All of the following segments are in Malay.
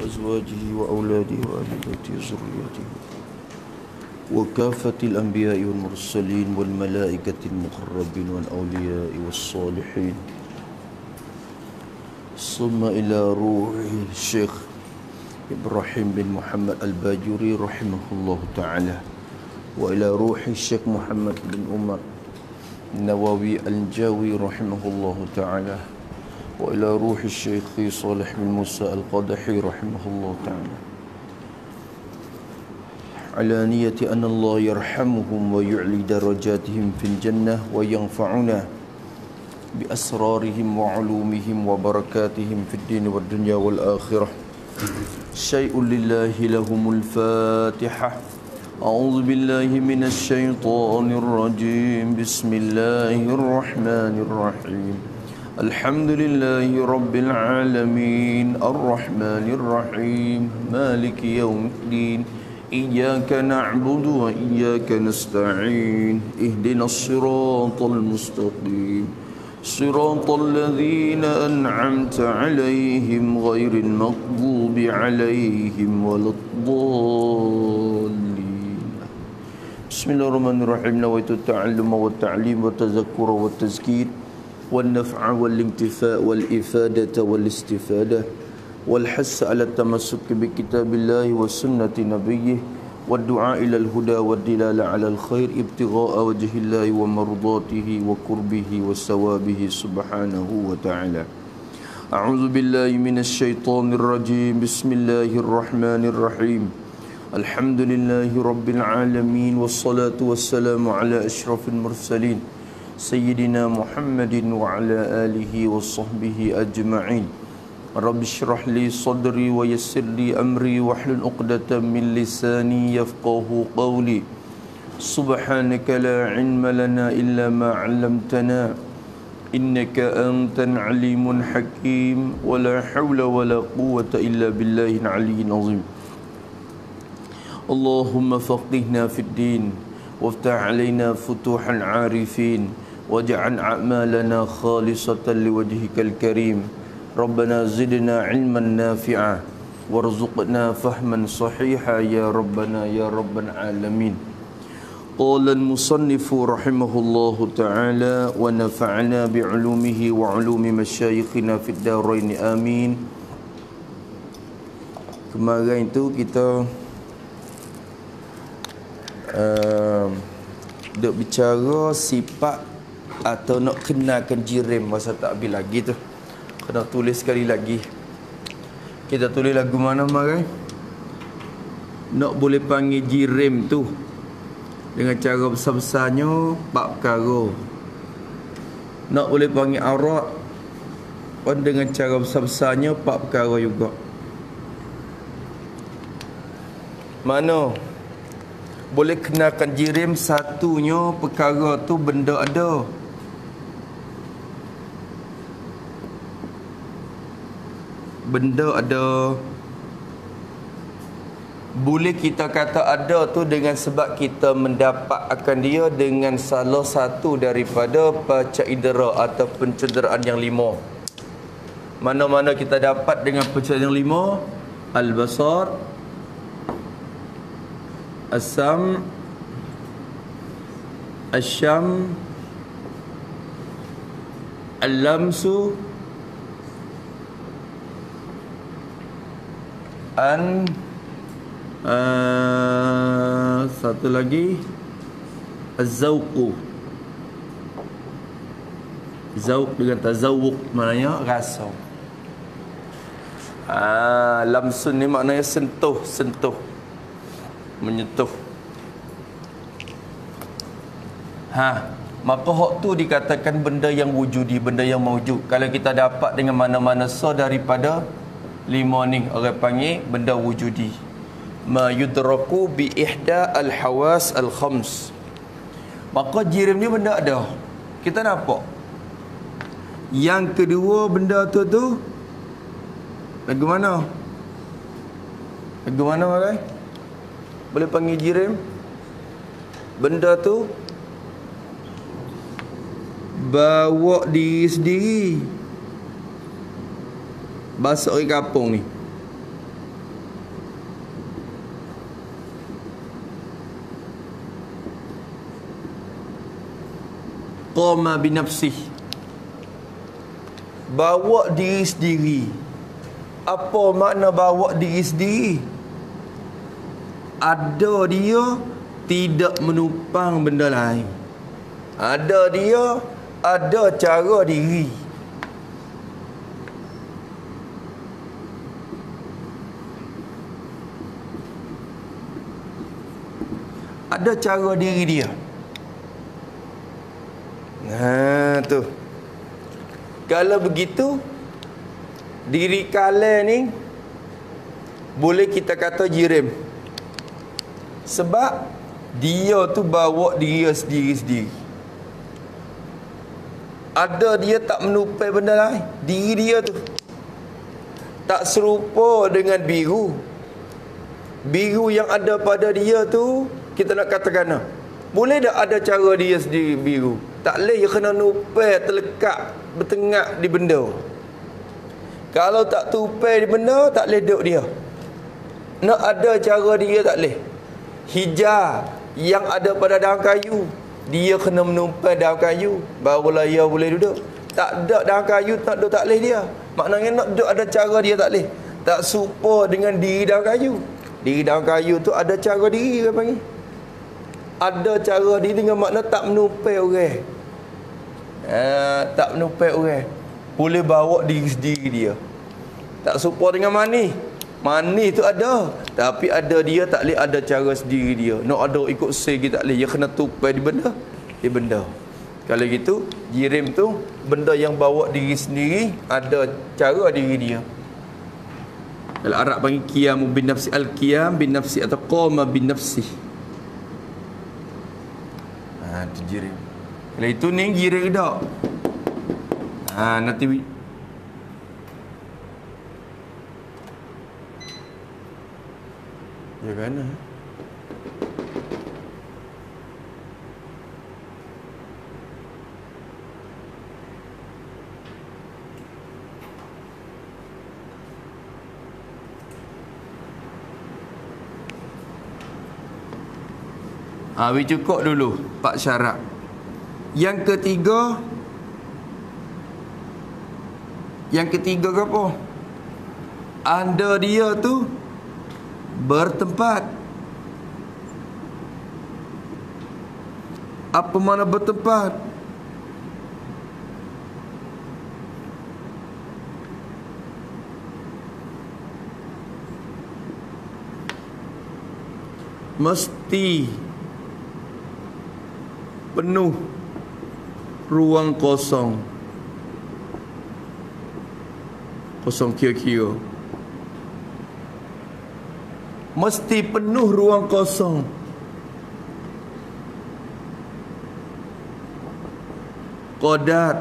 وأزواجه وأولاده وأهل بيته وذريته وكافة الأنبياء والمرسلين والملائكة المقربين والأولياء والصالحين ثم إلى روح الشيخ إبراهيم بن محمد الباجوري رحمه الله تعالى وإلى روح الشيخ محمد بن عمر النووي الجاوي رحمه الله تعالى وإلى روح الشيخ صالح بن موسى القادحي رحمه الله تعالى على نية أن الله يرحمهم ويعلي درجاتهم في الجنة وينفعنا بأسرارهم وعلومهم وبركاتهم في الدين والدنيا والآخرة شيء لله لهم الفاتحة أعوذ بالله من الشيطان الرجيم بسم الله الرحمن الرحيم الحمد لله رب العالمين الرحمن الرحيم مالك يوم الدين إياك نعبد وإياك نستعين اهدنا الصراط المستقيم صراط الذين أنعمت عليهم غير المغضوب عليهم ولا الضالين بسم الله الرحمن الرحيم نويت التعلم والتعليم والتذكر والتزكير والنفع والانتفاء والإفادة والاستفادة والحث على التمسك بكتاب الله وسنة نبيه والدعاء إلى الهدى والدلالة على الخير ابتغاء وجه الله ومرضاته وقربه وثوابه سبحانه وتعالى أعوذ بالله من الشيطان الرجيم بسم الله الرحمن الرحيم الحمد لله رب العالمين والصلاة والسلام على أشرف المرسلين سيدنا محمد وعلى آله وصحبه أجمعين رب اشرح لي صدري ويسر لي أمري واحلل عقدة من لساني يفقه قولي سبحانك لا علم لنا إلا ما علمتنا إنك أنت العليم الحكيم ولا حول ولا قوة إلا بالله العلي العظيم اللهم فقهنا في الدين وافتح علينا فتوح العارفين واجعل أعمالنا خالصة لوجهك الكريم ربنا زدنا علما نافعا وارزقنا فهما صحيحا يا ربنا يا رب العالمين قال المصنف رحمه الله تعالى ونفعنا بعلومه وعلوم مشايخنا في الدارين آمين. Kemarin itu kita duk bicara sifat atau nak kenalkan jirim masa tak habis lagi tu. Kena tulis sekali lagi. Kita tulis lagu mana kemarin? Nak boleh panggil jirim tu dengan cara besar-besarnya 4 perkara. Nak boleh panggil arak pun dengan cara besar-besarnya 4 perkara juga. Mana boleh kenalkan jirim, satunya perkara tu benda ada. Benda ada. Boleh kita kata ada tu dengan sebab kita mendapat akan dia dengan salah satu daripada panca indera atau pencederaan yang 5. Mana-mana kita dapat dengan pencederaan yang 5? Al-basar, As-sam, Asyam, Al-lamsu, satu lagi Az-zawqu. Zawq dengan tazawuq maknanya rasa. Lamsun ni maknanya sentuh, menyentuh. Maka hak tu dikatakan benda yang wujudi, benda yang mawjud. Kalau kita dapat dengan mana-mana daripada 5 ni, orang panggil benda wujudi. Ma yudraku bi ihda al-hawas al-khams. Maka jirim ni benda ada, kita nampak. Yang kedua benda tu lagu mana? Lagu mana orang? Boleh panggil jirim? Benda tu bawa diri sendiri. Bahasa orang kampung ni. Qama binafsih, bawa diri sendiri. Apa makna bawa diri sendiri? Ada dia, tidak menumpang benda lain. Ada dia, ada cara diri. Ada cara diri dia. Tu. Kalau begitu, diri kalian ni boleh kita kata jirim. Sebab dia tu bawa diri sendiri-sendiri. Ada dia tak menupai benda lain. Diri dia tu tak serupa dengan biru. Biru yang ada pada dia tu, kita nak katakan, boleh tak ada cara dia sendiri biru? Tak boleh, dia kena nupai, terlekat, bertengak di benda. Kalau tak tupai di benda, tak boleh duduk dia. Nak ada cara dia, tak boleh. Hijau yang ada pada daun kayu, dia kena menumpai daun kayu, barulah dia boleh duduk. Tak ada daun kayu, tak duduk, tak boleh dia. Maknanya nak duduk ada cara dia, tak boleh. Tak serupa dengan diri daun kayu. Diri daun kayu tu ada cara diri, dia panggil. Ada cara diri dengan makna tak menumpai orang. Tak menumpai orang. Boleh bawa diri sendiri dia. Tak serupa dengan manis. Manis tu ada, tapi ada dia, tak boleh ada cara sendiri dia. Nak ada ikut segi, tak boleh. Dia kena tupai di benda. Di benda. Kalau gitu, jirim tu benda yang bawa diri sendiri, ada cara diri dia. Dalam Arab panggil qiyam bin nafsi, al-qiyam bin nafsi atau qama bin nafsi. Tu jirim. Kalau itu ni jirim tak? Nanti ya kan? We cukup dulu 4 syarat. Yang ketiga ke apa? Anda dia tu bertempat. Apa mana bertempat? Mesti penuh ruang kosong. Kosong kira-kira. Mesti penuh ruang kosong. Qadat.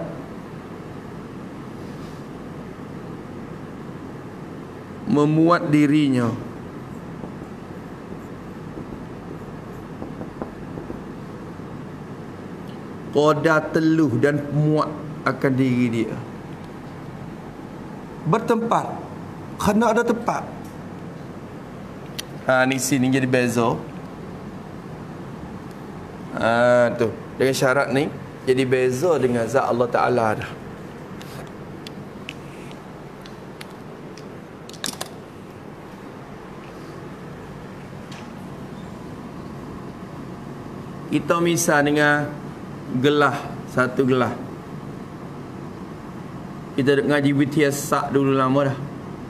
Memuat dirinya. Qadat teluh dan muat akan diri dia. Bertempat. Kena ada tempat. Ni sini jadi beza. Tu. Dengan syarat ni jadi beza dengan zat Allah Ta'ala dah. Kita misal dengan gelah, satu gelah. Kita ngaji Witiasak dulu lama dah.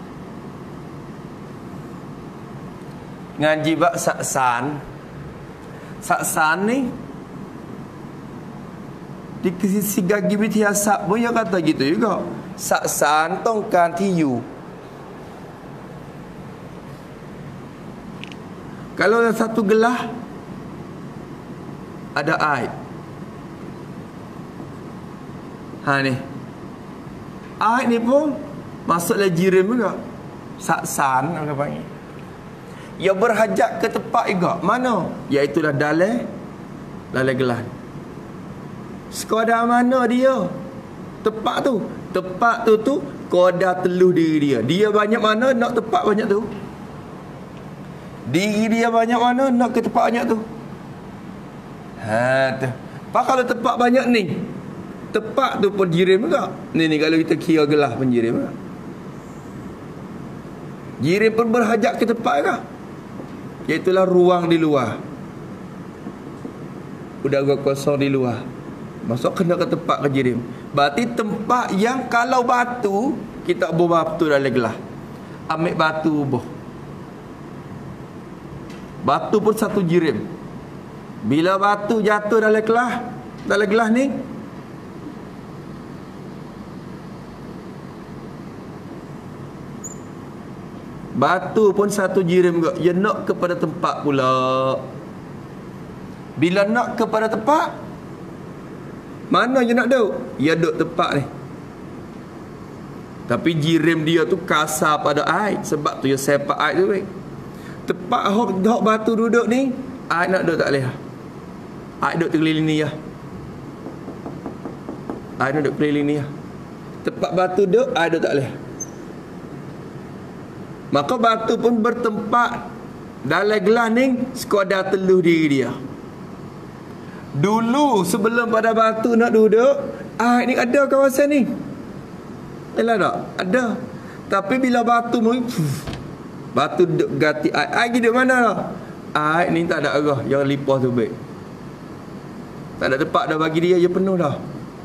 Ngaji bab saksan. Saksan ni di sisi gagi Witiasak pun dia kata gitu juga. Saksan tongkan tiu. Kalau ada satu gelah ada air. Ni air ni pun masuklah jirim juga. Saksan orang panggil. Ia berhajat ke tempat juga. Mana? Iaitulah dalam gelas. Sekadar mana dia? Tempat tu. Tempat tu kadar teluh diri dia. Dia banyak mana nak tempat banyak tu. Diri dia banyak mana nak ke tempat banyak tu. Tu. Pak kalau tepak banyak ni, tepak tu pun jirim juga. Ni kalau kita kira gelas pun jirim juga. Jirim pun berhajat ke tepak juga. Iaitulah ruang di luar, udara kosong di luar. Masuk kena ke tempat ke jirim. Berarti tempat yang kalau batu, kita bubuh batu dalam gelas. Ambil batu bubuh. Batu pun satu jirim. Bila batu jatuh dalam gelas ni, batu pun satu jirim juga. Dia nak kepada tempat pula. Bila nak kepada tempat, mana je nak duduk? Dia duduk tempat ni. Tapi jirim dia tu kasar pada air. Sebab tu dia sepak air tu baik. Tempat hok batu duduk ni, air nak duduk tak boleh. Air duduk terkeliling ni ya. Air nak duduk keliling ni ya. Tempat batu duduk, air duduk tak boleh. Maka batu pun bertempat dalam gelas ni sekadar teluh diri dia. Dulu sebelum pada batu nak duduk, air ni ada kawasan ni. Yalah tak? Ada. Tapi bila batu ni, batu duduk ganti air. Air duduk mana lah? Air ni tak ada arah. Yang lipas tu baik. Tak ada tempat dah bagi dia. Dia penuh dah.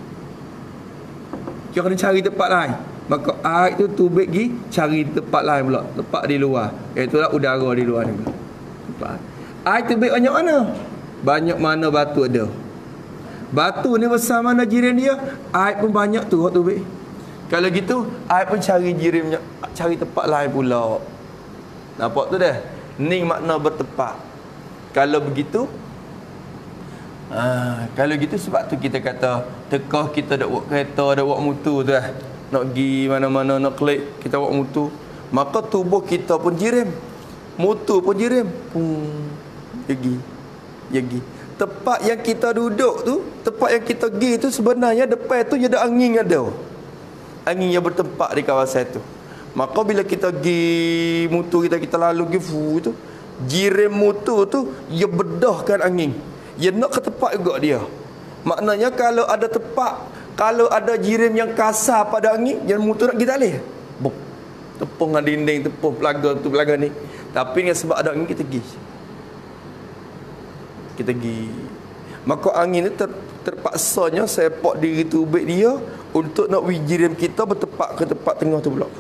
Dia kena cari tempat lain. Maka air tu tubik pergi cari tempat lain pula. Tempat di luar. Iaitulah udara di luar ni pula. Tempat. Air tubik banyak mana? Banyak mana batu ada. Batu ni besar mana jirim dia, air pun banyak tu tubik. Kalau gitu, air pun cari jirimnya, cari tempat lain pula. Nampak tu dah? Ni makna bertempat. Kalau begitu, kalau gitu sebab tu kita kata tekah kita dak buat kereta, dak buat motor tu dah. Nak pergi mana-mana, nak klik, kita buat motor. Maka tubuh kita pun jirim. Motor pun jirim. Pergi. Tempat yang kita duduk tu, tempat yang kita pergi tu sebenarnya depan tu ada angin ada. Angin yang bertempat di kawasan tu. Maka bila kita pergi motor kita lalu pergi tu, jirim motor tu dia bedahkan angin. Dia nak ke tempat juga dia. Maknanya kalau ada tempat, kalau ada jirim yang kasar pada angin, yang motor nak pergi tak boleh. Tepung dengan dinding, tepung pelaga ni. Tapi dengan sebab ada angin kita pergi. Maka angin ni terpaksanya sepak diri tubik dia untuk nak jirim kita bertempat ke tempat tengah tu pula.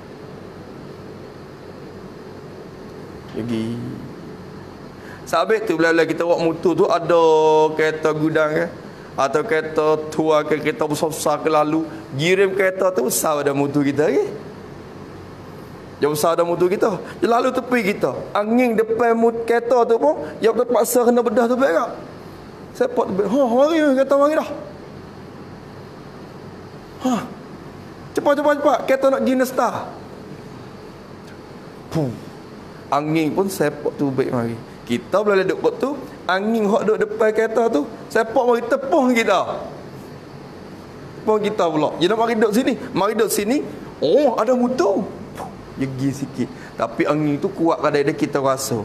Lagi. Sabit tu bila kita buat motor tu ada kereta gudang kan, atau kereta tua ke, kereta besar-besar ke lalu, jirim kereta tu besar pada motor kita kan. Dia besar dah motor kita. Dia lalu tepi kita. Angin depan kereta tu pun dia terpaksa kena bedah tu baik tak? Sepak tu baik. Mari kereta mari dah. Cepat. Kereta nak pergi Nesta. Angin pun sepak tu baik mari. Kita boleh duduk kot tu, angin hok duduk depan kereta tu, sepak mari tepung kita. Tepung kita pula. Dia nak mari duduk sini. Mari duduk sini. Oh, ada motor. Jegi sikit. Tapi angin tu kuat kadang-kadang kita rasa.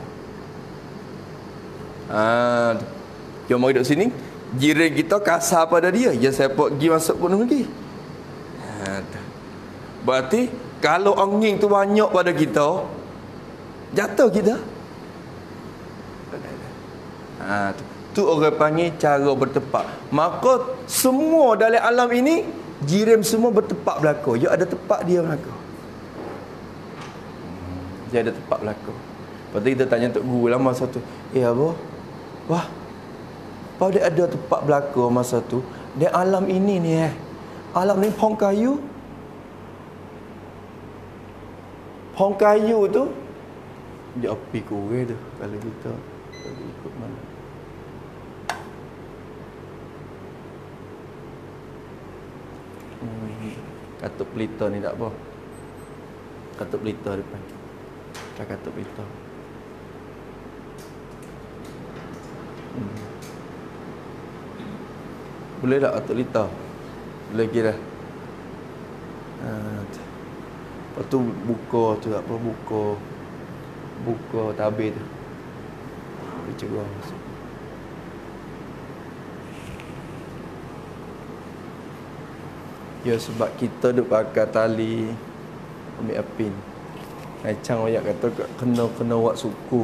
Dia mari duduk sini, jirim kita kasar pada dia. Dia sepak pergi masuk gunung lagi. Berarti kalau angin tu banyak pada kita, jatuh kita. Tu orang panggil cara bertempat. Maka semua dalam alam ini, jirim semua bertempat berlaku. Dia ada tempat dia berlaku. Dia ada tempat berlaku. Lepas tu kita tanya Tok Guru lah masa tu, apa? Wah, apa dia ada tempat berlaku masa tu? Dia alam ini ni alam ni pohon kayu. Pohon kayu tu dia api kurang tu kalau kita ikut mana. Katuk pelita ni tak apa. Katuk pelita depan. Katuk pelita. Boleh tak katuk pelita? Boleh kira. Lepas tu buka tu tak apa, buka tabir tu. Boleh cerah masuk. Ya sebab kita duk pakai tali ambil apin. Macam ayat kata kena buat suku.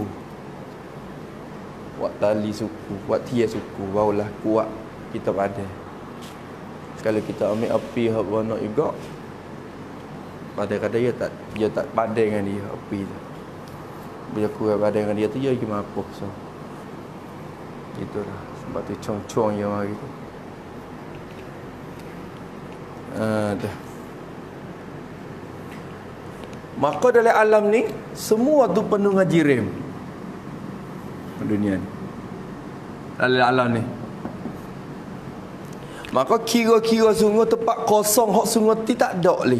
Buat tali suku, buat tiang suku, barulah kuat kita padan. Kalau kita ambil api hak warna juga, kadang-kadang dia tak padan dengan dia api tu. Bila kurang padan dengan dia tu dia gimana apa so. Itulah sebab tu cong-cong yang hari tu. Dah. Maka dalam alam ni semua tu penuh dengan jirim. Dunia ni. Dalam alam ni. Maka kira-kira sungguh tempat kosong hak sungguh tak ada lagi.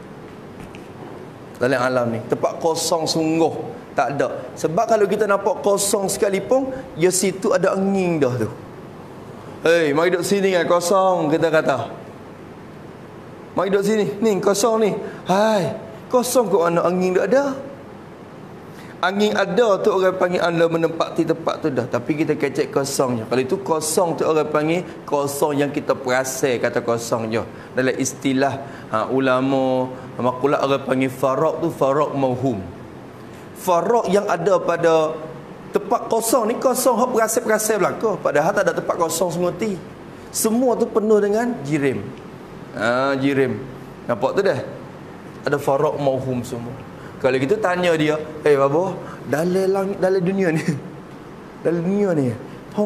Dalam alam ni tempat kosong sungguh tak ada. Sebab kalau kita nampak kosong sekalipun, ya situ ada angin dah tu. Hei, mari duduk sini kan kosong kita kata. Mari duduk sini. Ni kosong ni. Hai, kosong kok mana angin tak ada. Angin ada tu orang panggil anda menempati tempat tu dah. Tapi kita kecek kosongnya. Kalau itu kosong tu orang panggil kosong yang kita perasan kata kosong je. Dalam istilah ulama makulah orang panggil faraq tu faraq mauhum. Faraq yang ada pada tempat kosong ni kosong hak perasan-perasan belaka. Padahal tak ada tempat kosong semuti. Semua tu penuh dengan jirim. Jirim. Nampak tu dah? Ada faraq mauhum semua. Kalau kita tanya dia, babo, dalam dunia ni, dalam dunia ni, pohon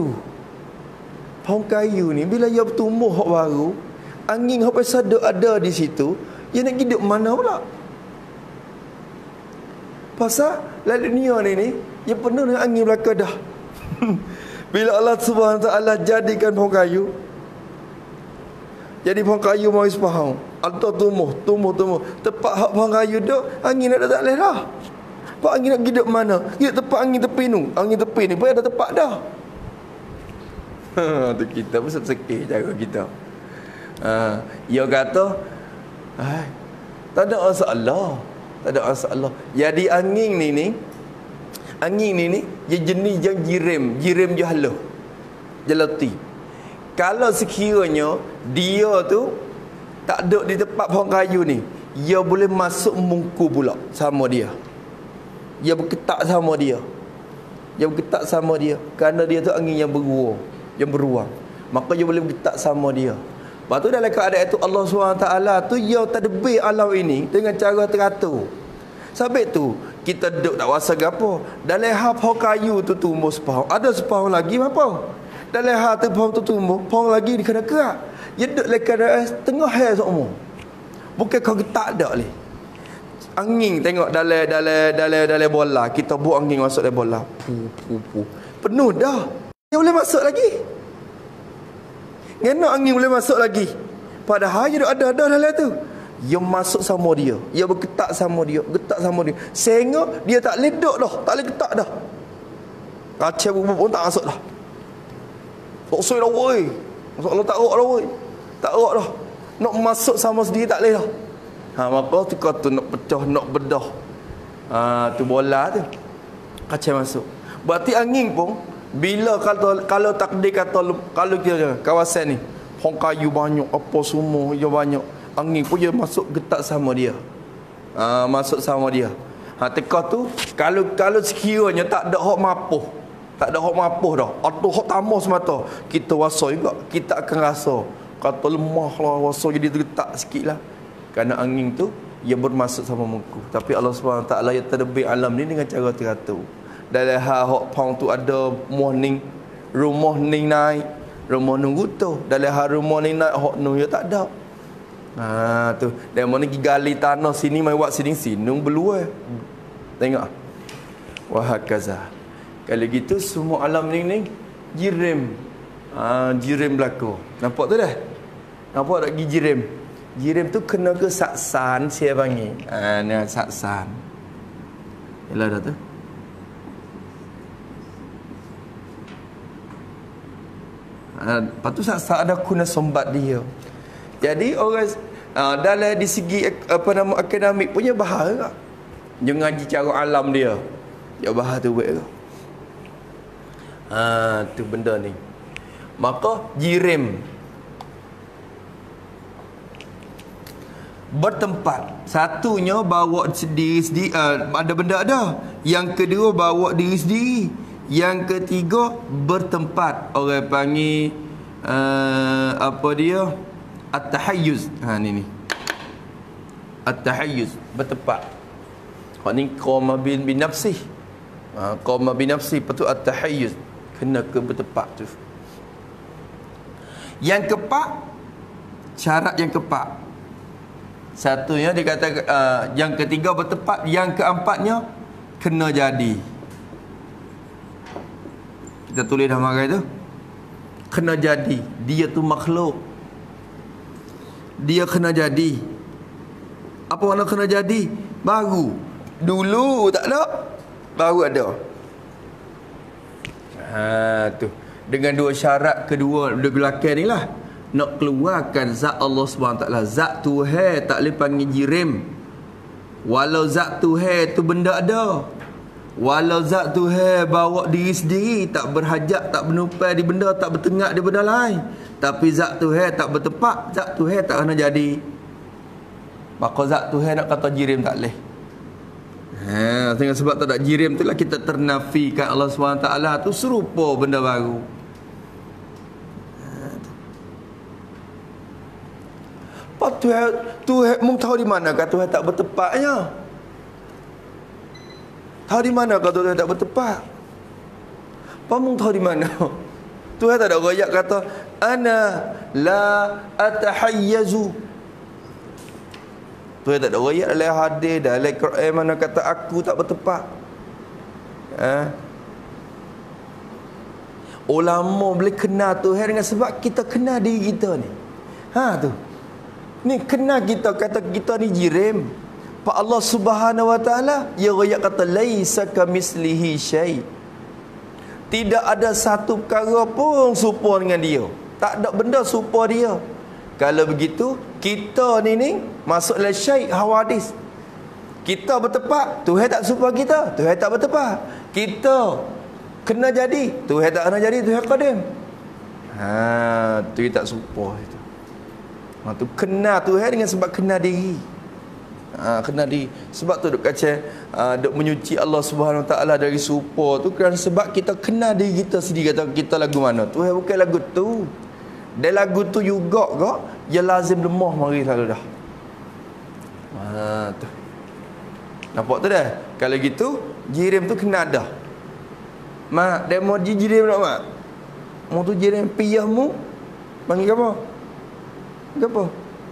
kayu ni bila ia bertumbuh hak baru, angin hak pasal ada di situ, ia nak hidup mana pula? Pasal dalam dunia ni ia penuh dengan angin belaka dah. Bila Allah Subhanahu Wa Taala jadikan pohon kayu, jadi pohon kayu mau isfaham. Atau tumbuh. Tepat hak pohon kayu duk, angin dah tak boleh dah. Pak angin nak hidup mana? Hidup tempat angin tepi tu. Angin tepi ni pun ada tempat dah. Tu kita pun sekeh cara kita. Dia kata, tak ada masalah. Tak ada masalah. Jadi angin ni dia jenis yang jirim jahlah. Jalati. Kalau sekiranya dia tu tak duduk di tempat pohon kayu ni, dia boleh masuk mungku pula sama dia. Dia berketak sama dia. Kerana dia tu angin yang beruang. Maka dia boleh berketak sama dia. Lepas tu dalam keadaan itu Allah SWT tu dia tadbir alam ini dengan cara teratur. Sebab tu kita duduk tak rasa gapo. Dalam hal pohon kayu tu tumbuh sepahang, ada sepahang lagi apa? Dalam hal tu pohon tu tumbuh, pohon lagi di kena kerak. Dia duduk dalam keadaan tengah hai semua. Bukan kau tak ada ni. Angin tengok dalam bola, kita buat angin masuk dalam bola. Penuh dah. Dia boleh masuk lagi. Ngena angin boleh masuk lagi. Padahal dia ada dalam tu. Dia masuk sama dia. Dia bergetak sama dia. Sehingga dia tak boleh duduk dah. Tak boleh getak dah. Kacau pun tak masuk dah. Tak usah dah woi. Allah tak rok dah woi. Tak rok dah. Nak masuk sama sendiri tak boleh dah. Maka tu kata nak pecah, nak bedah. Tu bola tu. Kacau masuk. Berarti angin pun bila kalau takdir kata kalau kita kawasan ni pohon kayu banyak, apa semua dia banyak, angin pun dia masuk getak sama dia. Masuk sama dia. Teka tu kalau sekiranya tak ada hak mapuh. Tak ada hak mapuh dah. Atau hak tambah semata. Kita rasa juga. Kita akan rasa. Kata lemah lah. Rasa jadi tergetak sikit lah. Kerana angin tu, ia bermasuk sama muka. Tapi Allah SWT yang terdebik alam ni dengan cara teratur. Dalam hal hak pang tu ada rumah ni naik. Rumah nunggu tu. Dalam hal rumah ni naik, hak nung dia tak ada. Tu. Dan mana gali tanah sini, mai buat sini beluai. Tengok. Wahakaza. Kalau gitu semua alam ni jirim. Jirim berlaku. Nampak tu dah? Nampak tak jirim? Jirim tu kena ke saksan siapa panggil. Ni saksan. Yalah dah tu. Lepas tu saksan ada guna sombat dia. Jadi orang dalam di segi akademik punya bahar. Dia ngaji cara alam dia. Dia bahar tu buat ke? Tu benda ni. Maka jirim bertempat. Satunya bawa diri ada benda ada. Yang kedua bawa diri sendiri. Yang ketiga bertempat. Orang panggil apa dia? At-tahayyuz. Ni. At-tahayyuz, bertempat. Hak ni qama bin nafsih. Qama bin nafsih, betul at-tahayyuz. Kena ke bertempat tu. Yang keempat, syarat yang keempat. Satunya dia kata yang ketiga bertempat, yang keempatnya kena jadi. Kita tulis dah marai tu. Kena jadi. Dia tu makhluk. Dia kena jadi. Apa makna kena jadi? Baru. Dulu tak ada, baru ada. Tu. Dengan dua syarat kedua dia belakang ni lah. Nak keluarkan zat Allah SWT. Zat Tuhan tak boleh panggil jirim. Walau zat Tuhan tu benda ada. Walau zat Tuhan bawa diri sendiri, tak berhajat, tak bernupai di benda, tak bertengak di benda lain. Tapi zat Tuhan tak bertempat, zat Tuhan tak kena jadi. Maka zat Tuhan nak kata jirim tak boleh. Tengok sebab tak ada jirim tu lah kita ternafikan Allah SWT tu serupa benda baru. Apa Tuhan mung tahu di mana kata Tuhan tak bertepatnya? Tahu di mana kata Tuhan tak bertepat? Apa mung tahu di mana? Tuhan tak ada ayat kata ana la atahayyazu. Tuhan tak ada ayat dalam hadis, dalam Quran mana kata aku tak bertepat. Ulama boleh kenal Tuhan dengan sebab kita kenal diri kita ni. Tu. Ni kenal kita, kata kita ni jirim. Pak Allah Subhanahu Wa Taala dia ayat kata laisa kamislihi syai. Tidak ada satu perkara pun serupa dengan dia. Tak ada benda serupa dia. Kalau begitu, kita ni masuk dalam syai' hawadis. Kita bertepat, Tuhan tak serupa kita, Tuhan tak bertepat. Kita kena jadi, Tuhan tak kena jadi, Tuhan qadim. Tu tak serupa itu. Tu kenal Tuhan dengan sebab kenal diri. Kenal diri. Sebab tu duk kacau duk menyuci Allah Subhanahu Taala dari serupa tu kerana sebab kita kenal diri kita sendiri. Kata kita lagu mana? Tuhan bukan lagu tu. Dan lagu tu juga kok dia lazim lemah mari selalu dah. Tu. Nampak tu dah. Kalau gitu jirim tu kena dah. Mak demo jirim nak mak. Mu tu jirim piyahmu panggil apa? Apa?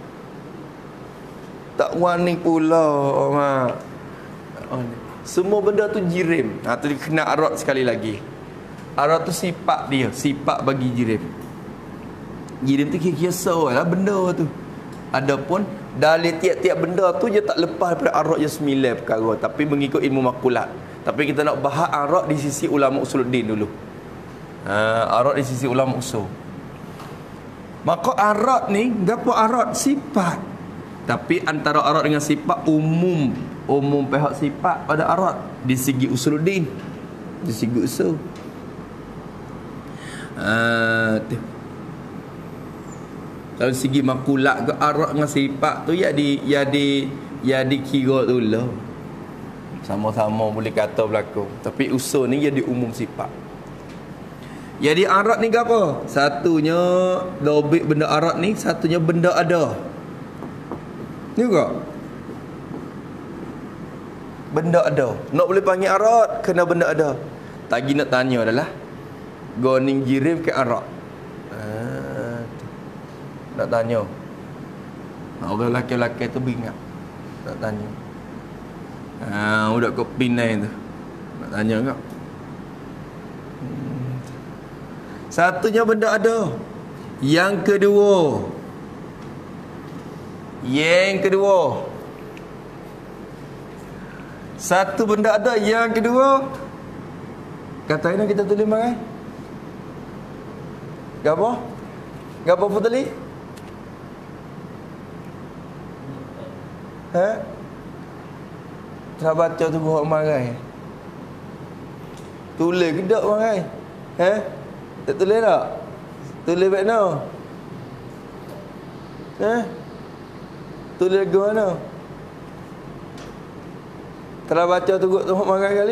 Tak wani pula mak. Semua benda tu jirim. Tu dia kena arat sekali lagi. Arat tu sifat dia, sifat bagi jirim. Jirim tu kira-kira lah benda tu. Adapun dari tiap-tiap benda tu dia tak lepas daripada arat je 9 perkara, tapi mengikut ilmu makulat. Tapi kita nak bahas arat di sisi ulama usuluddin dulu. Arat di sisi ulama usul. Maka arat ni gapo arat sifat. Tapi antara arat dengan sifat umum pihak sifat pada arat di segi usuluddin, di segi usul. Kalau segi makulat ke arat dengan sifat tu ya dikira tu lah. Sama-sama boleh kata berlaku. Tapi usul ni jadi umum sifat. Jadi arat ni apa? Satunya dobit benda arat ni, satunya benda ada. Ni juga. Benda ada. Nak boleh panggil arat kena benda ada. Tagi nak tanya adalah goning jirim ke arat. Nak tanya. Orang lelaki-lelaki tu beringat. Nak tanya. Budak kau pinai tu. Nak tanya kau. Satunya benda ada. Yang kedua. Satu benda ada. Yang kedua. Kata ini kita tulis marai. Gapa? Gapa Fadli? Tak baca tu buat marai. Tulis ke tak marai? Tak tulis tak? Tulis baik no? Tulis lagu mana? Telah baca tu kot tengok makan kali.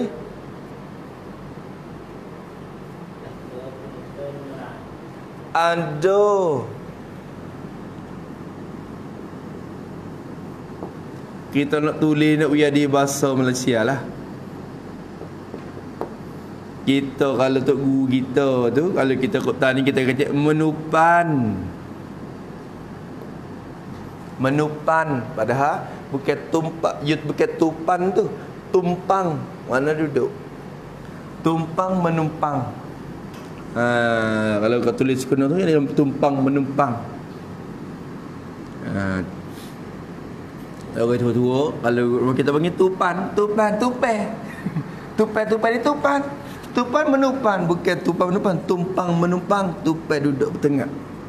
Ando. Kita nak tulis nak biar di bahasa Malaysia lah. Kita kalau tok guru kita tu, kalau kita kok tani kita kata menupan. Menupan, padahal bukan tumpak, yut bukan tupan tu, tumpang. Mana duduk? Tumpang menumpang. Kalau kau tulis kena tu dia tumpang menumpang. Orang tua-tua kalau kita panggil tupan, tupai. Tupai ni tupan. Tupan menumpang, bukan tupan menumpang, tumpang menumpang, tupai duduk bertengah.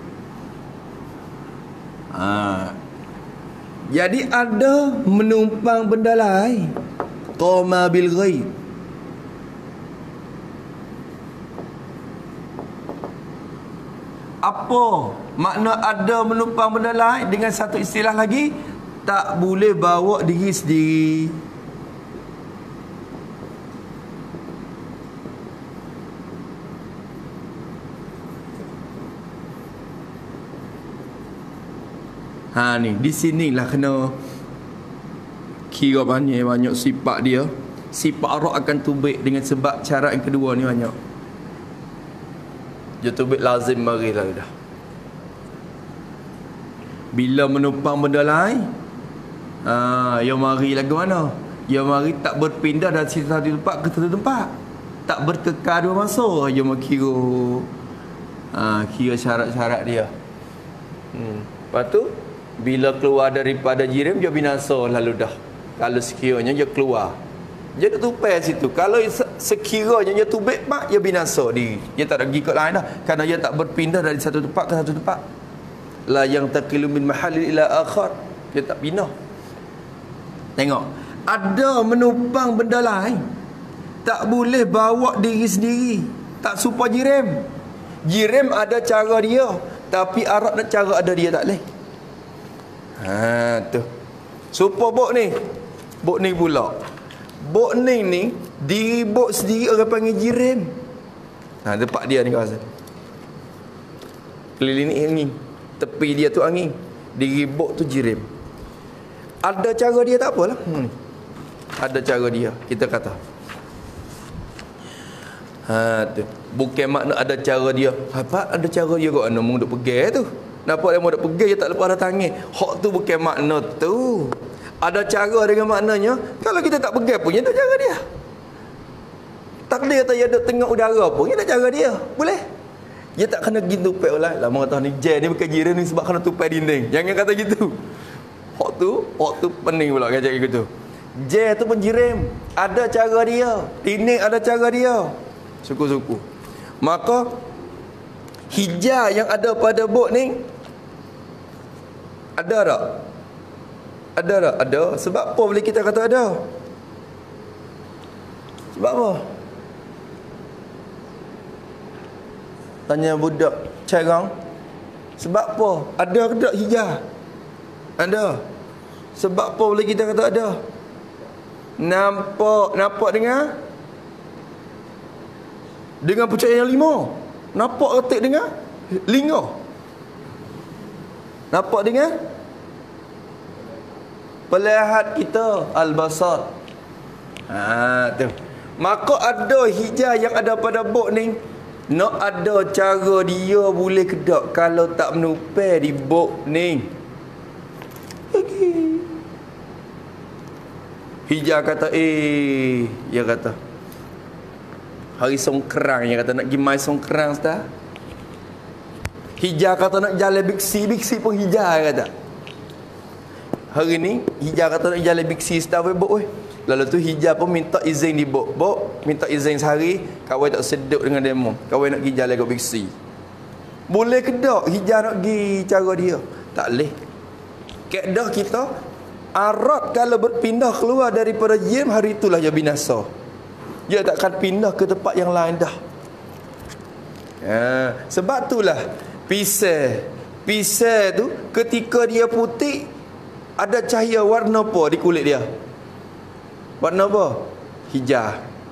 Jadi ada menumpang benda lain. Qama bil ghaib. Apa makna ada menumpang benda lain? Dengan satu istilah lagi, tak boleh bawa diri sendiri. Ni di sinilah kena kira banyak sifat dia. Sifat arah akan tubik dengan sebab syarat yang kedua ni banyak. Dia tubik lazim mari lah dah. Bila menumpang benda lain, ya mari lagu mana? Ya mari tak berpindah dari satu tempat ke satu tempat. Tak berkekal dua masa. Ya mau kira syarat-syarat dia. Lepas tu bila keluar daripada jirim dia binasa lalu dah. Kalau sekiranya dia keluar, dia tak tupai situ. Kalau sekiranya dia tubik mak, dia binasa diri. Dia tak ada pergi ke lain dah, kerana dia tak berpindah dari satu tempat ke satu tempat. La yang taqilu min mahallin ila akhar. Dia tak pindah. Tengok, ada menumpang benda lain, tak boleh bawa diri sendiri. Tak serupa jirim. Jirim ada cara dia, tapi Arab nak cara ada dia tak boleh. Tu. Supaya bok ni pula. Bok ni diri bok sendiri orang panggil jirim. Tempat dia ni kawasan. Keliling angin. Tepi dia tu angin. Diri bok tu jirim. Ada cara dia tak apalah. Ada cara dia, kita kata. Tu. Bukan makna ada cara dia. Apa ada cara dia kok anda mau duk pegang tu. Nampak dia mau duk pegang, dia tak lepas dah tangan. Hak tu bukan makna tu. Ada cara dengan maknanya. Kalau kita tak pegang pun, dia ada cara dia. Takdir atau dia duduk tengok udara pun, dia ada cara dia. Boleh. Dia tak kena pergi tupai lah. Lama kata ni, ni bukan jiran ni sebab kena tupai dinding. Jangan kata gitu. Hak tu pening pula kata gitu. Tu pun jirim. Ada cara dia. Dinding ada cara dia. Suku-suku. Maka hijab yang ada pada bot ni ada tak? Ada tak? Ada. Sebab apa boleh kita kata ada? Sebab apa? Tanya budak carang. Sebab apa? Ada ke tak hijab? Ada. Sebab apa boleh kita kata ada? Nampak dengan percaya yang 5. Nampak retik dengan lingga. Nampak dengan pelihat kita al-basar. Tu. Maka ada hijab yang ada pada bot ni. Nak ada cara dia boleh kedak kalau tak menupai di bot ni. Hijab kata dia kata hari songkrang, dia kata nak pergi mai songkrang ustaz. Hijab kata nak jalan biksi pun hijab kata. Hari ni hijab kata nak jalan biksi ustaz bok. Lalu tu hijab pun minta izin di bok. Minta izin sehari, kawan tak seduk dengan demo. Kawan nak pergi jalan ke biksi. Boleh ke tak hijab nak pergi cara dia? Tak boleh. Kaedah kita Arab kalau berpindah keluar daripada jim, hari itulah dia binasa. Dia takkan pindah ke tempat yang lain dah. Sebab itulah pisau tu ketika dia putih, Ada cahaya warna apa di kulit dia? Warna apa? Hijau.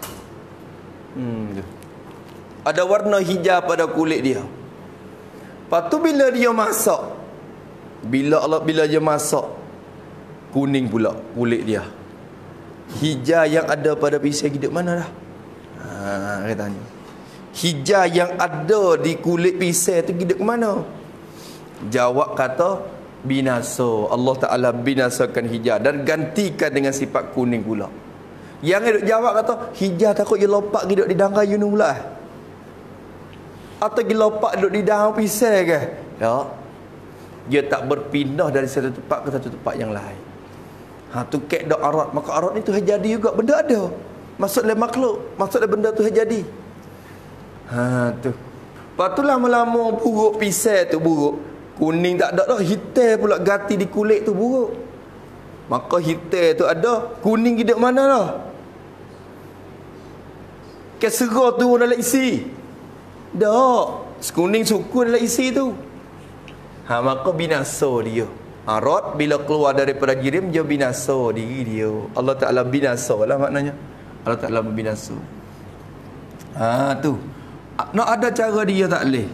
Ada warna hijau pada kulit dia. Lepas tu bila dia masak, bila dia masak, kuning pula kulit dia. Hijau yang ada pada pisang hidup mana dah? Dia tanya. Hijau yang ada di kulit pisang tu hidup ke mana? Jawab kata binasa. Allah Ta'ala binasakan hijau dan gantikan dengan sifat kuning pula. Yang hidup jawab kata hijau takut dia lopak hidup di dangkai yunu pula. Atau dia lopak hidup di dalam pisang ke? Tak. Dia tak berpindah dari satu tempat ke satu tempat yang lain. Tu kek dak arat. Maka arat ni tu jadi juga. Benda ada. Maksud dalam makhluk. Maksud dalam benda tu jadi. Tu. Lepas tu lama-lama buruk pisang tu buruk. Kuning tak ada dah. Hitam pula ganti di kulit tu buruk. Maka hitam tu ada. Kuning hidup mana dah? Kesera tu dalam isi. Tak. Kuning suku dalam isi tu. Maka binasa dia. Rod bila keluar daripada jirim dia binasa diri dia. Allah Ta'ala binasa lah maknanya. Allah Ta'ala binasa. Tu. Nak ada cara dia tak boleh.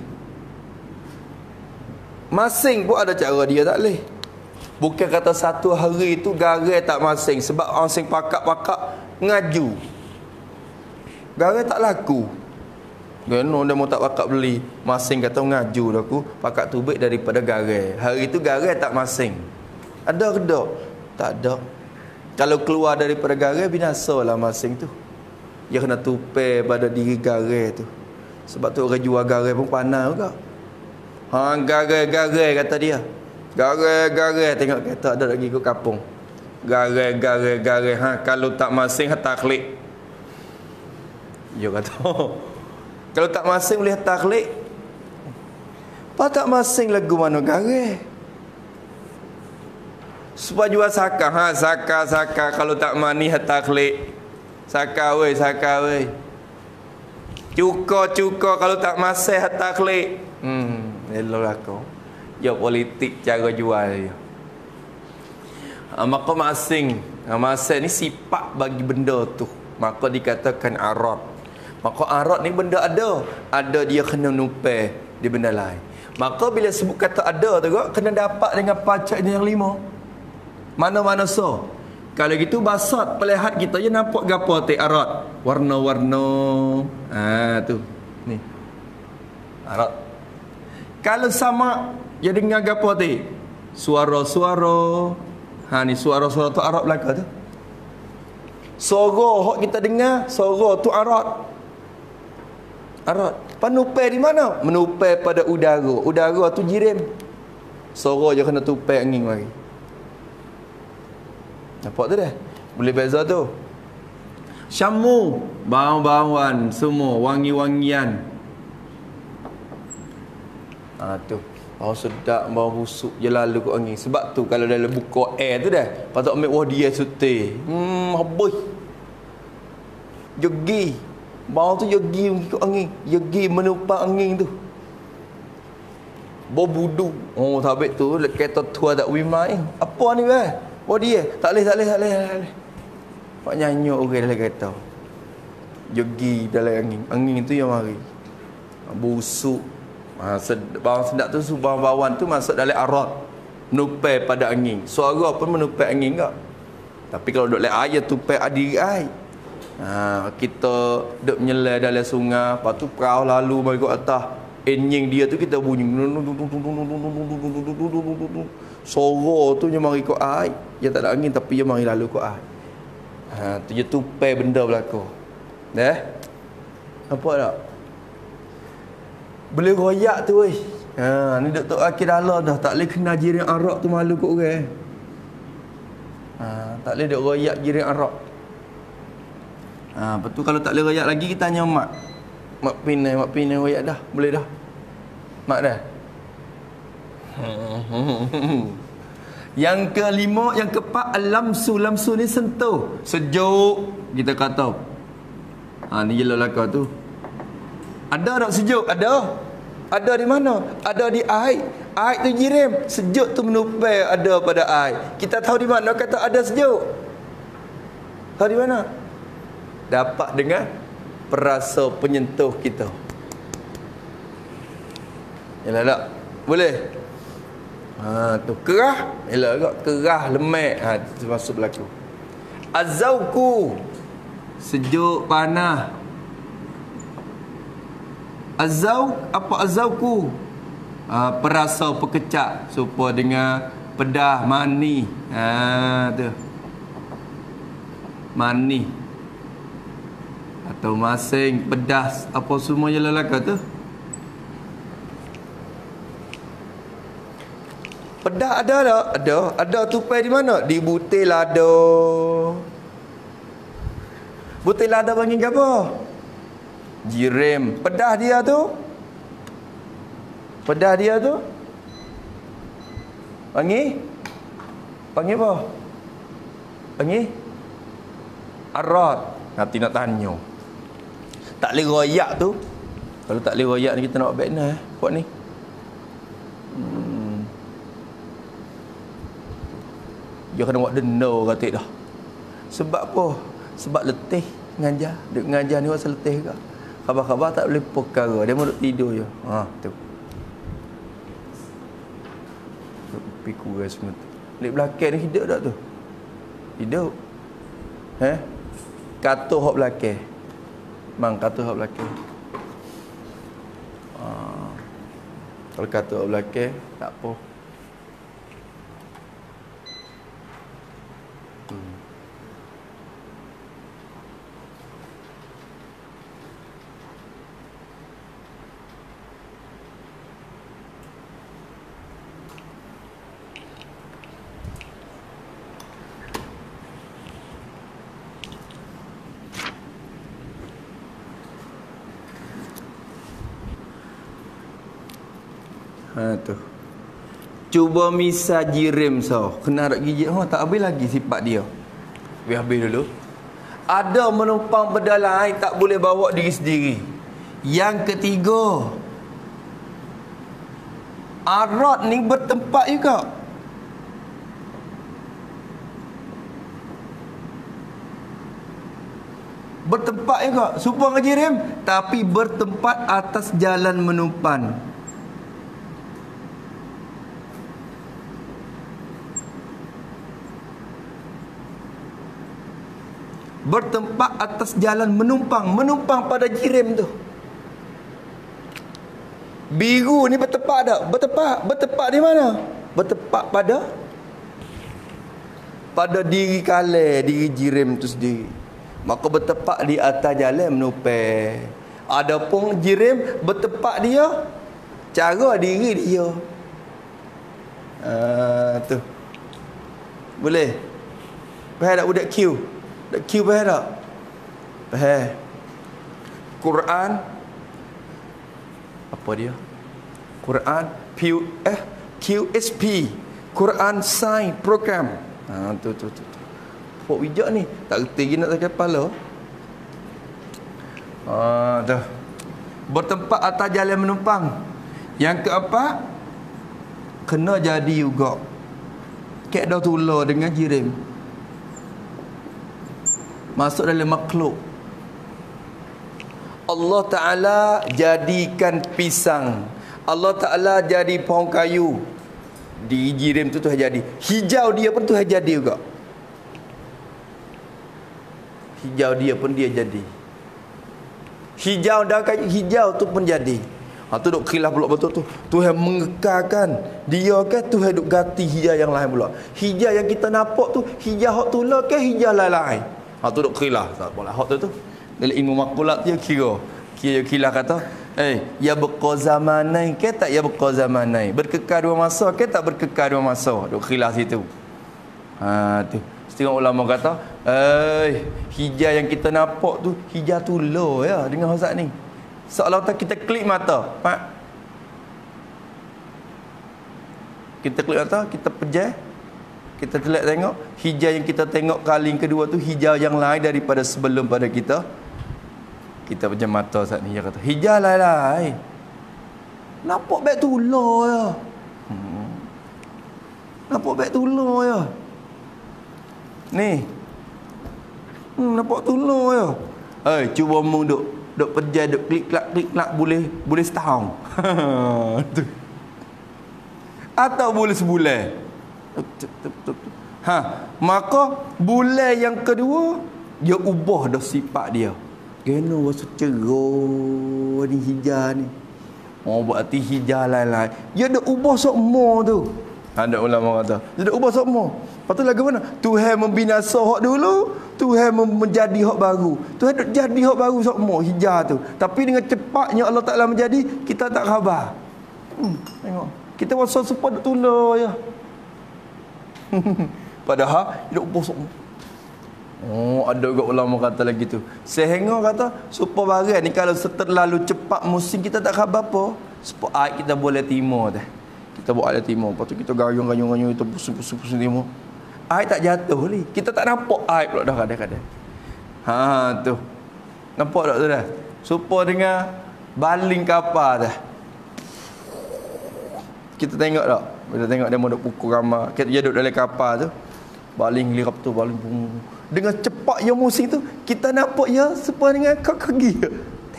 Masing pun ada cara dia tak boleh. Bukan kata satu hari tu garai tak masing. Sebab masing pakak-pakak ngaju. Garai tak laku. Gano dia mau tak pakak beli. Masing kata ngaju dah aku. Pakak tu baik daripada garai. Hari tu garai tak masing. Ada ke tak? Tak ada. Kalau keluar daripada garai binasa lah masing tu. Dia kena tupai pada diri garai tu. Sebab tu orang jual garai pun pandai juga. Garai-garai kata dia. Garai-garai tengok kata ada lagi ke kampung. Garai-garai. Kalau tak masing taklik. Dia kata kalau tak masing boleh taklik. Apa tak masing lagu mana garai? Supaya jual saka. Saka. Kalau tak mani taklik. Saka weh. Cuka. Kalau tak masing taklik. Elok aku. Dia politik cara jual dia. Maka masing ni sifat bagi benda tu. Maka dikatakan arat. Maka arat ni benda ada. Ada dia kena nupai di benda lain. Maka bila sebut kata ada tu kena dapat dengan pacak yang 5. Mana-mana so. Kalau gitu basat pelihat kita je nampak gapo te arat. Warna-warna. Tu. Ni. Arat. Kalau sama dia dengar gapo te? Suara-suara. Ni suara-suara tu arat belaka tu. Suara hok kita dengar, suara tu arat. Arat. Penupai di mana? Menupai pada udara. Udara tu jirim. Suara je kena tupai angin mari. Nampak tu dah? Boleh beza tu. Syamu, bau-bauan semua, wangi-wangian. Tu. Bau sedap, bau busuk je lalu kat angin. Sebab tu kalau dalam buka air tu dah, patut ambil wah dia sute. Habis. Jogi. Bau tu jogi ikut angin. Jogi menupang angin tu. Bau budu. Sabit tu kereta tua tak wimai. Apa ni weh? Oh dia. Tak boleh. Pak nyanyuk orang dalam kereta. Jogi dalam angin. Angin tu yang mari. Busuk. Bawang sedap tu, bawang tu masuk dalam arat. Nupai pada angin. Suara pun menupai angin tak? Tapi kalau duduk dalam air, tupai diri air. Kita duduk menyelai dalam sungai. Lepas tu perahu lalu mari ke atas. Enjing dia tu kita bunyi. Suara tu dia mari ke air. Dia tak ada angin tapi dia mari lalu ke air. Tu dia tupai benda belakang. Nampak tak? Boleh royak tu weh. Ni Dr. Akid Allah dah. Tak boleh kena jiring arak tu malu kot orang. Tak boleh duk royak jiring arak. Lepas tu kalau tak boleh royak lagi kita tanya mak. Mak pinai royak dah. Boleh dah. Mak dah. Yang kelima, yang keempat al-lamsu. Lamsu ni sentuh. Sejuk kita kata. Ni jelas lakar tu. Ada tak sejuk? Ada. Ada di mana? Ada di air. Air tu jirim. Sejuk tu menupai ada pada air. Kita tahu di mana kata ada sejuk? Tahu di mana? Dapat dengan perasa penyentuh kita. Yalah tak? Boleh? Tu kerah. Yalah agak kerah, lemak. Itu masuk berlaku. Azauku. Sejuk, panas. Azau, apa azauku? Perasa pekecak supaya dengan pedah, mani. Tu. Mani. Atau masing, pedas, apa semua yang lelaka tu. Pedah ada tak? Ada. Ada tupai di mana? Di butir lada. Butir lada panggil apa? Jirim. Pedah dia tu? Pedah dia tu? Panggil? Panggil apa? Panggil? Arad. Nanti nak tanya. Tak boleh royak tu. Kalau tak boleh royak ni kita nak buat mana buat ni? Dia kena buat denda kata dah. Sebab apa? Sebab letih ngajar. Duk ngajar ni rasa letih ke? Khabar-khabar tak boleh perkara. Dia mau duk tidur je. Tu. Duk pikir semua tu. Lek belakang ni hidup tak tu? Hidup. Kata hak belakang. Mang kata hak belakang. Kalau kata hak belakang tak apa. Tu. Cuba misal jirim kena nak gigit tak habis lagi sifat dia. Habis dulu. Ada menumpang benda lain tak boleh bawa diri sendiri. Yang ketiga, arad ni bertempat juga. Bertempat juga. Supaya jirim tapi bertempat atas jalan menumpang. Bertempat atas jalan menumpang. Menumpang pada jirim tu. Biru ni bertempat tak? Bertempat di mana? Bertempat pada diri kale, diri jirim tu sendiri. Maka bertempat di atas jalan menumpang. Adapun jirim bertempat dia cara diri dia. Tu. Boleh? Faham tak budak Q? Q faham tak? Faham. Quran apa dia? Quran QSP, Quran Science Program. Tu. Pok bijak ni, tak reti nak pakai kepala. Tu. Bertempat atas jalan menumpang. Yang keempat, kena jadi juga. Kek dah tular dengan jirim. Masuk dalam makhluk. Allah Ta'ala jadikan pisang. Allah Ta'ala jadi pohon kayu. Di jirim tu Tuhan jadi. Hijau dia pun Tuhan jadi juga. Hijau dia pun dia jadi. Hijau dah kayu hijau tu pun jadi. Tu duk khilaf pula betul tu. Tuhan mengekalkan dia kan, Tuhan duk ganti hijau yang lain pula. Hijau yang kita nampak tu hijau hak tular ke hijau lain-lain. Tu duk khilaf. Tak apalah hak tu. Dalam ilmu makulat dia kira kata, ya beqa zamanai ke tak ya beqa zamanai? Berkekal dua masa ke tak berkekal dua masa? Duk khilaf situ. Tu. Setengah ulama kata, hijau yang kita nampak tu hijau tular ya dengan Ustaz ni. Seolah-olah kita klik mata, Pak. Kita klik mata, kita pejam, kita telak tengok, hijau yang kita tengok kali kedua tu hijau yang lain daripada sebelum pada kita. Kita pejam mata saat ni, dia kata, hijau lain-lain. Nampak beg tular ya. Nampak beg tular ya. Ni. Nampak tular ya. Cuba mung duk pejam, duk klik-klak boleh setahun. Tu. Atau boleh sebulan. Maka bulan yang kedua dia ubah dah sifat dia. Kena rasa cerah ni hijau ni. Berarti hijau lain-lain. Dia dah ubah semua tu. Ada ulama kata, dia dah ubah semua. Lepas tu lagu mana? Tuhan membinasa hak dulu, Tuhan menjadi hak baru. Tuhan duk jadi hak baru semua hijau tu. Tapi dengan cepatnya Allah Taala menjadi, kita tak khabar. Tengok. Kita rasa supaya duk tular je. Padahal dia dah ubah semua. Ada juga ulama kata lagi tu. Sehingga kata supaya barang ni kalau terlalu cepat musim kita tak khabar apa, supaya air kita boleh timur dah. Kita buat air timur, lepas tu kita gayung itu pusing timur. Air tak jatuh ni. Kita tak nampak air pula dah kadang-kadang. Tu. Nampak tak tu dah? Supaya dengan baling kapal dah. Kita tengok tak? Kita tengok dia mau duk pukul ramai. Kita duduk dalam kapal tu. Baling lirap tu, baling pung. Dengan cepat yang musim tu, kita nampak ya supaya dengan kaki dia.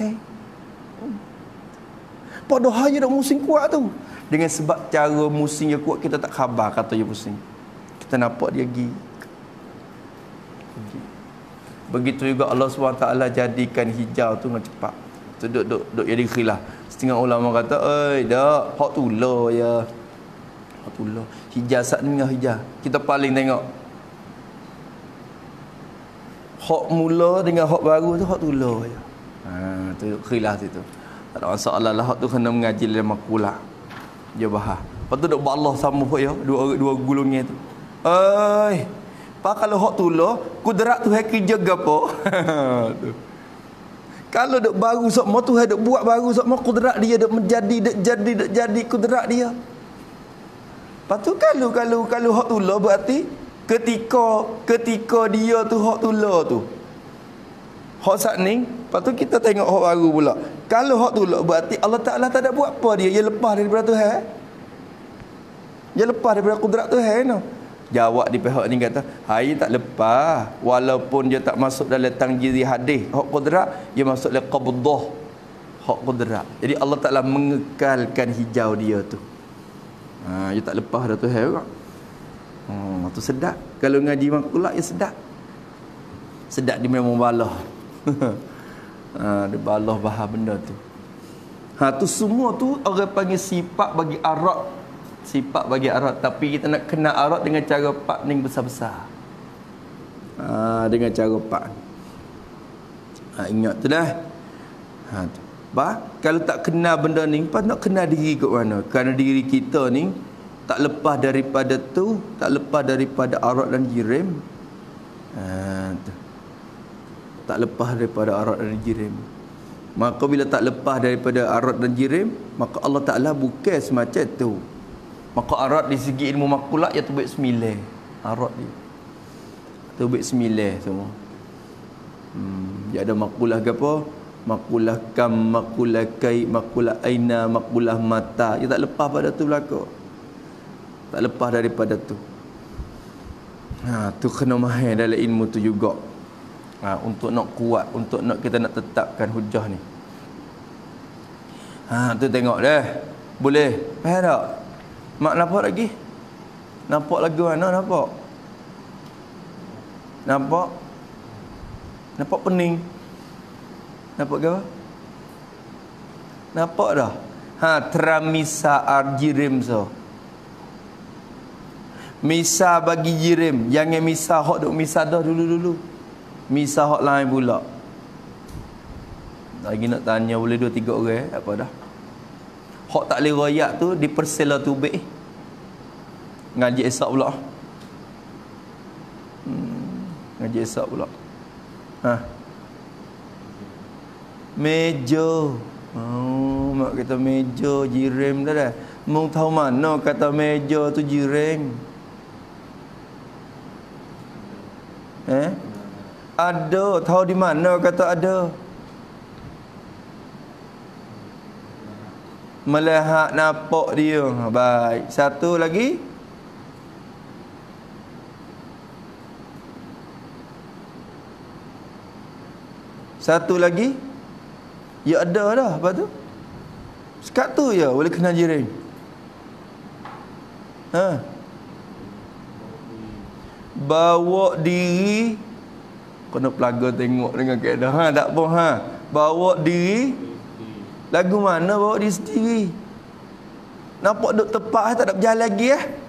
Padahal dia dah musim kuat tu. Dengan sebab cara musim yang kuat, kita tak khabar kata dia musim. Kita nampak dia pergi. Begitu juga Allah SWT jadikan hijau tu dengan cepat. Tu duk jadi khilaf. Setengah ulama kata, dak, hak tular ya. Hak tular. Hijau sat dengan hijau. Kita paling tengok. Hak mula dengan hak baru tu hak tular ya. Tu khilaf situ. Tak ada masalah lah, hak tu kena mengaji dalam makulah. Dia bahas. Lepas tu duk balah sama pun ya, dua gulungnya tu. Pak kalau hak tular, kudrat tu hak kerja gapo? Tu. Kalau duk baru semua tu duk buat baru semua, kudrat dia duk menjadi kudrat dia. Lepas tu kalau hak tular berarti ketika dia tu hak tular tu. Hak sat ni, lepas tu kita tengok hak baru pula. Kalau hak tular berarti Allah Taala tak ada buat apa dia lepas daripada Tuhan. Dia lepas daripada kudrat Tuhan no. Jawab di pihak ni kata, hai tak lepas, walaupun dia tak masuk dalam tangjiri hadis hak kudrat, dia masuk dalam qabdah hak kudrat. Jadi Allah Taala mengekalkan hijau dia tu. Dia tak lepas dah Tuhan juga. Tu sedap. Kalau ngaji makulah ya sedap. Sedap dia memang balah. Dia balah bahas benda tu. Tu semua tu orang panggil sifat bagi arat. Sifat bagi arat. Tapi kita nak kenal arat dengan cara pak ni besar-besar. Dengan cara pak. Ingat tu dah. Kalau tak kenal benda ni, pas nak kenal diri kat mana? Kerana diri kita ni tak lepas daripada tu, tak lepas daripada arat dan jirim. Tak lepas daripada arat dan jirim. Maka bila tak lepas daripada arat dan jirim, maka Allah Ta'ala bukan semacam tu. Maka arat di segi ilmu makulah ia tu baik sembilan. Arat dia tu baik sembilan semua. Dia ada makulah ke apa? Makulah kam, makulah kai, makulah aina, makulah mata. Dia tak lepas pada tu belaka. Tak lepas daripada tu. Tu kena mahir dalam ilmu tu juga. Untuk nak kuat, untuk nak kita nak tetapkan hujah ni. Tu tengok dah. Boleh. Faham tak? Mak nampak lagi? Nampak lagi mana nampak? Nampak? Nampak pening? Nampak ke apa? Nampak dah? Tramisa arjirim so. Misa bagi jirim. Jangan misa hak duk misa dah dulu-dulu. Misa hak lain pula. Lagi nak tanya boleh 2-3 orang apa dah. Hak tak boleh royak tu dipersela tubik. Ngaji esok pula. Ngaji esok pula. Meja. Mak kata meja jirim dah. Mau tahu mana kata meja tu jirim? Ada, tahu di mana kata ada? Melihat nampak dia. Baik. Satu lagi. Satu lagi. Ya ada dah. Apa tu? Sekat tu je boleh kena jirim. Ha. Bawa diri. Kena pelaga tengok dengan keadaan. Ha, tak apa. Ha. Bawa diri. Lagu mana bawa diri sendiri? Nampak duk tepat tak ada berjalan lagi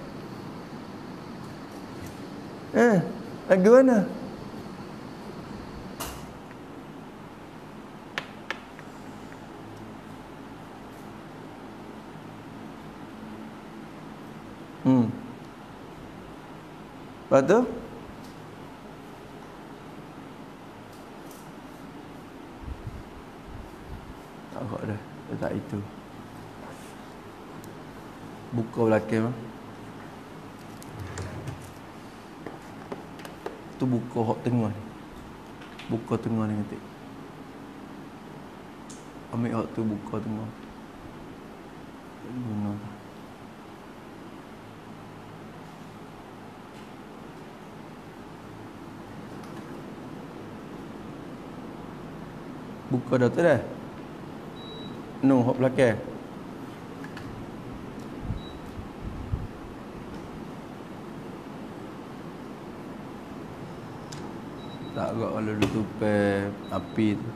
lagu mana? Lepas tu? Tak dah. Tak itu. Buka belakang. Tu buka hak tengah. Buka tengah ni nanti. Ambil hak tu buka tengah. Guna. Buka dah tu dah. No, hok belakang. Tak agak kalau dia tupai api tu.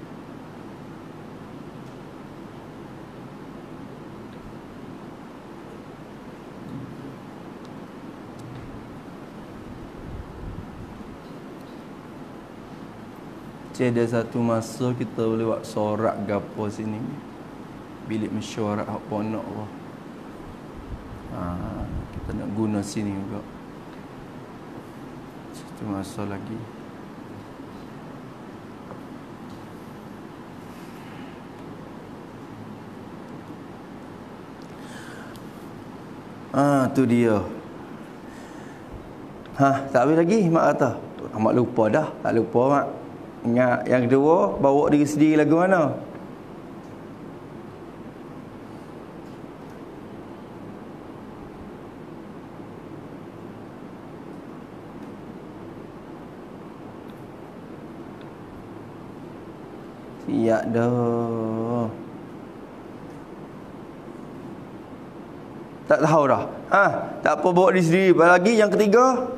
Ada satu masa kita boleh buat sorak gapo sini. Bilik mesyuarat hak ponok Allah. Kita nak guna sini juga. Satu masa lagi. Tu dia. Tak habis lagi mak kata. Mak lupa dah. Tak lupa mak. Ingat yang kedua, bawa diri sendiri lagu mana? Siap dah. Tak tahu dah. Tak apa bawa diri sendiri. Apa lagi yang ketiga?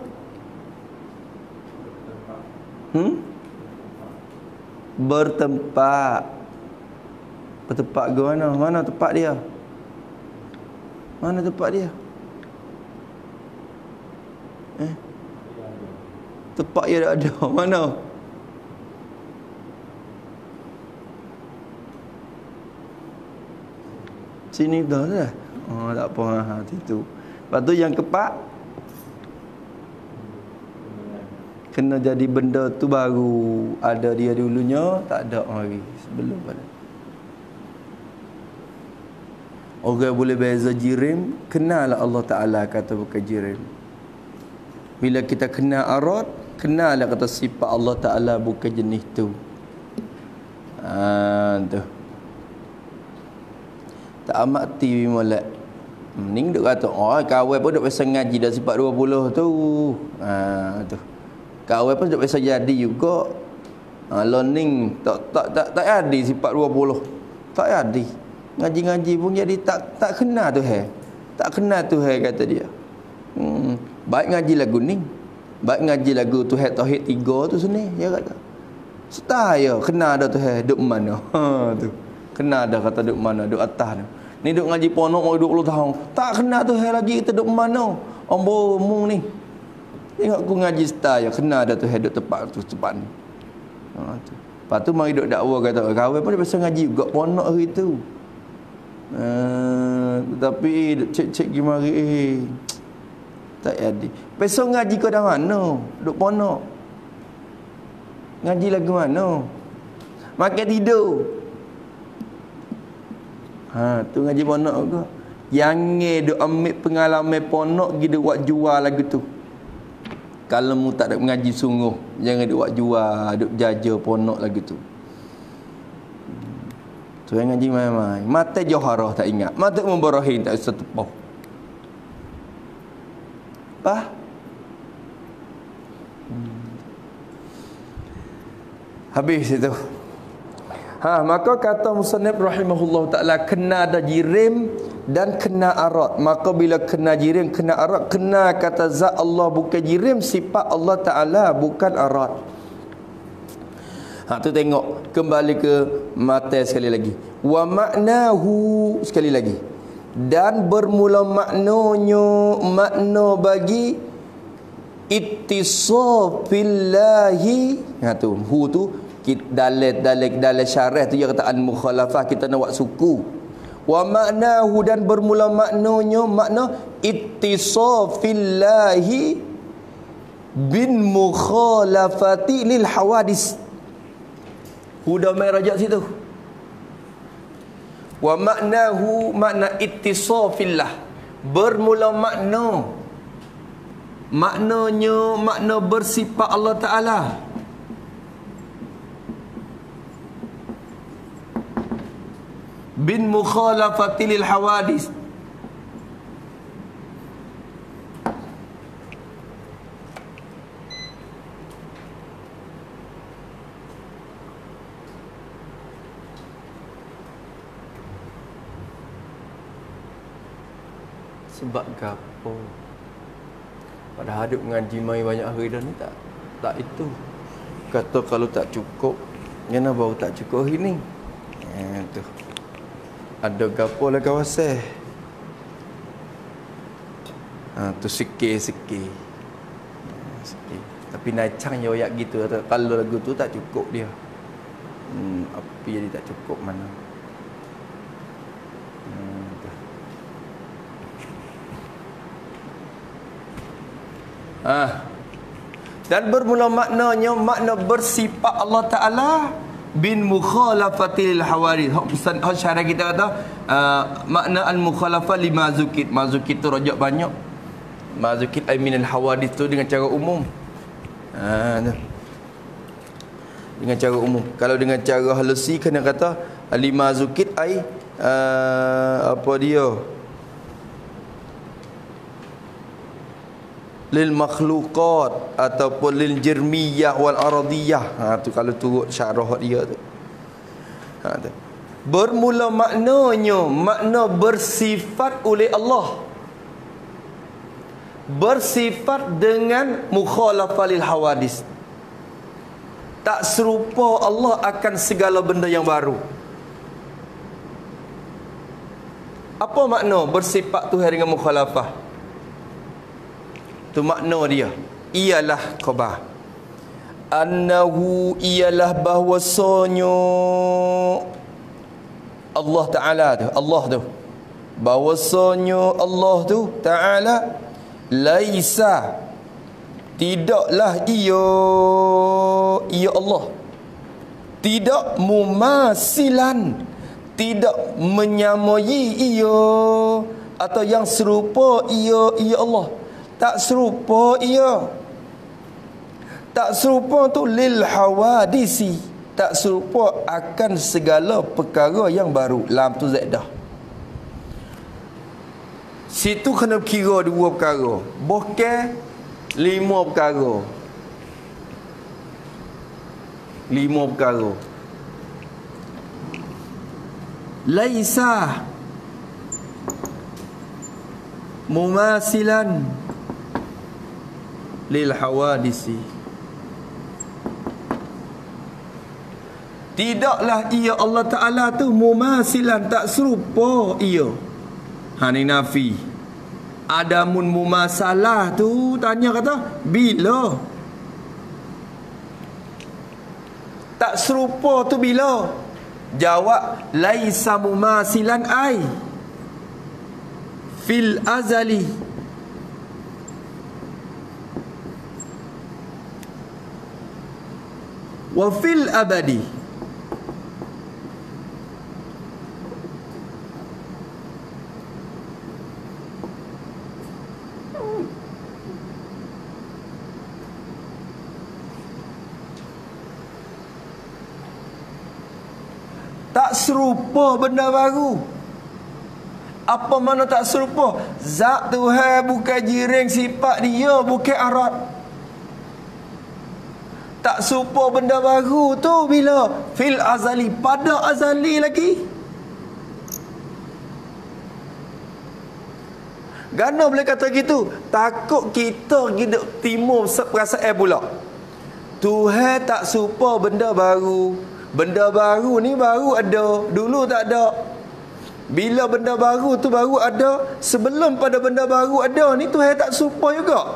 Bertempat. Bertempat ke mana? Mana tempat dia? Mana tempat dia? Tempat dia tak ada. Mana? Sini dah lah. Tak apa. Itu. Lepas tu yang keempat. Kena jadi benda tu baru ada dia dulunya, tak ada hari sebelum pada. Orang boleh beza jirim, kenal Allah Ta'ala kata bukan jirim. Bila kita kenal arad, kenal kata sifat Allah Ta'ala bukan jenis tu. Tu. Tak amat TV molek. Mending duk kata, kawan pun duk biasa ngaji dah sifat 20 tu. Tu. Kawan pun tak biasa jadi juga. Learning tak ada sifat 20. Tak ada. Ngaji-ngaji pun jadi tak kenal tu tak kenal tu kata dia. Baik ngaji lagu ni. Baik ngaji lagu tu tauhid 3 tu sini dia kata. Setaya kenal dah tu duk mana. Tu. Kenal dah kata duk mana, duk atas tu. Ni duk ngaji ponok mau 20 tahun. Tak kenal tu lagi kita duk mana. Omong ni. Tengok aku ngaji setaya, kena dah tu duduk tempat tu cepat ni. Tu. Lepas tu mari duduk dakwa kata, kawan pun dia biasa ngaji juga ponok hari tu. Tapi cek-cek pergi mari tak jadi. Besok ngaji kau dah mana? Duduk ponok. Ngaji lagu mana? Makan tidur. Tu ngaji ponok juga. Jangan duk ambil pengalaman ponok pergi duk buat jual lagu tu. Kalau mu tak ada mengaji sungguh, jangan duk buat jual, duk jaja ponok lagi tu. Tu yang ngaji mai-mai. Mata Johara tak ingat. Mata Ibrahim tak usah tepuh. Habis itu. Maka kata musannif rahimahullah taala, kena ada jirim dan kena arat. Maka bila kena jirim, kena arat, kena kata zat Allah bukan jirim, sifat Allah taala bukan arat. Tu tengok kembali ke mata sekali lagi. Wa maknahu sekali lagi. Dan bermula maknanya, makna bagi ittisafillahi. Tu hu tu dalam syarah tu dia kata al-mukhalafah, kita nak buat suku. Wa maknahu dan bermula maknanya, makna ittisafillahi bin mukhalafati lil hawadis. Huda mai rajak situ. Wa maknahu, makna ittisafillah, bermula makna, maknanya makna bersifat Allah Ta'ala. Bin mukhalafati lil hawadis. Sebab gapo? Pada hadap mengaji mai banyak hari dah ni tak itu. Kata kalau tak cukup, kenapa baru tak cukup hari ni? Tu. Ada gapo lah kawasan. Tu sikit-sikit. Tapi nacang je ayat gitu. Kalau lagu tu tak cukup dia. Apa jadi tak cukup mana? Dan bermula maknanya, makna bersifat Allah Ta'ala bin mukhalafatil hawadith. Syarah kita kata makna al-mukhalafah li mazukit. Mazukit tu rajak banyak. Mazukit ay min al-hawadith tu dengan cara umum. Dengan cara umum. Kalau dengan cara halusi kena kata li mazukit ay apa dia? Lil makhluqat ataupun lil jirmiyah wal aradiyah. Tu kalau turut syarah dia tu. Tu. Bermula maknanya, makna bersifat oleh Allah. Bersifat dengan mukhalafah lil hawadis. Tak serupa Allah akan segala benda yang baru. Apa makna bersifat Tuhan dengan mukhalafah? Tu makna dia. Ialah khabar. Annahu ialah bahwasanya Allah Ta'ala tu, Allah tu, bahwasanya Allah tu Ta'ala laisa, tidaklah ia Allah, tidak mumasilan, tidak menyamai ia atau yang serupa ia Allah. Tak serupa ia. Tak serupa tu lil hawadisi. Tak serupa akan segala perkara yang baru. Lam tu zaidah. Situ kena kira dua perkara. Bukan 5 perkara. 5 perkara. Laisa mumasilan lil hawadisi. Tidaklah ia Allah Ta'ala tu mumasilan, tak serupa ia. Ni nafi. Adamun mumasalah tu tanya kata bila? Tak serupa tu bila? Jawab laisa mumasilan ai fil azali. Wa fil abadi. Tak serupa benda baru. Apa mana tak serupa? Zat Tuhan bukan jiring, sifat dia bukan arat. Tak serupa benda baru tu bila? Fil azali, pada azali lagi. Gana boleh kata gitu? Takut kita hidup timur perasaan pula. Tuhan tak serupa benda baru. Benda baru ni baru ada, dulu tak ada. Bila benda baru tu baru ada, sebelum pada benda baru ada ni Tuhan tak serupa juga.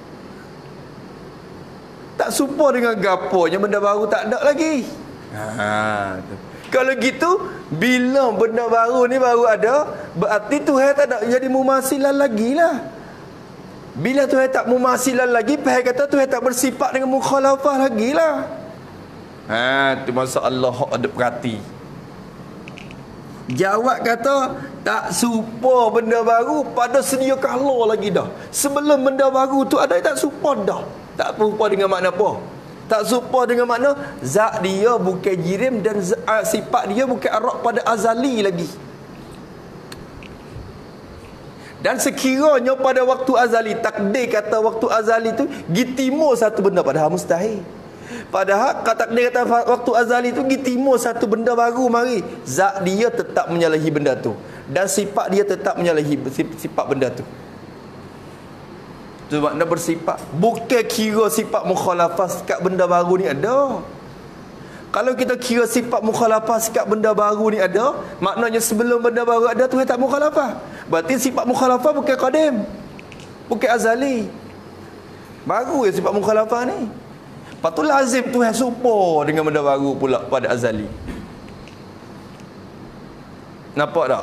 Tak serupa dengan gaponya, benda baru tak ada lagi. Kalau gitu, bila benda baru ni baru ada, berarti Tuhan tak ada jadi mumasilan lagi lah. Bila Tuhan tak mumasilan lagi, faham kata Tuhan tak bersifat dengan mukhalafah lagi lah. Tu masalah ada perhati. Jawab kata tak serupa benda baru pada sedia kala lagi dah. Sebelum benda baru tu ada, tak serupa dah. Tak serupa dengan makna apa? Tak serupa dengan makna zat dia bukan jirim dan sifat dia bukan arak pada azali lagi. Dan sekiranya pada waktu azali, takdir kata waktu azali tu gitimur satu benda, padahal mustahil. Padahal takdir kata waktu azali tu gitimur satu benda baru mari, zat dia tetap menyalahi benda tu dan sifat dia tetap menyalahi sifat benda tu. Tu makna bersifat. Bukan kira sifat mukhalafah sikap benda baru ni ada. Kalau kita kira sifat mukhalafah sikap benda baru ni ada, maknanya sebelum benda baru ada Tuhan tak mukhalafah. Berarti sifat mukhalafah bukan qadim, bukan azali. Baru ya sifat mukhalafah ni. Lepas tu lazim Tuhan serupa dengan benda baru pula pada azali. Nampak tak?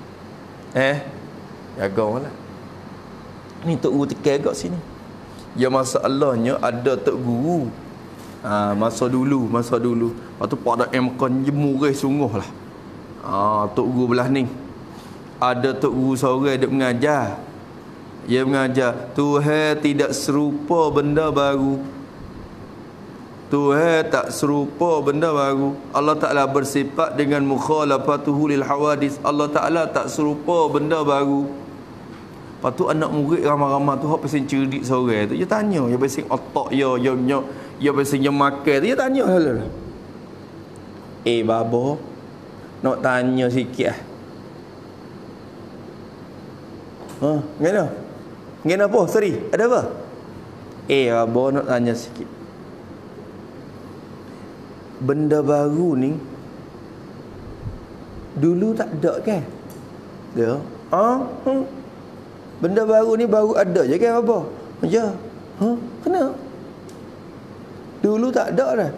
Jagalah. Ni Tok Guru tekan agak sini. Ya masalahnya ada Tok Guru. Masa dulu. Lepas tu pada MKon jemurih sungguh lah. Tok Guru belah ni. Ada Tok Guru seorang dia mengajar. Dia mengajar Tuhan tidak serupa benda baru. Tuhan tak serupa benda baru. Allah Ta'ala bersifat dengan mukhalafatuhu lil hawadis. Allah Ta'ala tak serupa benda baru. Lepas tu anak murid ramai-ramai tu hak pasal cerdik seorang tu, dia tanya, dia pasal otak dia pasal makan tu, dia tanya lah. Babo, nak tanya sikit Ngena? Ngena apa? Sorry, ada apa? Babo nak tanya sikit. Benda baru ni dulu tak ada kan? Dia. Benda baru ni baru ada je kan apa? Ya. Kena. Dulu tak ada dah.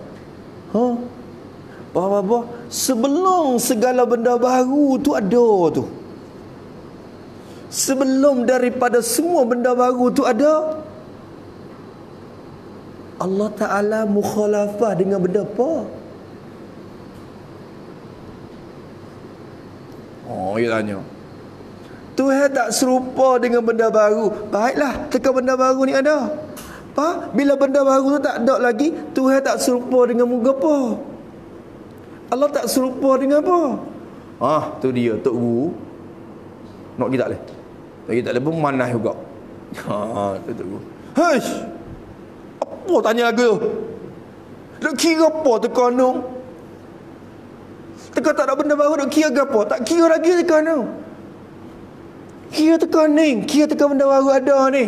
Apa? Sebelum segala benda baru tu ada tu. Sebelum daripada semua benda baru tu ada, Allah Ta'ala mukhalafah dengan benda apa? Dia tanya. Tuhan tak serupa dengan benda baru. Baiklah, teka benda baru ni ada. Bila benda baru tu tak ada lagi, Tuhan tak serupa dengan muka apa? Allah tak serupa dengan apa? Tu dia Tok Guru. Nak kita boleh. Nak kita boleh pun manah juga. Tu Tok Guru. Haish. Apa tanya lagi tu? Nak kira apa teka ni? Teka tak ada benda baru nak kira apa? Tak kira lagi teka ni. Kira teka ni, kira teka benda baru ada ni.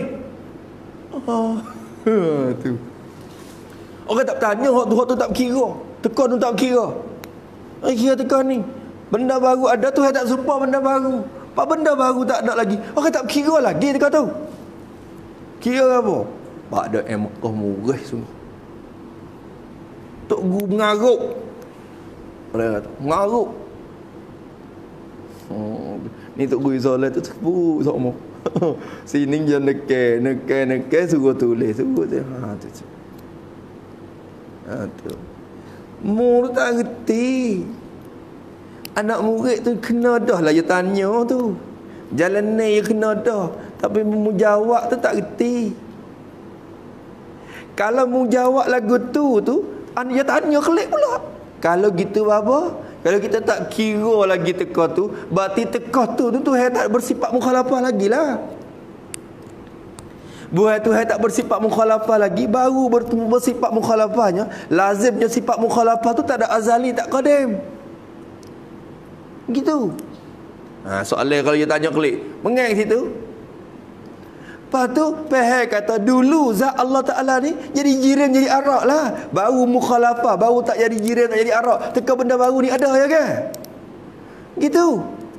Tu. Orang tak tanya, hak tu tak kira. Teka tu tak kira. Kira teka ni. Benda baru ada, Tuhan tak serupa benda baru. Apa benda baru tak ada lagi. Orang tak kira lagi teka tu. Kira apa? Pak ada Mekah murah sungguh. Tok Guru mengaruk. Orang kata, mengaruk. Ni Tok Guru solat tu sebut sama. Sini je neke suruh tulis, suruh tu. Tu. Mu tak reti. Anak murid tu kena dah lah dia tanya tu. Jalan ni dia kena dah. Tapi mu jawab tu tak reti. Kalau mu jawab lagu tu dia tanya kelik pula. Kalau gitu apa? Kalau kita tak kira lagi teka tu, berarti teka tu Tuhan tak bersifat mukhalafah lagi lah. Buat Tuhan tak bersifat mukhalafah lagi, baru bersifat mukhalafahnya. Lazimnya sifat mukhalafah tu tak ada azali, tak qadim. Gitu. Soalan kalau dia tanya klik, mengang situ. Lepas tu Faham kata dulu zat Allah Ta'ala ni jadi jiran, jadi arak lah. Baru mukhalafah, baru tak jadi jiran, tak jadi arak. Teka benda baru ni ada ya kan? Gitu.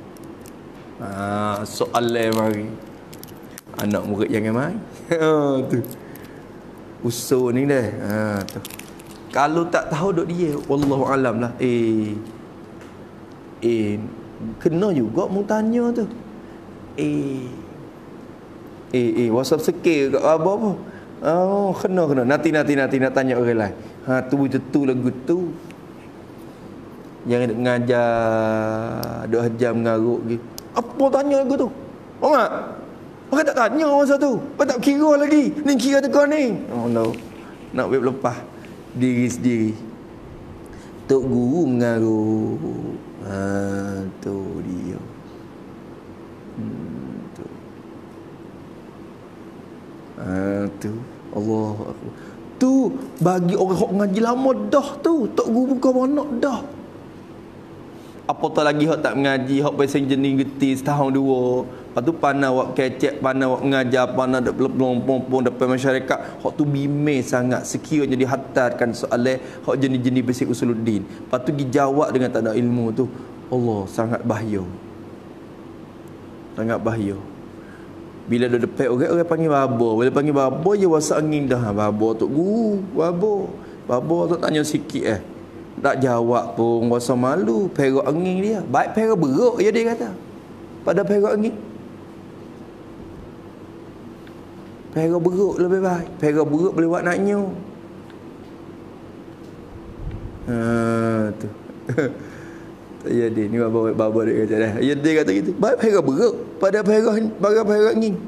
Soalan mari. Anak murid jangan main. Tu. Usul ni dah. Tu. Kalau tak tahu duk dia, wallahu alam lah. Kena juga mu tanya tu. WhatsApp sekir kat apa? Kena. Nanti nak tanya orang lain. Tu lagu tu. Jangan duk ngajar, duk hajar mengaruk gitu. Apa tanya lagu tu? Faham tak? Orang tak tanya masa tu. Orang tak kira lagi. Ni kira teka ni. No. Nak web lepas diri sendiri. Tok guru mengaruk. Tu dia. Tu Allah Akbar. Tu bagi orang hok ngaji lama dah tu. Tok guru buka anak dah. Apatah lagi hok tak mengaji, hok pasal jenis geti setahun dua. Lepas tu pandai wak kecek, pandai wak mengajar, pandai dak pelong-pelong depan masyarakat. Hok tu bime sangat sekiranya dihantarkan soalan hok jenis-jenis basic usuluddin. Lepas tu dijawab dengan tak ada ilmu tu. Allah sangat bahaya. Sangat bahaya. Bila dah depan orang panggil babo. Bila panggil babo je wasa angin dah. Babo tok guru, babo. Babo tu tanya sikit tak jawab pun rasa malu. Perak angin dia. Baik perak beruk je dia kata. Pada perak angin. Perak beruk lebih baik. Perak beruk boleh buat naknya. Tu. Tak jadi. Ni baba dia kata dah. Dia kata gitu. Baik perak beruk pada perak angin.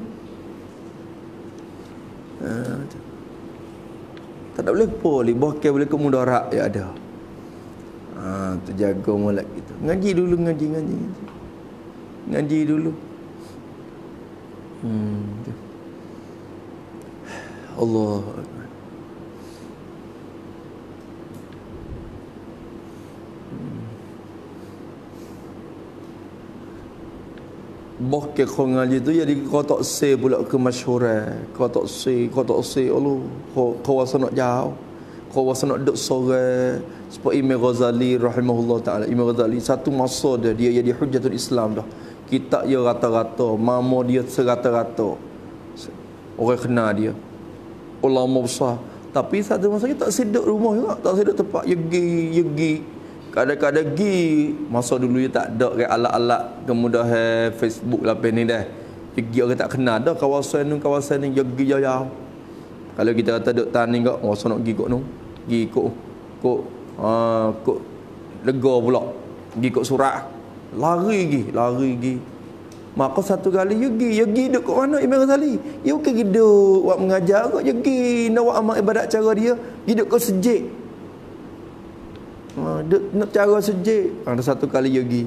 Tak boleh boleh. Bahkan boleh kemudarat ya ada. Terjaga molek gitu. Ngaji dulu, ngaji dulu. Allah Akbar. Bahkan kau ngaji tu jadi kau tak say pula kemasyhuran. Kau tak say Allah. Kau rasa nak jauh. Kau rasa nak duduk sore. Sebab Imam Ghazali rahimahullah ta'ala. Imam Ghazali satu masa dia jadi Hujjatul Islam dah. Kitab dia rata-rata. Mama dia serata-rata. Orang kenal dia. Ulama besar. Tapi satu masa kita tak sedut rumah juga. Tak sedut tempat. Yegi. Kadang-kadang pergi. Masa dulu dia tak ada alat-alat kemudahan Facebook lah ni dah. Yegi orang tak kenal dah. Kawasan ni yegi jauh. Kalau kita kata duduk tani kau, masa nak pergi kot tu. Pergi kok lega pula. Pergi kok surat. Lari pergi. Maka satu kali Yogi duduk kat mana Imam Ghazali? Dia bukan duduk buat mengajar kot. Yogi nak buat amal ibadat cara dia. Duduk kat sejik. Nak cara sejik. Ada satu kali Yogi.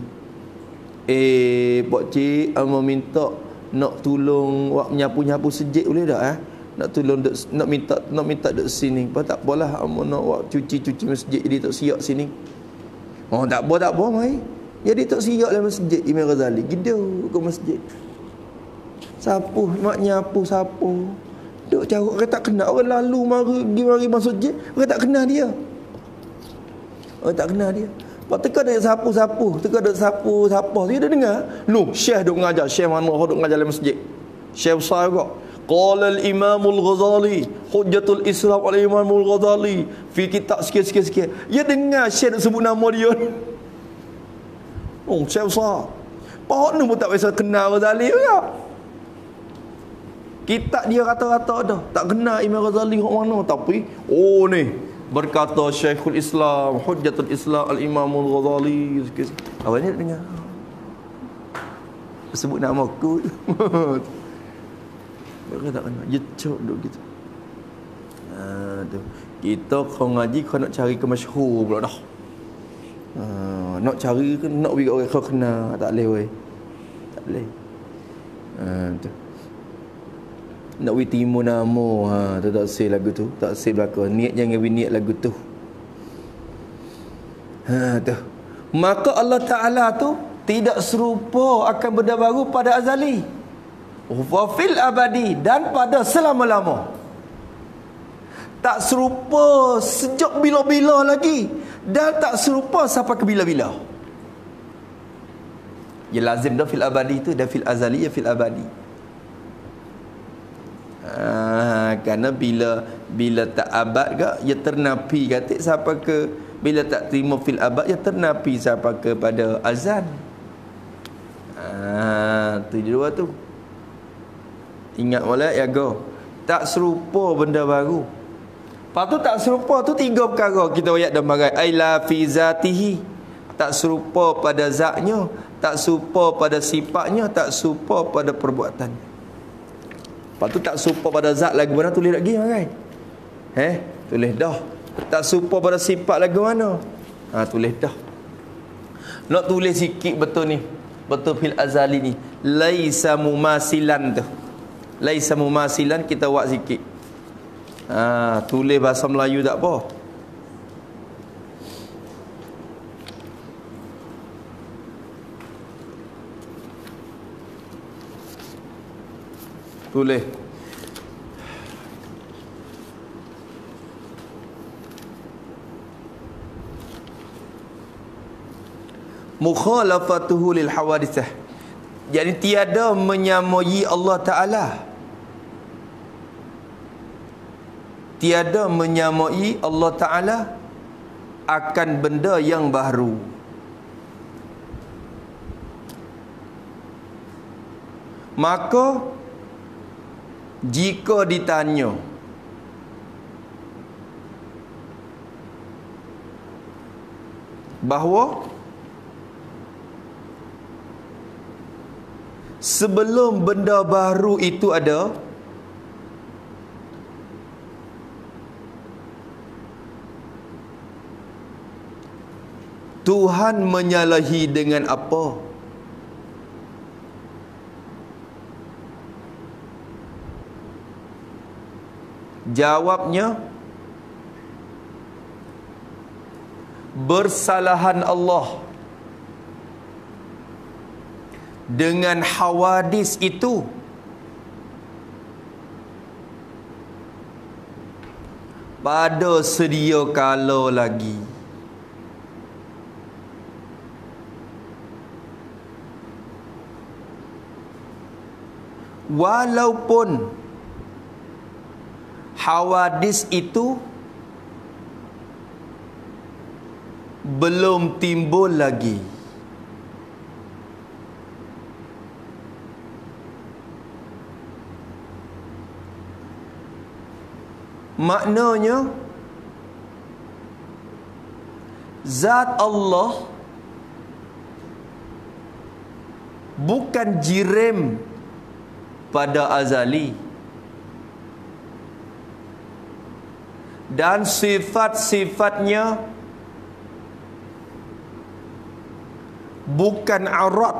Pak cik, amal minta nak tolong buat menyapu-nyapu sejik boleh tak Nak tolong nak minta duk sini. Apa tak apalah amun nak buat cuci masjid dia tak siap sini. Tak apa mai. Jadi tak siap dalam masjid Imam Ghazali. Gidu ke masjid. Sapu, mak nyapu sapu. Duk cara orang tak kenal, orang lalu mari masuk masjid, orang tak kenal dia. Lepas teka dia sapu-sapu, dia dengar. Syekh duk mengajar, syekh mana duk mengajar dalam masjid. Syekh besar juga. Qala al-Imamul Ghazali, Hujjatul Islam al-Imamul Ghazali fi kitab sikit. Dia dengar Syekh sebut nama dia. Syekh besar. Pak ni pun tak biasa kenal Ghazali juga. Kitab dia rata-rata dah. Tak kenal Imam Ghazali kat mana. Tapi, ni berkata Syekhul Islam, Hujjatul Islam al-Imamul Ghazali. Awak ni dengar. Sebut nama aku. Mereka tak kenal. Jecok duk gitu. Kita kau ngaji kau nak cari kemasyhur pula dah. Nak cari ke nak bagi orang kau kena, tak boleh weh. Tak boleh. Tu. Nak we timu namo, tu tak say lagu tu, tak say belaka. Niat jangan we niat lagu tu. Tu. Maka Allah Taala tu tidak serupa akan benda baru pada azali. Wa fil abadi, dan pada selama-lama. Tak serupa sejak bila-bila lagi, dan tak serupa sampai ke bila-bila. Ya lazim dah fil abadi tu, dan fil azali ya fil abadi. Kerana bila tak abad ke, ia ternapi katik sampai ke, bila tak terima fil abad, ia ternapi sampai kepada azan. Tu dua tu. Ingat molek ya go. Tak serupa benda baru. Lepas tu tak serupa tu tiga perkara kita ayat dan bagai. Aila fi zatihi, tak serupa pada zatnya, tak serupa pada sifatnya, tak serupa pada perbuatannya. Lepas tu tak serupa pada zat lagu mana, tulis lagi kan? Tulis dah. Tak serupa pada sifat lagu mana? Tulis dah. Nak tulis sikit betul ni. Betul fil azali ni. Laisa mumasilan tu. Laisa mumasilan kita buat sikit. Tulis bahasa Melayu tak apa. Tulis. Mukhalafatuhu lil hawadithah. Jadi tiada menyamai Allah Ta'ala. Tiada menyamai Allah Ta'ala akan benda yang baru. Maka jika ditanya bahawa sebelum benda baru itu ada, Tuhan menyalahi dengan apa? Jawabnya, bersalahan Allah dengan hawadis itu pada sedia kala lagi. Walaupun hawadis itu belum timbul lagi. Maknanya zat Allah bukan jirim pada azali, dan sifat-sifatnya bukan arad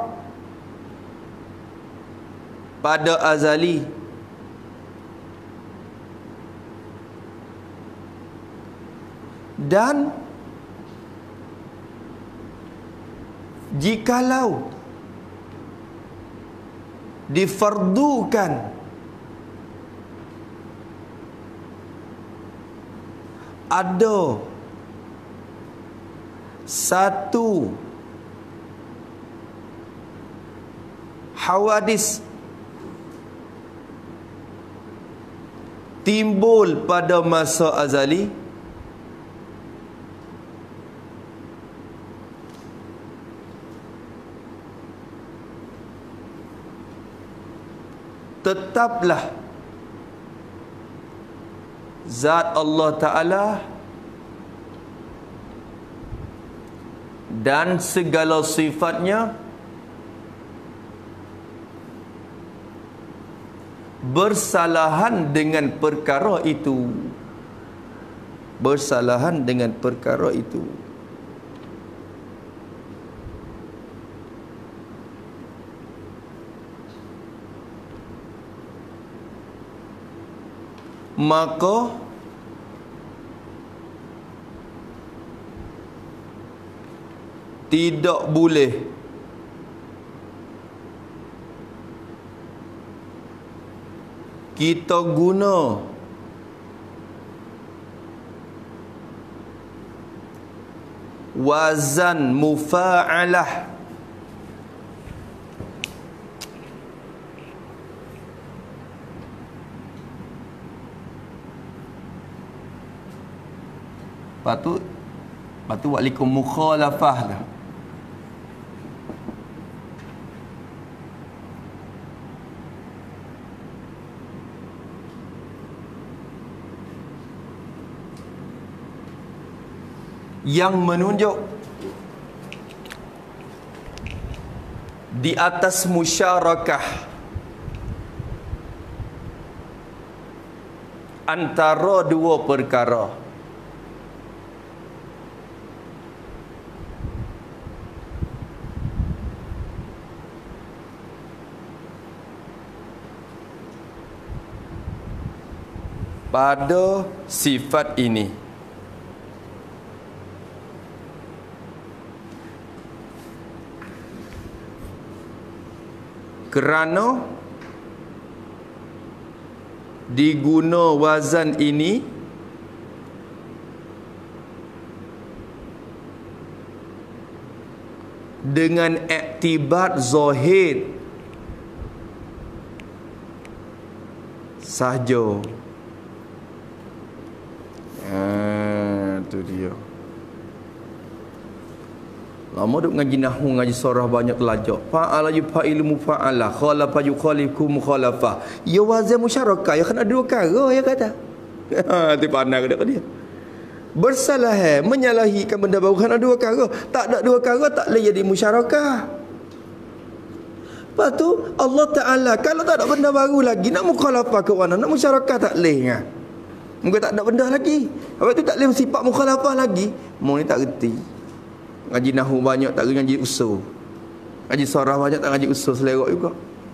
pada azali, dan jikalau difardukan ada satu hawadis timbul pada masa azali, tetaplah zat Allah Ta'ala dan segala sifatnya bersalahan dengan perkara itu. Bersalahan dengan perkara itu. maka tidak boleh kita guna wazan mufa'alah patut wa'alaikum mukhalafah lah. Yang menunjuk di atas musyarakah antara dua perkara. Pada sifat ini, kerana diguna wazan ini dengan iktibar zahir sahaja. Itu dia. Lama duk ngaji nahwu, ngaji sorah banyak telajak. Fa'ala yufa'ilu mufa'ala, khalafa yukhalifu mukhalafa. Ya wazan musyarakah, ya kan ada dua perkara ya kata. Itu pandai ke dia. Bersalah menyalahikan benda baru kan ada dua perkara. Tak ada dua perkara tak boleh jadi musyarakah. Lepas tu Allah Ta'ala kalau tak ada benda baru lagi nak mukhalafah ke mana? Nak musyarakah tak boleh kan? Mungkin tak ada benda lagi. Lepas tu tak boleh sifat mukhalafah lagi. Mu ni tak reti. Ngaji nahwu banyak tak ngaji usul. Ngaji sarah banyak tak ngaji usul selera juga.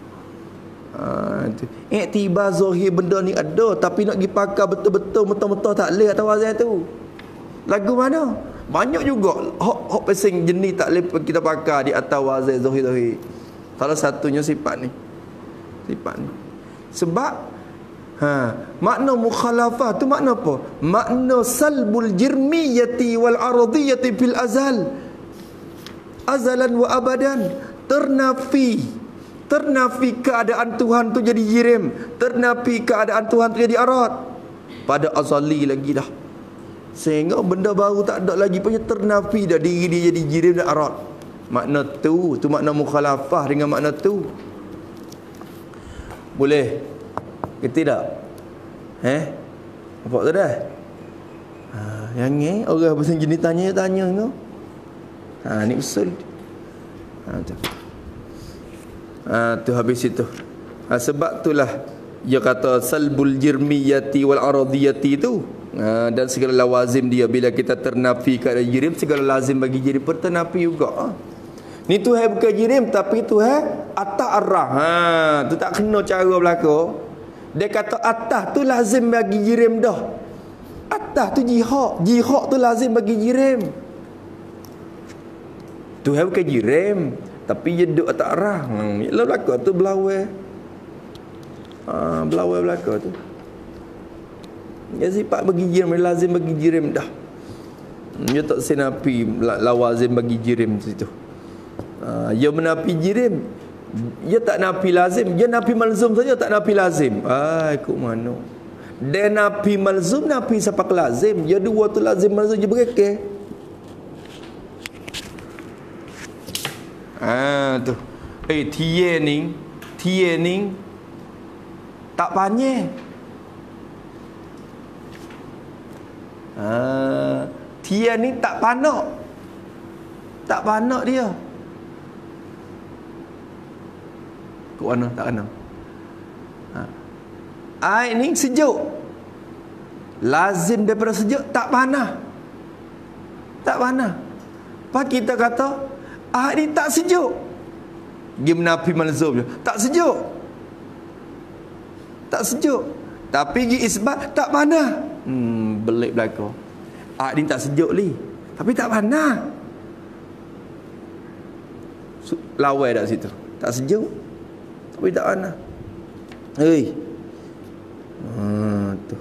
Iktibar zahir benda ni ada, tapi nak pergi pakar betul-betul betul-betul tak boleh atas wazan tu. Lagu mana? Banyak juga hok pesing jenis tak boleh kita pakar di atas wazan zahir-zahir. Salah satunya sifat ni. Sifat ni. Sebab makna mukhalafah tu makna apa? Makna salbul jirmiyati wal aradiyati fil azal. Azalan wa abadan. Ternafi keadaan Tuhan tu jadi jirim, ternafi keadaan Tuhan tu jadi arad. Pada azali lagi dah. Sehingga benda baru tak ada lagi punya ternafi dah, diri dia jadi jirim dan arad. Makna tu makna mukhalafah dengan makna tu. Boleh? Kerti tak? Apa tu dah? Yang ni orang pasal jenis tanya tu. Ni usul. Tu. Tu habis itu. Sebab itulah dia kata salbul jirmiyati wal aradiyati tu. Dan segala lawazim dia bila kita ternafi keadaan jirim, segala lazim bagi jirim ternafi juga. Ni tu bukan jirim tapi tu atas arah. Tu tak kena cara berlaku. Dia kata atas tu lazim bagi jirim dah. Atas tu jihad. Jihad tu lazim bagi jirim. Tu bukan jirim tapi dia duduk atas arah. Yalah belakang tu belawai. Belawai belakang tu. Dia sifat bagi jirim, lazim bagi jirim dah. Dia tak senapi lawazim bagi jirim situ. Dia menapi jirim. Dia tak napi lazim, dia napi malzum saja, tak napi lazim. Ikut mana? Dia napi malzum, napi siapa ke lazim. Dia dua tu lazim malzum je berekeh. Tu. Tie ni tak panjang. Tie ni tak panak. Tak panak dia. Kok mana? Tak kena. Air ni sejuk. Lazim daripada sejuk tak panas. Tak panas. Pak kita kata air ni tak sejuk. Dia menafi malzum je. Tak sejuk. Tak sejuk. Tapi gi isbat tak panas. Belik belaka. Ni tak sejuk ni. Tapi tak panas. Lawai dak situ. Tak sejuk. Tapi tak panas. Hei. Tu.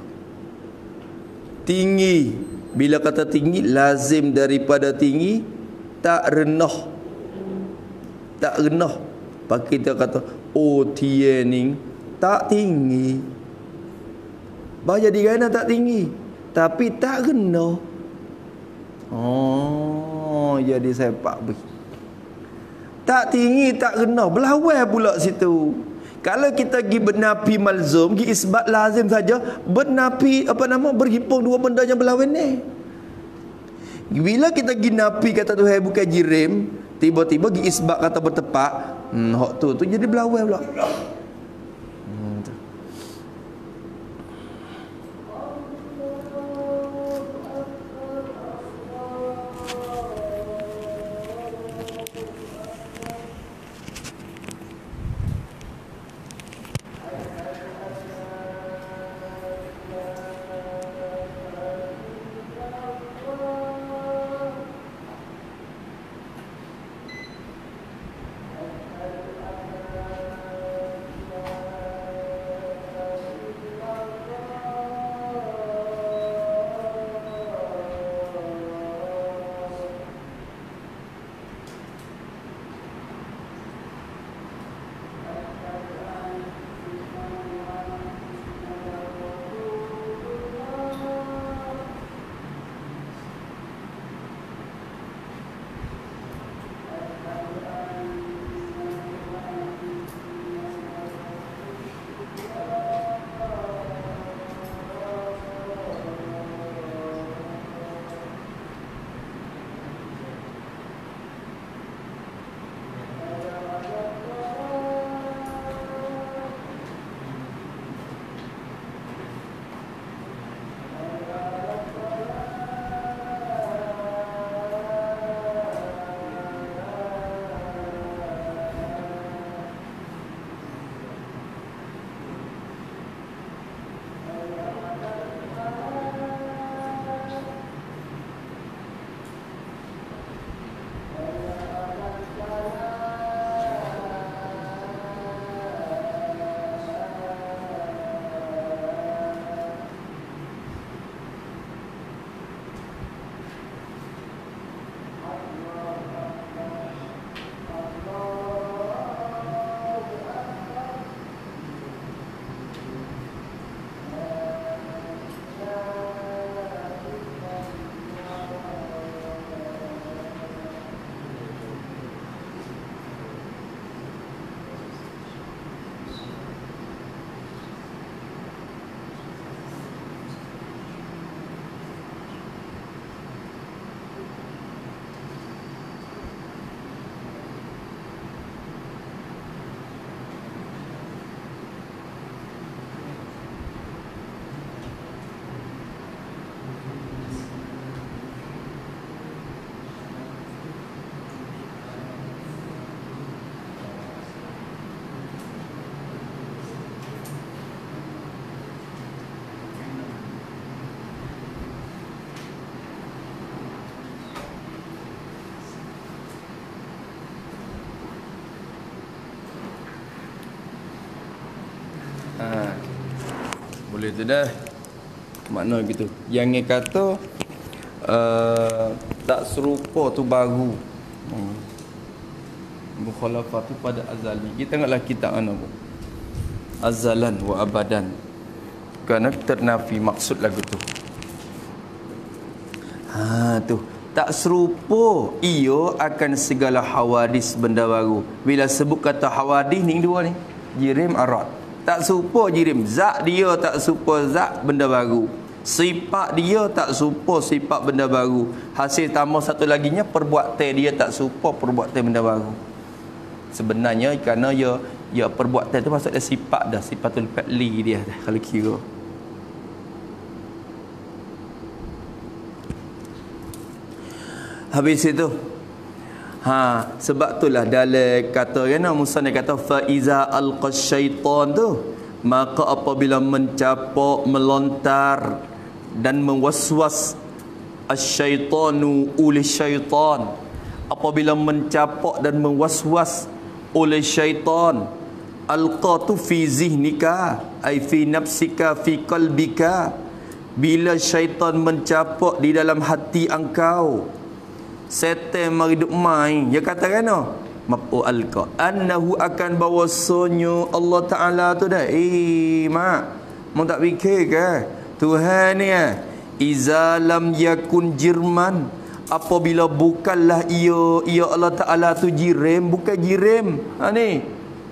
Tinggi. Bila kata tinggi, lazim daripada tinggi, tak renah. Tak renah. Pak kita kata, oh tiening tak tinggi. Bahaya di mana tak tinggi. Tapi tak renah. Oh, jadi sepak beri. Tak tinggi, tak renah. Belawai pula situ. Kalau kita pergi bernapi malzum, pergi isbat lazim saja, bernapi berhimpun dua benda yang berlawan ni. Bila kita pergi napi kata Tuhan bukan jirim, tiba-tiba pergi isbat kata bertepak, hak tu jadi berlawan pula. Boleh tu dah. Makna gitu. Yang ni kata tak serupa tu baru. Mukhalafah tu pada azali. Kita tengoklah kitab mana pun. Azalan wa abadan. Kerana ternafi maksud lagu tu. Tu. Tak serupa ia akan segala hawadis benda baru. Bila sebut kata hawadis ni dua ni. Jirim arad. Tak serupa jirim. Zat dia tak serupa zat benda baru. Sifat dia tak serupa sifat benda baru. Hasil tambah satu laginya perbuatan dia tak serupa perbuatan benda baru. Sebenarnya kerana ya perbuatan tu maksudnya sifat dah. Sifatul fa'li dia dah kalau kira. Habis itu sebab itulah dalam kata musannif kata fa iza alqa syaitan tu Maka apabila mencapak, melontar dan mewaswas asyaitanu oleh syaitan, apabila mencapak dan mewaswas oleh syaitan, alqatu fi zihnika ay fi nafsika fi qalbika, bila syaitan mencapak di dalam hati engkau, setan mari duk main, dia kata kan mafu alqa annahu akan bahwasanya Allah Taala tu dah mak mau tak fikir ke Tuhan ni iza lam yakun jirman, apabila bukanlah ia Allah Taala tu jirim, bukan jirim ni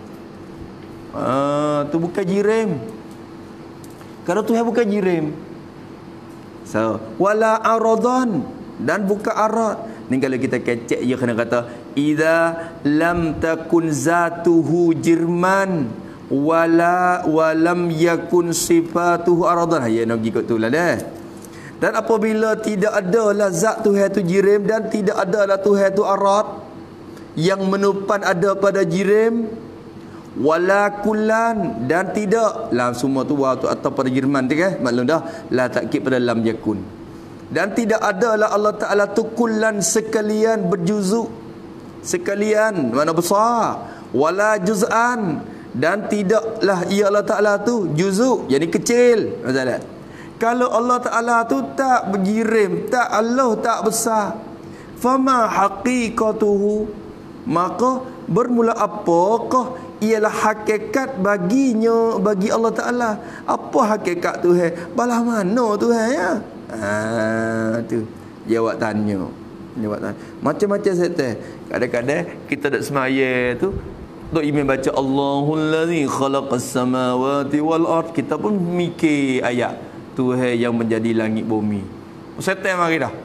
tu bukan jirim. Kalau Tuhan bukan jirim, so wala aradan, dan bukan arad. Ni kalau kita kecek je kena kata idza lam takun zatuhu jirman walam yakun sifatuhu aradan. Ya nak ikut tu lah dah. Dan apabila tidak adalah zat Tuhan tu jirim dan tidak adalah Tuhan tu arad, yang menupan ada pada jirim, wala kullan, dan tidak lam semua tu wa tu atau pada jirman tu kan, maklum dah la takkid pada lam yakun. Dan tidak adalah Allah Ta'ala tu kullan sekalian berjuzuk, sekalian mana besar, wala juz'an, dan tidaklah ia Allah Ta'ala tu juzuk, jadi kecil. Masalah kalau Allah Ta'ala tu tak berjirim, tak Allah tak besar, fama haqiqatuhu, maka bermula apakah ialah hakikat baginya, bagi Allah Ta'ala. Apa hakikat Tuhan? Balah mana Tuhan ya? Tu jawab tanya. Macam-macam setan. Kadang-kadang kita dak semaya tu dok imam baca Allahul ladzi khalaqas samawati wal ard, kita pun mikir ayat Tuhan yang menjadi langit bumi. Setan mari dah.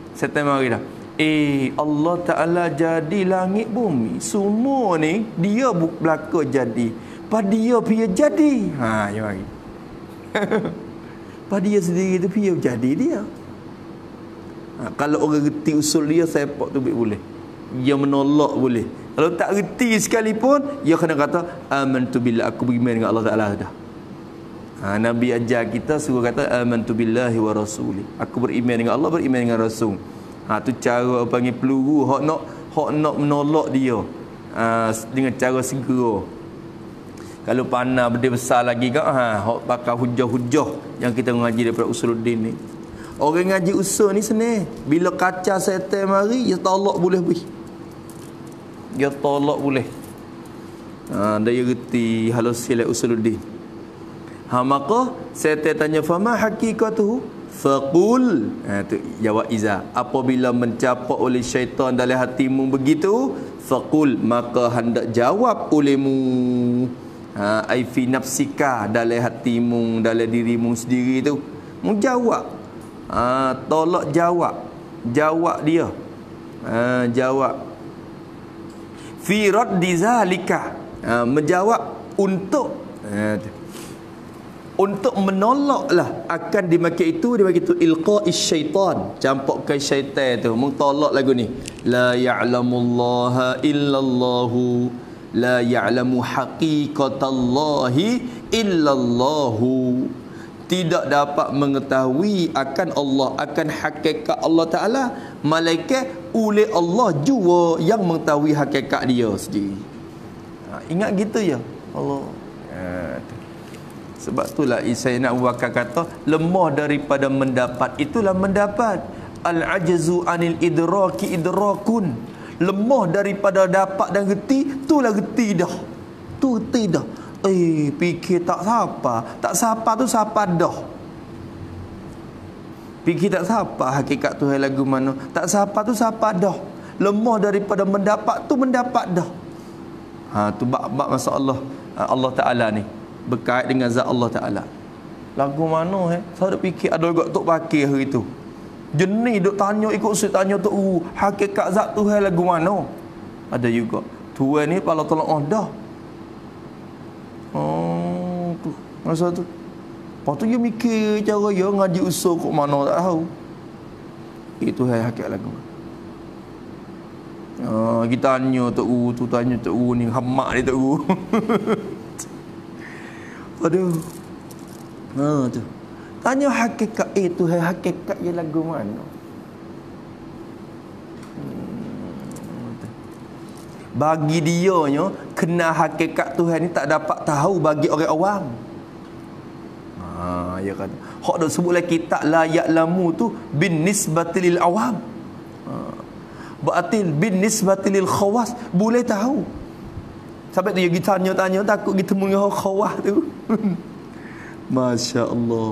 Allah Ta'ala jadi langit bumi, semua ni dia berlaku jadi, pada dia pia jadi. Ya mari. Pada dia sendiri tu pia jadi dia. Kalau orang reti usul dia, sepak tu boleh. Dia menolak boleh. Kalau tak reti sekalipun, dia kena kata amantu billah, aku beriman dengan Allah Ta'ala dah. Nabi ajar kita suruh kata amantu billahi wa rasuli, aku beriman dengan Allah, beriman dengan Rasul. Tu cara panggil peluru hak nak menolak dia dengan cara segera. Kalau panah benda besar lagi kan hak bakal hujah-hujah yang kita mengaji daripada Usuluddin ni. Orang ngaji usul ni senang. Bila kaca setan mari, dia tolak boleh beri. Dia tolak boleh. Dia reti halus silai Usuluddin. Maka setan tanya fama haqiqatuhu? Faqul, tu jawab iza, apabila mencapak oleh syaitan dalam hatimu begitu, faqul, maka hendak jawab olehmu, ai fi nafsika, dalam hatimu, dalam dirimu sendiri tu, mu jawab, tolak jawab dia, jawab fi raddi zalika, menjawab untuk menolaklah akan dimaki itu ilqa'is syaitan, campakkan syaitan tu, mentolak lagu ni, la ya'lamullaha illallahu, la ya'lamu haqiqatallahi illallahu, tidak dapat mengetahui akan Allah, akan hakikat Allah Ta'ala, malaikat oleh Allah jua yang mengetahui hakikat dia sendiri. Ingat gitu ya Allah. Sebab itulah Sayyidina Abu Bakar kata lemah daripada mendapat itulah mendapat. Al-ajzu anil idraki idrakun, lemah daripada dapat dan reti, itulah reti dah. Tu reti dah. Fikir tak siapa tu siapa dah. Fikir tak siapa hakikat Tuhan lagu mana, tak siapa tu siapa dah. Lemah daripada mendapat tu mendapat dah. Tu bab masalah Allah Ta'ala ni berkait dengan zat Allah Ta'ala. Lagu mana saya duk fikir ada juga tok pakai hari tu. Jenis duk tanya ikut saya tanya tu hakikat zat Tuhan lagu mana. Ada juga. Tuhan ni pala tolong dah. Tu masa tu. Lepas tu dia mikir cara dia ngaji usul kok mana tak tahu. Itu hakikat lagu. Kita tanya tu tanya tu ni hamak dia tu. Aduh. Tu. Tanya hakikat itu, hakikat je lagu mana? Bagi dianya kenal hakikat Tuhan ni tak dapat tahu bagi orang awam. Ya kata. Hak dak sebut lagi kitab la ya'lamu tu bin nisbati lil awam. Berarti bin nisbati lil khawas boleh tahu. Sampai tu dia pergi tanya-tanya takut kita temu dengan khawas tu. Masya-Allah.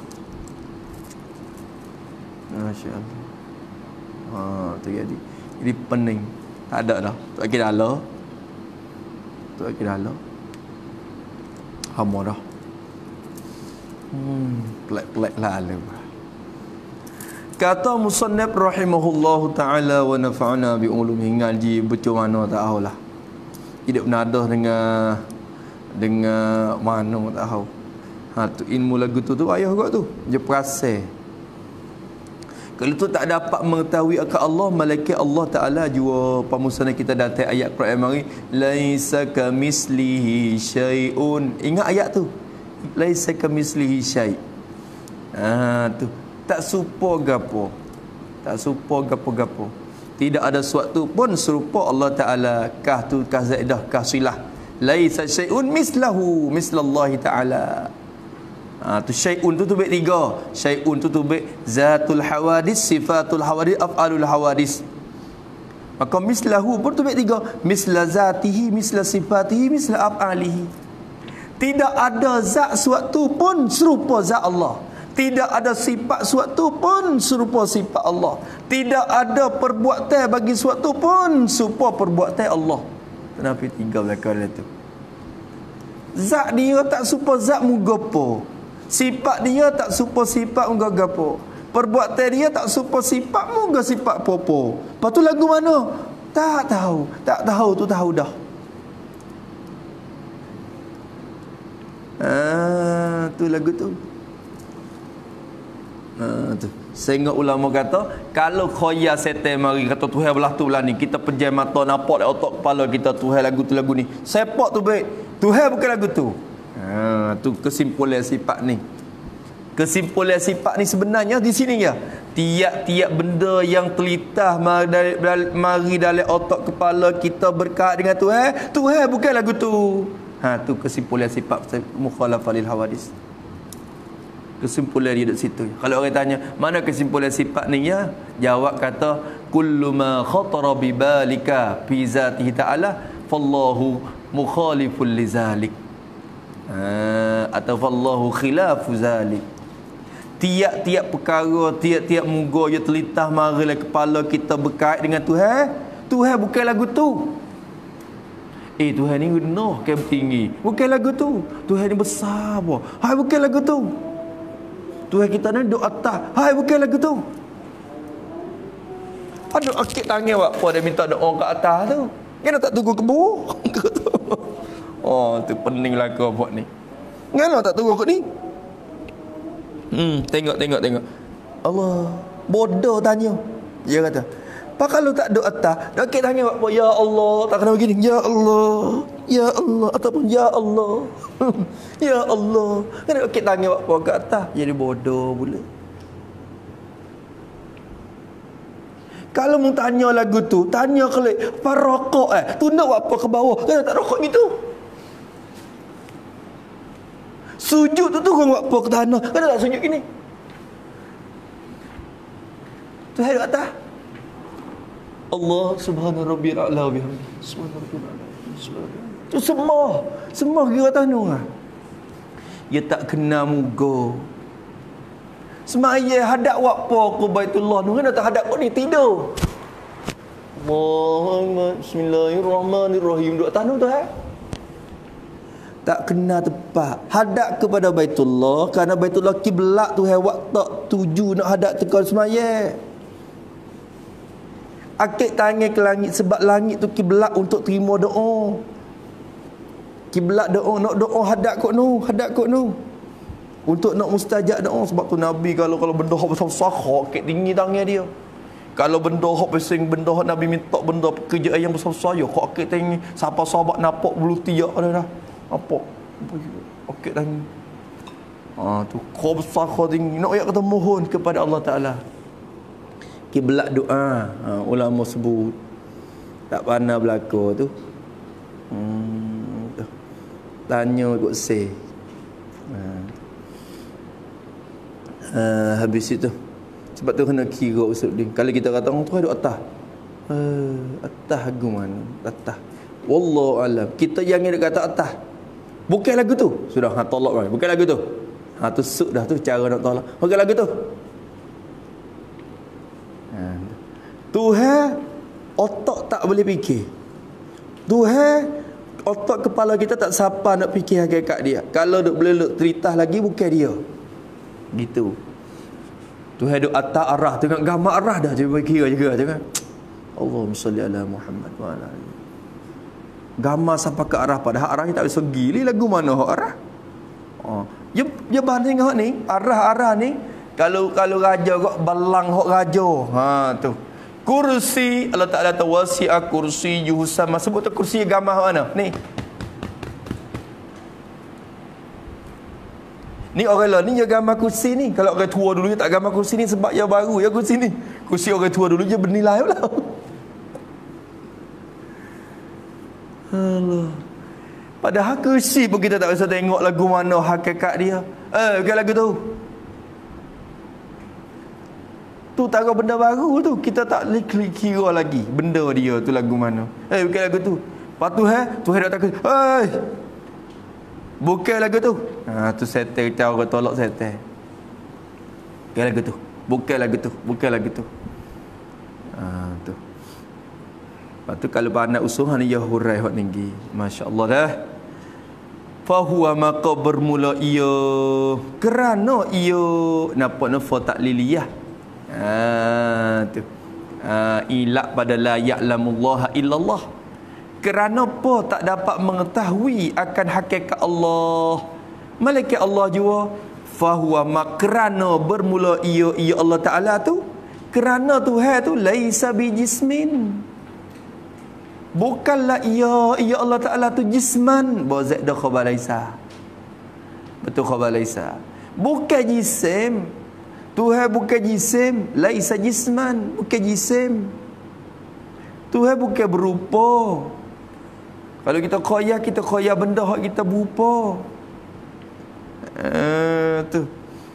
Masya-Allah. Tu jadi pening. Tak ada dah. Tak kira Allah. Tak kira Allah. Hamba dah. Pelik-pelik lah alim. Kata musannif rahimahullahu ta'ala wa nafa'ana bi ulumihi, ngaji betul mana tak tahulah. Hidup nadah dengan mana tak tahu. Tu ilmu lagu tu ayah kau tu. Dia perasai. Kalau tu tak dapat mengetahui akan Allah, malaikat Allah Ta'ala jua pamusana kita datang ayat Quran mari, laisa kamislihi syai'un. Ingat ayat tu? Laisa kamislihi syai'. Tu tak serupa gapo. Tak serupa gapo-gapo. Tidak ada sesuatu pun serupa Allah Ta'ala. Kah tu kah zaidah kah silah. Laisa syai'un mislahu mislallahi Ta'ala. Tu syai'un tu baik tiga. Syai'un tu baik zatul hawadis, sifatul hawadis, af'alul hawadis. Maka mislahu pun tu baik tiga. Misla zatihi, misla sifatihi, misla af'alihi. Tidak ada zat suatu pun serupa zat Allah. Tidak ada sifat suatu pun serupa sifat Allah. Tidak ada perbuatan bagi suatu pun serupa perbuatan Allah. Kenapa tiga belakang tu? Zat dia tak serupa zat mugapo. Sifat dia tak serupa sifat mugapo. Perbuatan dia tak serupa sifat muga sifat popo. Lepas tu lagu mana? Tak tahu. Tak tahu tu tahu dah. Tu lagu tu. Tu. Sehingga ulama kata, kalau khoya setan mari kata Tuhan belah tu belah ni, kita pejam mata nampak dak otak kepala kita Tuhan lagu ni. Sepak tu baik. Tuhan bukan lagu tu. Tu kesimpulan sifat ni. Kesimpulan sifat ni sebenarnya di sini ya. Tiap-tiap benda yang terlintas mari dalam otak kepala kita berkait dengan Tuhan, Tuhan bukan lagu tu. Tu kesimpulan sifat mukhalafah lil hawadis. Kesimpulan dia di situ. Kalau orang tanya, mana kesimpulan sifat ni ya? Jawab kata, kullu ma khatara bi balika fi zatihi ta'ala fallahu mukhalifun li zalik. Atau fallahu khilafu zalik. Tiap-tiap perkara, tiap-tiap muga yang terlintas mari dalam kepala kita berkait dengan Tuhan, Tuhan bukan lagu tu. Tuhan ni rendah kan tinggi, bukan lagu tu. Tuhan ni besar apa? Bukan lagu tu. Tuhan kita ni duduk atas, bukan lagu tu. Ada akik tangan buat apa dia minta doa kat atas tu. Kenapa tak tunggu ke bawah? Tu pening lah kau buat ni. Kenapa tak tunggu kat ni? Tengok. Allah, bodoh tanya. Dia kata, apa kalau tak duduk atas, dak akik tangan buat apa? Ya Allah, tak kena begini. Ya Allah. Ya Allah ataupun ya Allah. Ya Allah. Kenapa akik tangan buat apa kat atas? Jadi bodoh pula. Kalau mu tanya lagu tu, tanya kelik, apa rokok tu nak buat apa ke bawah? Kenapa tak rokok gitu? Sujud tu kau buat apa ke tanah? Kenapa tak sujud gini? Tu hai atas. Allah subhanahu rabbil a'la wa bihamdi. Subhanahu rabbil a'la. Tu semua kira tanah. Dia tak kena muga. Semaya hadap wapo ke Baitullah tu kan tak hadap kau ni tidur. Allahumma bismillahirrahmanirrahim duk tanah tu tak kena tepat. Hadap kepada Baitullah kerana Baitullah kiblat tu waktu tuju nak hadap tekan semaya. Akik tangan ke langit sebab langit tu kiblat untuk terima doa. Kiblat doa, nak doa hadap kok nu. Untuk nak mustajab doa. Sebab tu Nabi kalau benda hak besar-besar akik tinggi tangan dia. Kalau benda hak pesing, benda hak Nabi minta benda pekerjaan yang besar-besar ya akik tinggi. Siapa sahabat nampak bulu tiak dah. Nampak. okey dah. Tu kau besar kau tinggi. Nak ayat kata mohon kepada Allah Ta'ala. Kiblat doa. Ulama sebut. Tak pandai belaka tu. Tanya ikut say. Habis itu. Sebab tu kena kira Ustaz. Kalau kita kata orang tu duduk atas. Atas agung mana? Atas. Wallahu alam. Kita jangan kata atas. Bukan lagu tu. Sudah tolak kan. Bukan lagu tu. Tu suk dah tu cara nak tolak. Bukan lagu tu. Tuhan otak tak boleh fikir. Tuhan otak kepala kita tak sapa nak fikir hakikat dia. Kalau duk boleh duk cerita lagi bukan dia. Gitu. Tuhan duk atas arah tengok gambar arah dah cuba kira juga tengok. Allahumma salli ala Muhammad wa ala alihi. Gambar sampai ke arah padahal arahnya tak segi. Ni lagu mana hak arah? Dia banding hak ni, arah-arah ni kalau raja kok balang hak raja. Tu. Kursi Allah Taala tawasi'a kursi yuhsama. Sebut tu kursi gambar hak mana? Ni orang lah ni dia gambar kursi ni. Kalau orang tua dulu dia tak gambar kursi ni sebab yang baru ya kursi ni. Kursi orang tua dulu je bernilai pula. Allah. Padahal kursi pun kita tak bisa tengok lagu mana hakikat dia. Bukan lagu tu. Tu taruh benda baru tu. Kita tak boleh kira lagi benda dia tu lagu mana. Bukan lagu tu. Lepas tu Tuhan dah takut. Bukan lagu tu. Tu setel cara tolak setel. Bukan lagu tu. Bukan lagu tu. Bukan lagu tu. Tu. Lepas tu kalau anak usuhan ni ya hurai hak tinggi. Masya-Allah dah. Fahuwa maka bermula ia kerana ia nampak nafa takliliyah. Tu. Ilak pada la ya'lamullaha illallah. Kerana apa tak dapat mengetahui akan hakikat Allah. Malaikat Allah jua fahuwa makrana bermula ia Allah Taala tu kerana Tuhan tu laisa bijismin. Bukanlah ia Allah Taala tu jisman. Bozak dah khabar laisa. Betul khabar laisa. Bukan jisim. Tuhan bukan jisim, laisa jisman, bukan jisim. Tuhan bukan berupa. Kalau kita koyak benda hak kita berupa. Tu.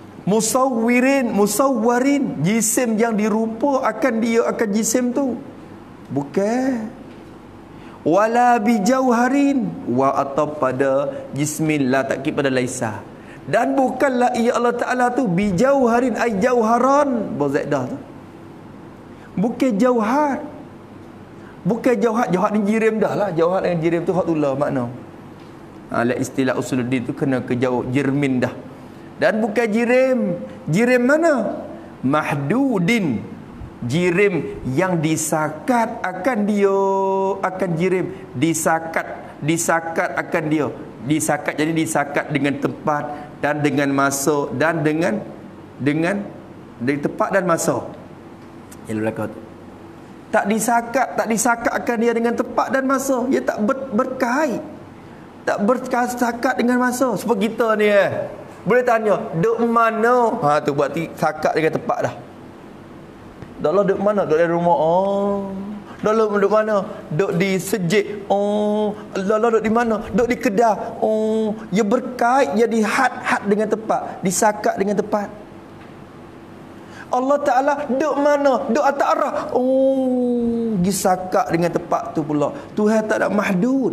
Musawwarin, jisim yang dirupa akan dia akan jisim tu. Bukan. Wala bijauharin wa atau pada jismin la takkid pada laisa. Dan bukanlah ia Allah Ta'ala tu bijauharin ay jauharan bazaidah tu. Bukan jauhar. Bukan jauhar. Jauhar ni jirim dah lah. Jauhar dengan jirim tu hak tulah makna. Ala istilah usuluddin tu kena ke jauh jirmin dah. Dan bukan jirim. Jirim mana? Mahdudin. Jirim yang disakat akan dia. Akan jirim. Disakat akan dia. Disakat jadi disakat dengan tempat dan dengan masa dan dengan tempat dan masa. Yang belakang tu. Tak disakat akan dia dengan tempat dan masa. Ia tak berkait. Tak bersakat dengan masa. Seperti kita ni boleh tanya, duk mana? Tu buat sakat dengan tempat dah. Dah lah duk mana? Duk dalam rumah. Dah lah duk mana? Duk di Sejid. Dah lah duk di mana? Duk di Kedah. Ia berkait, ia dihad dengan tempat, disakat dengan tempat. Allah Ta'ala duk mana? Duk atas arah. Disakat dengan tempat tu pula. Tuhan tak ada mahdud.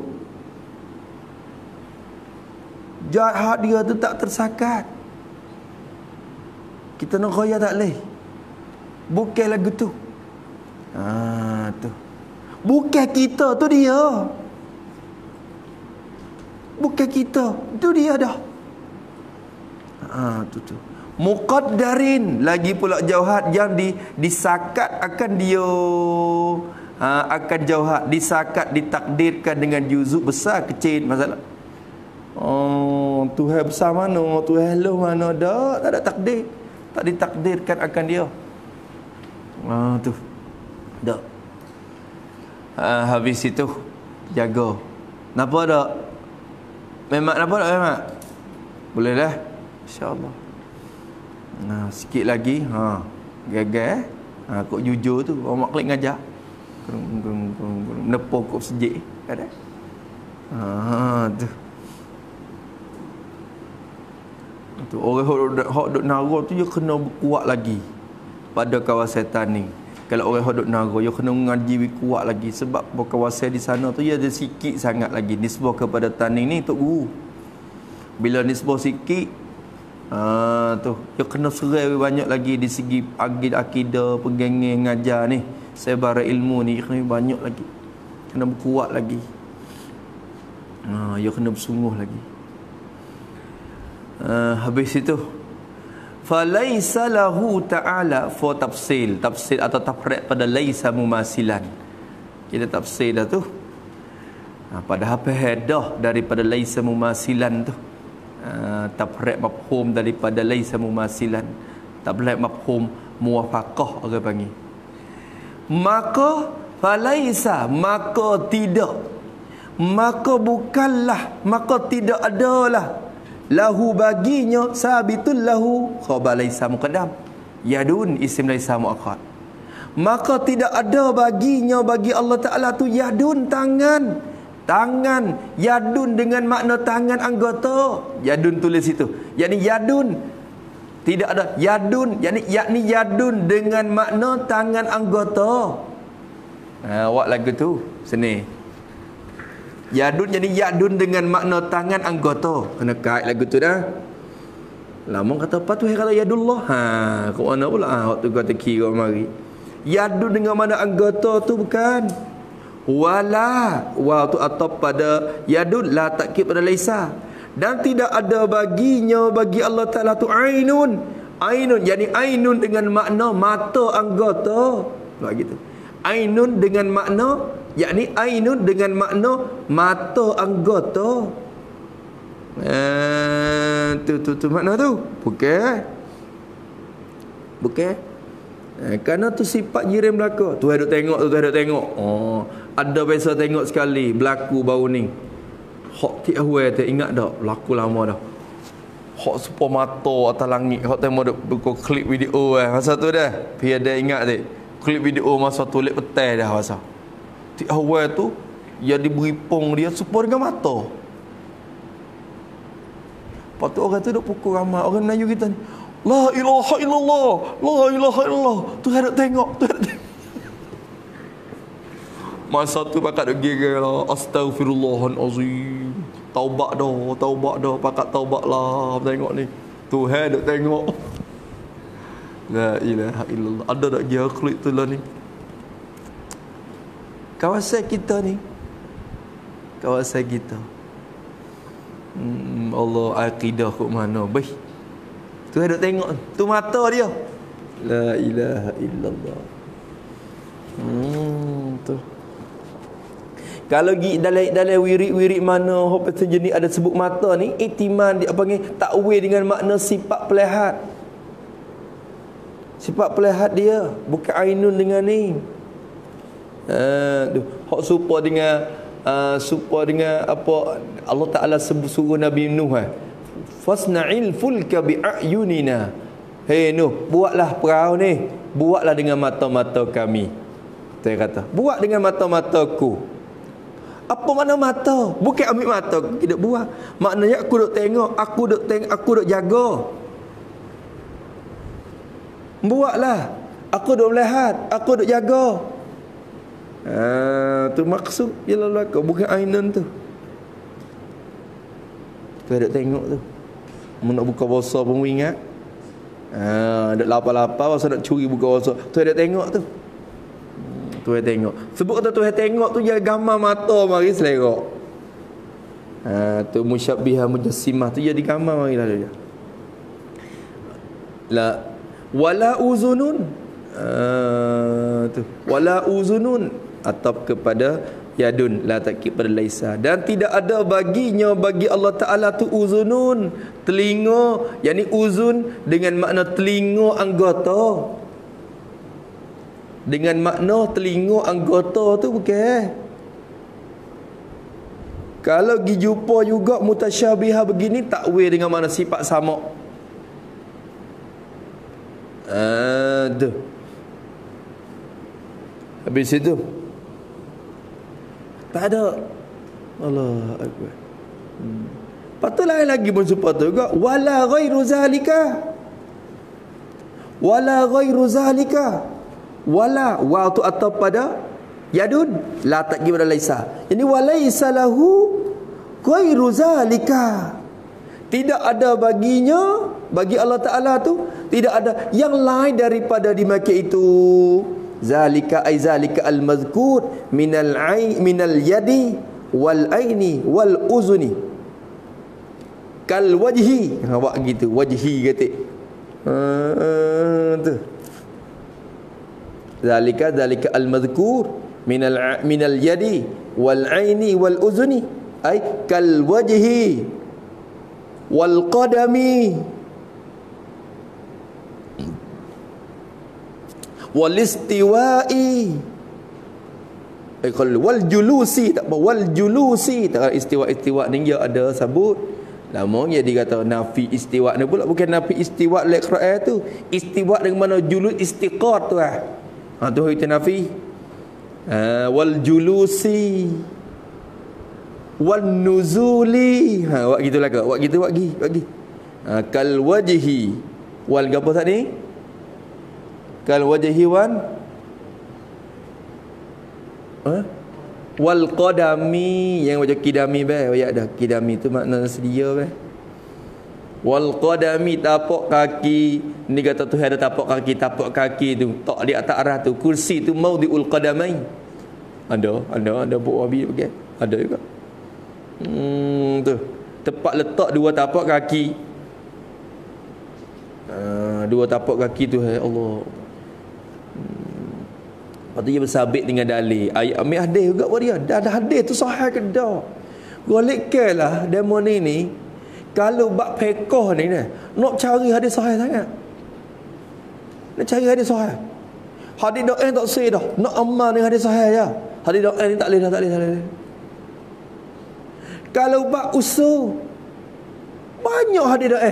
Jahat dia tu tak tersakat. Kita nak raya tak boleh. Bukan lagu tu. Tu. Bukan kita tu dia. Bukan kita. Tu dia dah. Tu. Muqaddarin. Lagi pula jauhat yang disakat akan dia. Akan jauhat. Disakat, ditakdirkan dengan juzuk besar, kecil. Masalah. Tuhan besar mana? Tuhan lu mana? Tak ada takdir. Tak ditakdirkan akan dia. Tu. Tak. Habis itu jaga. Nampak tak? Memak apa tak memak? Boleh dah. InsyaAllah. Nah, sikit lagi. Gagal. Kok jujur tu. Orang mak klik ngajak. Menepuk kok sejik. Ada? Tu. Tu orang hok duk nara tu dia kena kuat lagi pada kawasan tani. Kalau orang hok duk nara dia kena ngaji kuat lagi sebab kawasan di sana tu dia ada sikit sangat lagi nisbah kepada tani ni tok guru. Bila nisbah sikit tu dia kena serai banyak lagi di segi akidah, penggengeng ngajar ni, sebar ilmu ni kena banyak lagi. Kena berkuat lagi. Dia kena bersungguh lagi. Habis itu falaisa lahu ta'ala for tafsil atau tafrid pada laisa mumasilan. Kita tafsir dah tu. Padahal dah daripada laisa mumasilan tu. Tafrid mafhum daripada laisa mumasilan. Tafrid mafhum muwafaqah orang panggil. Maka falaisa, maka tidak, maka bukanlah, maka tidak adalah lahu baginya sabitul lahu khabar laisa muqaddam yadun isim laisa muakhar. Maka tidak ada baginya bagi Allah Ta'ala tu yadun, tangan yadun dengan makna tangan anggota. Yadun tulis itu, yakni yadun tidak ada yadun, yakni yadun dengan makna tangan anggota. Awak lagu tu seni. Yadun jadi yadun dengan makna tangan anggota. Kena kait lagu tu dah. Lama kata apa tu kata yadullah. Kau mana pula waktu kata kira mari. Yadun dengan makna anggota tu bukan. Wala tu atau pada yadun la takkid pada laisa. Dan tidak ada baginya bagi Allah Ta'ala tu ainun. Yani ainun dengan makna mata anggota. Begitu. Ainun dengan makna, yakni ainun dengan makna mata anggota. Tu makna tu. Bukan. Kerana tu sifat jiran belaka. Tu ada tengok. Ada biasa tengok sekali berlaku baru ni. Hak ti awal tak ingat dak? Berlaku lama dah. Hak sepo mata atas langit. Hak tengok buku klip video masa tu dah. Biar dia ingat dia. Klip video masa tu lek petai dah masa. Ti awal tu yang diberi pong dia sepo dengan mata. Patut orang tu duk pukul ramai orang Melayu kita ni. La ilaha illallah. La ilaha illallah. Tu ada tengok, Masa tu pakat duk gegar lah. Astaghfirullahalazim. Taubat dah. Pakat taubat lah. Tengok ni. Tuhan duk tengok. La ilaha illallah. Ada tak dia klik tu lah ni. Kawasan kita ni. Allah akidah kat mana. Baik. Tu ada tengok. Tu mata dia. La ilaha illallah. Tu. Kalau dalam wirid-wirid mana hok jenis ada sebut mata ni, iktiman dia panggil takwil dengan makna sifat pelihat. Sifat pelihat dia, bukan ainun dengan ni. Hok serupa dengan apa Allah Taala suruh Nabi Nuh. Fasna'il fulka bi'ayunina. Hei Nuh, buatlah perahu ni, buatlah dengan mata-mata kami. Dia kata, buat dengan mata-mataku. Apa makna mata? Bukan ambil mata kita buat. Maknanya aku duk tengok, aku duk jaga. Buatlah. Aku duk melihat, aku duk jaga. Tu maksud ialah belaka, bukan ainun tu. Tu duk tengok tu. Nak buka puasa pun ingat. Duk lapar-lapar masa nak curi buka puasa. Tu duk tengok tu. Tuhan tengok. Sebut kata Tuhan tengok tu dia gambar mata mari selera. Tu musyabbihah mujassimah tu jadi gambar mari lah dia. La wala uzunun. Tu wala uzunun atap kepada yadun la takkid pada laisa, dan tidak ada baginya bagi Allah Taala tu uzunun, telinga, yakni uzun dengan makna telinga anggota. Dengan makna telinga anggota tu bukan. Kalau pergi jumpa juga mutasyabihah begini, takwil dengan mana sifat sama. Tu. Habis itu tak ada. Allah Akbar. Patut lain lagi pun support juga. Wala ghairu zalika. Wala ghairu zalika. Wala wa tu atau pada yadun la tak gimana laisa. Ini walaisa lahu ghairu zalika. Tidak ada baginya, bagi Allah Taala tu tidak ada yang lain daripada dimaki itu. Zalika ay zalika al-mazkur minal yadi wal aini wal uzni kal wajhi. Awak gitu wajhi kata. Tu. Zalika al-mazkur minal yadi wal aini wal uzni ay kal wajhi wal qadami wal istiwa'i wal julusi. Tak apa, wal julusi. Tak istiwa ni dia ada sebut. Lama dia dikata nafi istiwa ni pula bukan nafi istiwa lek Quran tu. Istiwa dengan mana julus istiqar tu tu itu nafi. Wal julusi wal nuzuli. Wak gitulah ke? Wak gitu wak gi. Kal wajhi wal gapo tadi? Kal wajhi wal qadami. Yang wajah kidami wayak dah. Kidami tu makna sedia wal qadami, tapak kaki. Ni kata tu ada tapak kaki tu tak di atas arah tu. Kursi tu maudhi'ul qadamain. Ada buku Wahabi pakai. Ada juga. Tu tempat letak dua tapak kaki. Dua tapak kaki tu Allah. Lepas tu dia bersabit dengan dalil. Ayat ambil hadis juga buat dia. Dah ada hadis tu sahih ke dah. Golekkanlah demo ni kalau bab fiqh ni nak cari hadis sahih sangat. Nak cari hadis sahih. Hadis doa tak sahih dah. Nak amal dengan hadis sahih ya. Hadis doa ni tak boleh. Kalau bab usul banyak hadis doa.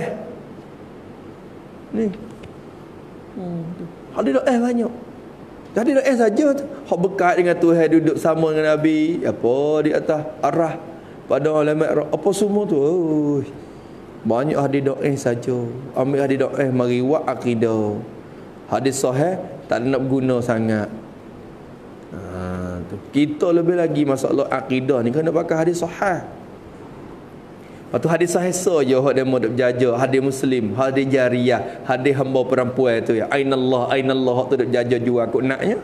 Ni. Hadis doa banyak. Jadi doa saja hak berkait dengan Tuhan, duduk sama dengan Nabi, apa di atas arah pada ulama apa semua tu. Banyak hadis doa saja. Ambil hadis doa mari wa akidah. Hadis sahih tak nak guna sangat. Tu. Kita lebih lagi masalah akidah ni kena pakai hadis sahih. Lepas tu hadis sahih saja hak demo dak berjaja, hadis Muslim, hadis jariyah, hadis hamba perempuan tu ya. Ainallah hak tu dak berjaja jual aku naknya.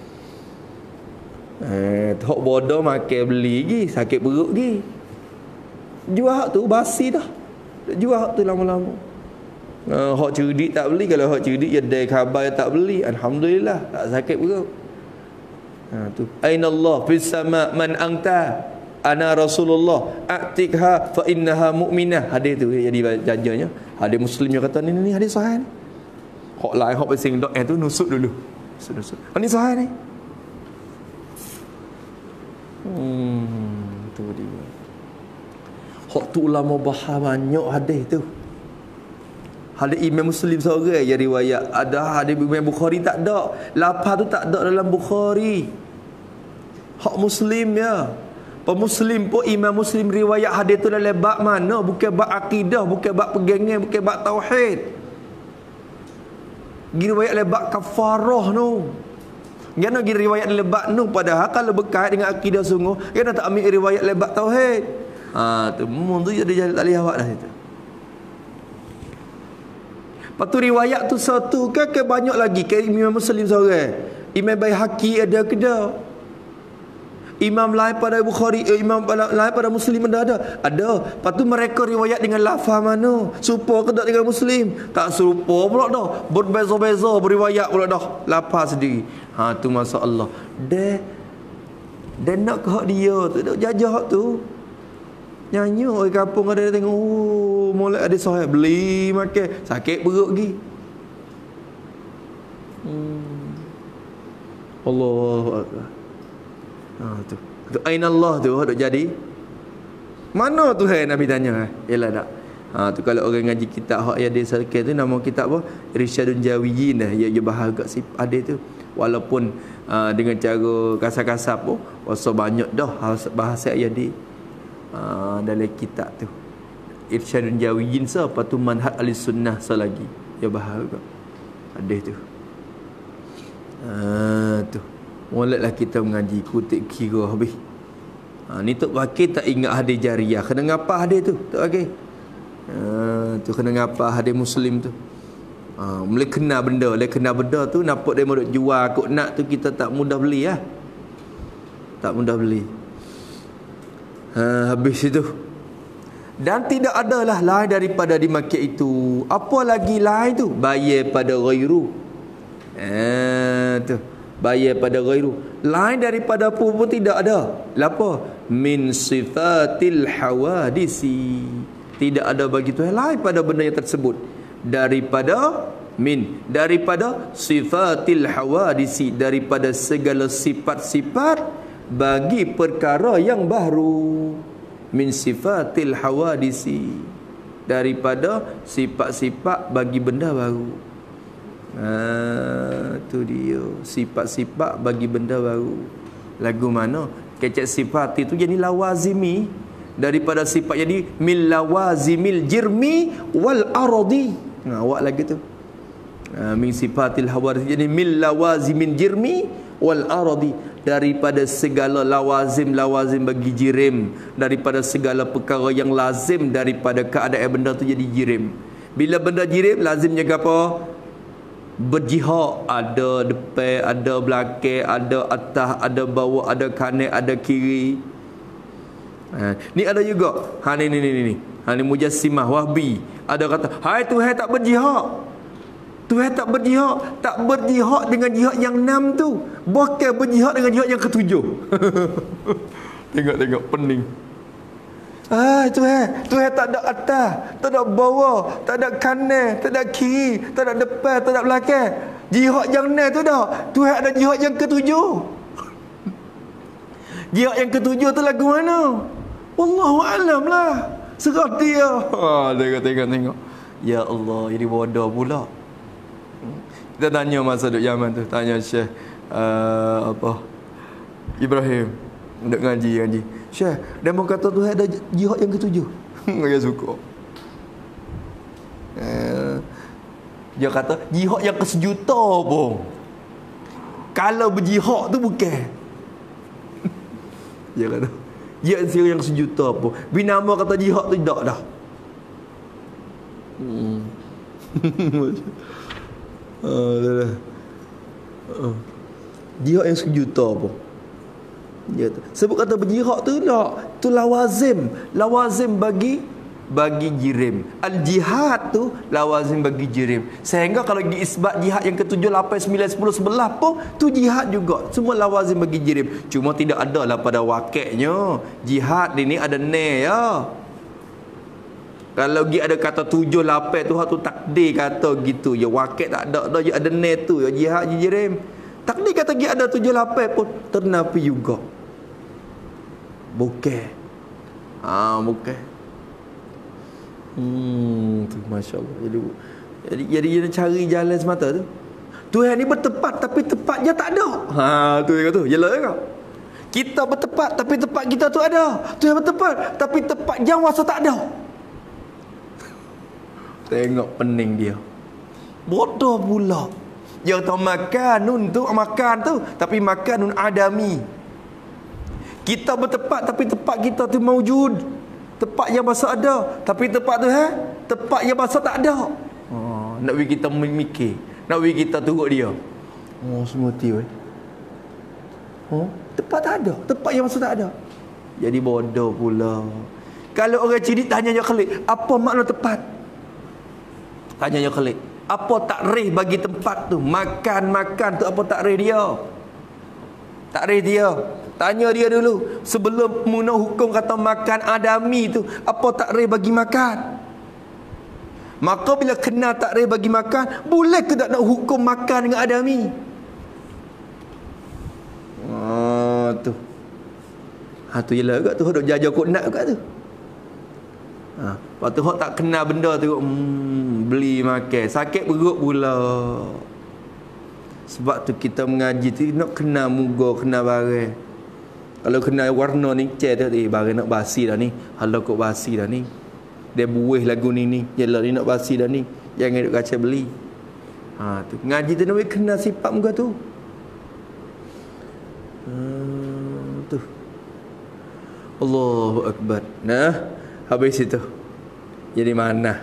Hak bodoh makan beli gi, sakit perut gi. Jual hak tu basi dah. Jual hak tu lama-lama. Hak cerdik tak beli, kalau hak cerdik ya dai khabar tak beli, alhamdulillah tak sakit perut. Tu. Ainallah fis sama man anta. Ana Rasulullah a'tikha fa innaha mu'minah. Hadis tu jadi jajanya. Hadis Muslim yang kata ni hadis sahih ni. Hak lain hak pasing dok tu nusuk dulu. Nusuk. Ini sahih ni. Tu dia. Hak tu ulama bahas banyak hadis tu. Hadis Imam Muslim seorang yang riwayat. Ada hadis Imam Bukhari tak ada. Lafaz tu tak ada dalam Bukhari. Hak Muslim ya. Pemuslim pun Imam Muslim riwayat hadis tu dalam bab mana? Bukan bab akidah, bukan bab pegangan, bukan bab tauhid. Gini riwayat dalam bab kafarah tu. Gana gini riwayat dalam bab tu, padahal kalau berkait dengan akidah sungguh, gana tak ambil riwayat dalam bab tauhid. Tu memang tu jadi tak boleh awak dah situ. Lepas tu riwayat tu satu ke banyak lagi ke Imam Muslim seorang. Imam Baihaqi ada ke dah? Imam lain pada Bukhari, imam lain pada Muslim ada. Lepas tu mereka riwayat dengan lafaz mana? Serupa ke tak dengan Muslim? Tak serupa pula dah. Berbeza-beza beriwayat pula dah. Lafaz sendiri. Tu masalah. Dan nak ke hak dia tu, duk jajah hak tu. Nyanyi orang kampung ada tengok, mulai ada sahih beli makan, sakit perut lagi. Allahu Akbar. Tu. Ainallah tu duk jadi Mana Tuhan Nabi tanya? Yalah tak. Tu kalau orang ngaji kitab hak yang dia sarkan tu, nama kitab apa? Irsyadun Jawiyin dah. Ya bahas agak ada tu. Walaupun dengan cara kasar-kasar pun rasa banyak dah bahasa ayat dia dalam kitab tu. Irsyadun Jawiyin apa tu manhaj ahli-sunnah selagi. Ya bahas agak. Ada tu. Tu. Mulalah kita mengaji kutip kira habis. Ni tok wakil tak ingat hadis jariah. Kena ngapa hadis tu? Tok wakil. Tu kena ngapa hadis Muslim tu. Mula kena benda. Mula kena benda tu nampak dia mau jual kok nak tu kita tak mudah beli lah. Tak mudah beli. Habis itu. Dan tidak adalah lain daripada dimakan itu. Apa lagi lain tu? Bayar pada ghairu. Tu. Bayar pada ghairu. Lain daripada apa pun tidak ada. Apa? Min sifatil hawadisi. Tidak ada bagi Tuhan lain pada benda yang tersebut. Daripada sifatil hawadisi, daripada segala sifat-sifat bagi perkara yang baru. Min sifatil hawadisi, daripada sifat-sifat bagi benda baru. Tu dia sifat-sifat bagi benda baru. Lagu mana? Kecek sifat itu jadi lawazimi, daripada sifat jadi min lawazimil jirmi wal aradi. Awak lagi tu. Min sifatil hawadis jadi min lawazimin jirmi wal aradi, daripada segala lawazim bagi jirim, daripada segala perkara yang lazim daripada keadaan benda tu jadi jirim. Bila benda jirim lazimnya apa? Berjihad, ada depan, ada belakang, ada atas, ada bawah, ada kanan, ada kiri. Ni ada juga. Ni Mujassimah Wahbi. Ada kata, hai Tuhan tak berjihad. Tuhan tak berjihad. Tak berjihad dengan jihad yang 6 tu. Bukan berjihad dengan jihad yang ke-7. Tengok pening. Tuhan tak ada atas, tak ada bawah, tak ada kanan, tak ada kiri, tak ada depan, tak ada belakang. Jihad yang 6 tu dah. Tuhan ada jihad yang ke-7. Jihad yang ke-7 tu lagu mana? Wallahu alam lah. Serah dia. Tengok. Ya Allah, jadi bodoh pula. Kita tanya masa duduk Yaman tu, tanya Syekh Ibrahim duduk ngaji. Syekh, dia mau kata Tuhan ada jihad yang ke-7. Dia suka. Dia kata jihad yang ke-1,000,000 pun. Kalau berjihad tu bukan. Dia kata jihad yang ke-1,000,000 pun. Binama kata jihad tu tak dah. Jihad yang 1,000,000 pun. Ya tu. Sebut kata berjihad tu tak. Tu lawazim bagi jirim. Al jihad tu lawazim bagi jirim. Sehingga kalau diisbat jihad yang ke-7, 8, 9, 10, 11 pun tu jihad juga. Semua lawazim bagi jirim. Cuma tidak ada lah pada wakilnya. Jihad ini ada ne ya. Kalau dia ada kata 7, 8 tu tu takdir kata gitu. Ya wakil tak ada dah, ada ne tu ya jihad jirim. Takdir kata dia ada 7, 8 pun ternapi juga. Bukan. Bukan. Tu masya-Allah. Jadi dia cari jalan semata tu. Tuhan ni bertepat tapi tepatnya tak ada. Tu dia kata. Yalah kan. Kita bertepat tapi tepat kita tu ada. Tuhan bertepat tapi tepat jam masa tak ada. Tengok pening dia. Bodoh pula. Dia tahu makan tu tapi makan nun adami. Kita bertepat tapi tepat kita tu maujud. Tepat yang masa ada tapi tepat tu tepat yang masa tak ada. Nak bagi kita memikir, nak bagi kita turut dia. Semua tiup. Tepat tak ada, tepat yang masa tak ada. Jadi bodoh pula. Kalau orang cerdik tanya kelik, apa makna tepat? Tanya kelik. Apa takrif bagi tempat tu? Makan tu apa takrif dia? Takrif dia. Tanya dia dulu. Sebelum muna hukum kata makan adami tu, apa takrif bagi makan? Maka bila kena takrif bagi makan, boleh ke tak nak hukum makan dengan adami? Tu. Tu ialah agak tu dok jajar kok nak agak tu. Lepas tu hok tak kenal benda tu, beli makan, sakit perut pula. Sebab tu kita mengaji tu nak kenal muka, kenal barang. Kalau kenal warna ni, cek tu, barang nak basi dah ni. Halau kok basi dah ni. Dia buih lagu ni. Yalah ni nak basi dah ni. Jangan duk kacau beli. Tu. Ngaji tu nak kenal sifat muka tu. Tu. Allahu Akbar. Nah, habis itu. Jadi mana?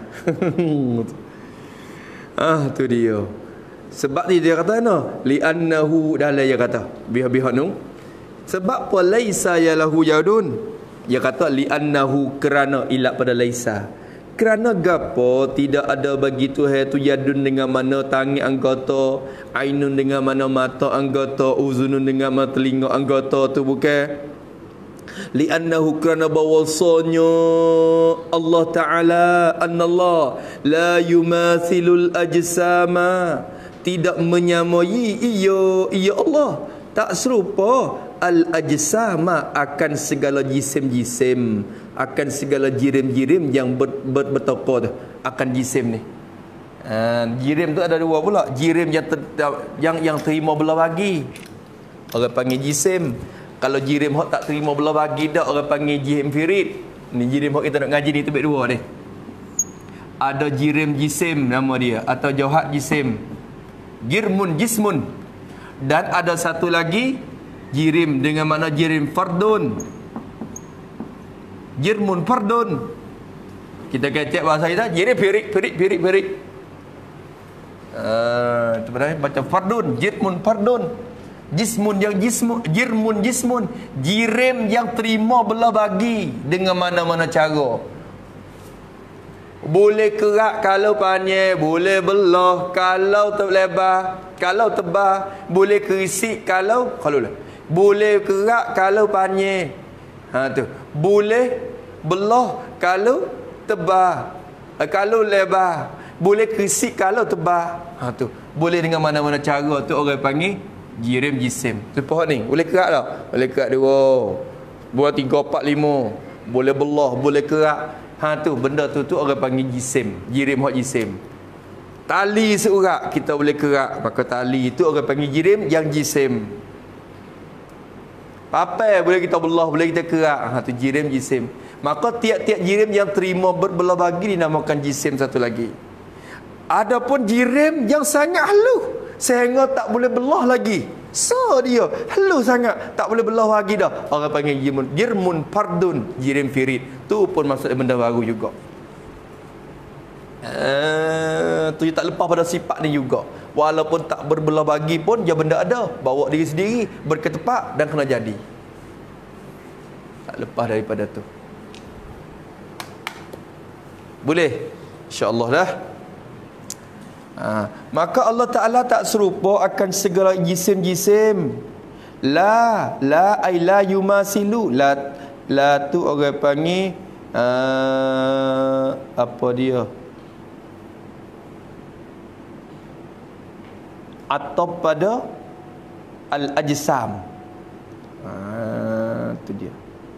Tu dia. Sebab ni dia kata no, li'annahu dalam dia kata. Biha-biha nu. Sebab apa laisa yalahu yaudun? Dia kata li'annahu kerana ilat pada laisa. Kerana gapo tidak ada bagi Tuhan tu yadun dengan mana tangan anggota, ainun dengan mana mata anggota, uzunun dengan mana telinga anggota tu bukan. Li'annahu kerana bahawasanya Allah Ta'ala annallah la yumathilul ajsama, tidak menyamai ia Allah tak serupa al-ajsama akan segala jisim-jisim, akan segala jirim-jirim yang bertoko tu, akan jisim ni. Jirim tu ada dua pula. Jirim yang terima belah bagi, orang panggil jisim. Kalau jirim hok tak terima belah bagi dak, orang panggil jirim firid. Ni jirim hok kita nak ngaji ni tebik dua ni. Ada jirim jisim nama dia, atau jauhat jisim. Jirmun jismun. Dan ada satu lagi jirim dengan makna jirim fardun. Jirmun fardun. Kita kecek bahasa kita jirim firid. Itu berarti baca fardun, jirmun fardun. Jismun yang jirmun jismun. Jirim yang terima belah bagi dengan mana-mana cara. Boleh kerak kalau panjang, boleh belah kalau terlebar, kalau tebal, boleh kerisik kalau lah. Boleh kerak kalau panjang. Tu. Boleh belah kalau tebal, kalau lebar, boleh kerisik kalau tebal. Tu. Boleh dengan mana-mana cara tu orang panggil jirim jisim. Tu pohon ni, boleh kerak tak? Boleh kerak dua. Buat 3 4 5. Boleh belah, boleh kerak. Tu benda tu orang panggil jisim, jirim hak jisim. Tali seurat kita boleh kerak, maka tali itu orang panggil jirim yang jisim. Papai boleh kita belah, boleh kita kerak, tu jirim jisim. Maka tiap-tiap jirim yang terima berbelah bagi dinamakan jisim satu lagi. Adapun jirim yang sangat halus sehingga tak boleh belah lagi, so dia halus sangat tak boleh belah lagi dah, orang panggil jirmun fardun, jirim firid. Tu pun maksud benda baru juga. Tu tak lepas pada sifat ni juga. Walaupun tak berbelah bagi pun dia benda ada, bawa diri sendiri, berketepak dan kena jadi. Tak lepas daripada tu. Boleh? InsyaAllah dah. Maka Allah Ta'ala tak serupa akan segala jisim-jisim. La ay la yumasilu. La tu orang panggil apa dia, atau pada al-ajsam. Tu dia.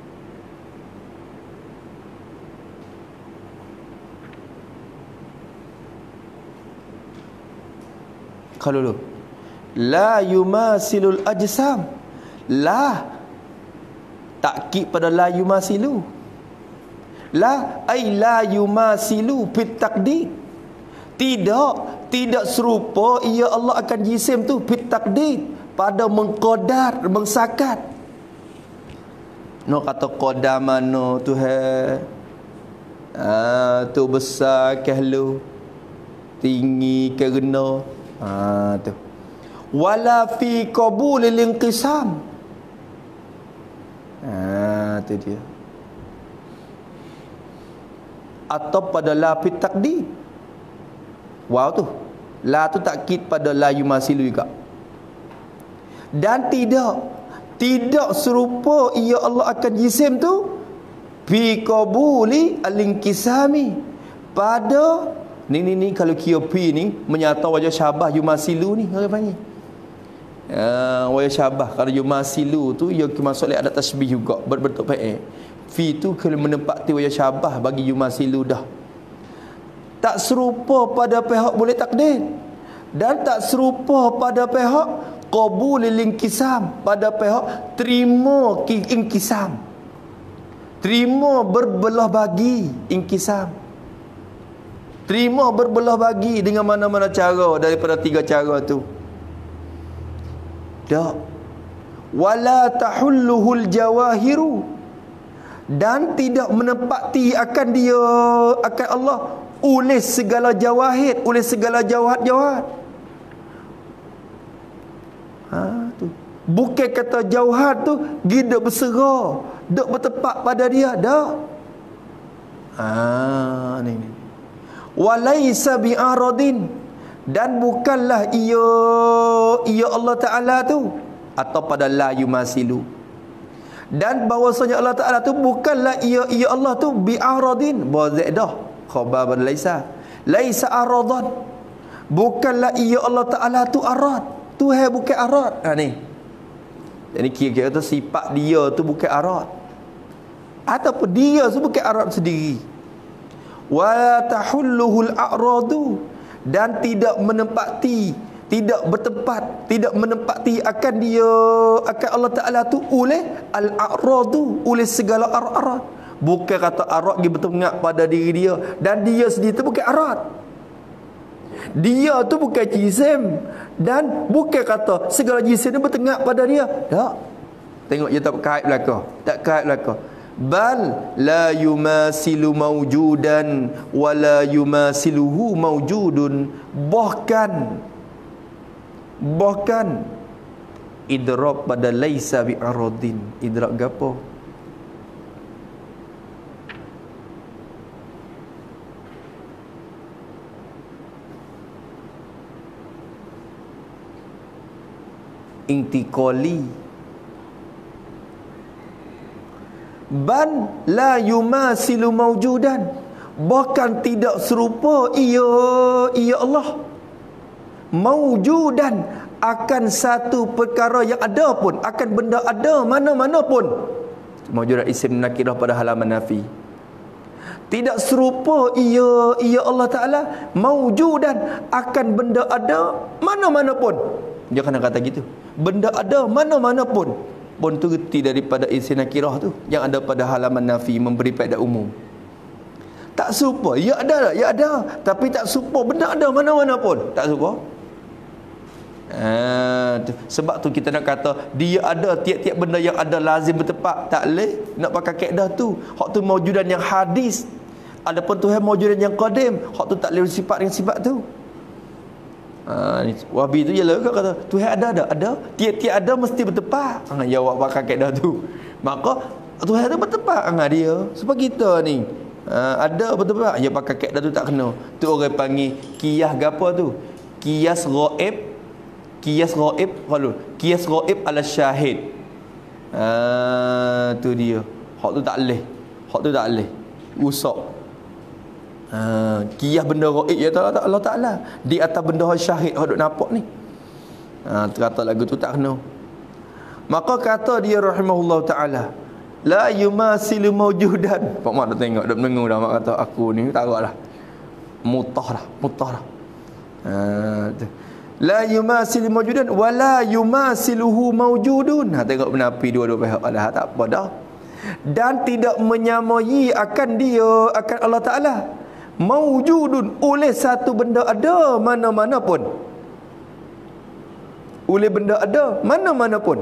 Kalau dulu la yumasilul ajsam, la takkid pada la yumasilu. La ay la yumasilu fit taqdir. Tidak serupa ia Allah akan jisim tu fit taqdir, pada mengqadar, mengsakat. Nak kata qadar mana Tuhan? Tu besar ke lu, tinggi ke rendah. Tu. Wala fi qabulil inqisam. Tu dia. Atau pada la fi taqdir. Wow tu. La tu takkid pada la yumasilu juga. Dan tidak serupa ia Allah akan jisim tu fi qabuli al-inqisami, pada ni kalau QP ni menyata wajah syabah yumasilu ni orang panggil. Wajah syabah kalau yumasilu tu ia masuk ada tasbih juga, berbentuk fa'il. Fi tu kalau menempati waya syabah bagi yumasilu dah. Tak serupa pada pihak boleh takdir, dan tak serupa pada pihak qabulil inkisam, pada pihak terima inkisam, terima berbelah bagi inkisam, terima berbelah bagi dengan mana-mana cara daripada 3 cara tu. Tak. Wala tahulluhul jawahiru, dan tidak menepati akan dia, akan Allah, oleh segala jawahid, oleh segala jawahad-jawahad. Tu. Bukan kata jawahad tu gida bersera, dok bertepat pada dia, dak. Ni. Walaisa bi'aradin, dan bukanlah ia Allah Ta'ala tu, atau pada la yumasilu, dan bahawasanya Allah Ta'ala tu bukanlah ia Allah tu bi'aradin, bazadah khabar pada laisa aradan, bukanlah ia Allah Ta'ala tu arad, Tuhan bukan arad. Ni jadi kira-kira tu sifat dia tu bukan arad, ataupun dia tu bukan arad sendiri. Wa tahulluhul a'radu, dan tidak menempati, tidak bertempat, tidak menempati akan dia, akan Allah Ta'ala tu oleh al-a'radu, oleh segala arad. Bukan kata arad dia bertengak pada diri dia, dan dia sendiri tu bukan arad. Dia tu bukan jisim, dan bukan kata segala jisim ni bertengak pada dia. Tak. Tengok dia tak kait belaka, tak kait belaka. Bal la yumasilu mawjudan wala yumasiluhu mawjudun. Bahkan idrab pada laisa bi'aradin. Idrab gapo? Intiqali. Ban la yumasilu mawjudan, bahkan tidak serupa ia Allah mawjudan akan satu perkara yang ada pun, akan benda ada mana-mana pun. Mawjudan isim nakirah pada halaman nafi. Tidak serupa ia Allah Ta'ala mawjudan akan benda ada mana-mana pun. Dia kena kata gitu, benda ada mana-mana pun tu reti daripada isim nakirah tu yang ada pada halaman nafi, memberi faedah umum. Tak serupa, ya ada, tapi tak serupa benda ada mana-mana pun, tak serupa. Sebab tu kita nak kata dia ada, tiap-tiap benda yang ada lazim bertepat, tak boleh nak pakai kaedah tu. Hak tu mawjudan yang hadis, adapun Tuhan mawjudan yang qadim, hak tu tak boleh bersifat dengan sifat tu. Wahabi tu jelah kata Tuhan ada, tiap-tiap ada mesti bertepat. Ya awak pakai kaedah tu, maka Tuhan tu bertepat dengan dia. Sebab kita ni ada bertepat, ya pakai kaedah tu tak kena. Tu orang panggil qiyas gapo tu? Qiyas ghaib ala syahid. Tu dia. Hak tu tak boleh. Rusak. Qiyas benda ghaib ya Allah Ta'ala di atas benda syahid hak duk nampak ni. Terkata lagu tu tak kena. Maka kata dia rahimahullah ta'ala, la yumasilu mawjudan. Pak mak dah tengok, dah mendengar dah mak kata aku ni tak agaklah mutah dah. La yumasilu mawjudan wala yumasiluhu mawjudun. Tengok menapi dua-dua pihak dah, tak apa dah. Dan tidak menyamai akan dia, akan Allah Ta'ala mawjudun, oleh satu benda ada mana-mana pun. Oleh benda ada mana-mana pun.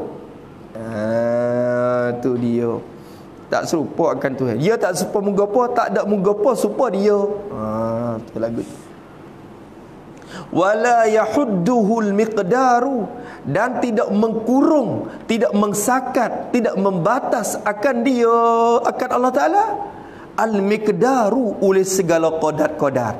Tu dia. Tak serupa akan Tuhan. Dia tak serupa mengapa, tak ada mengapa serupa dia. Tu lagu. Wala yahudduhul miqdaru, dan tidak mengkurung, tidak mengsakat, tidak membatas akan dia, akan Allah Ta'ala al-miqdaru, oleh segala qadar.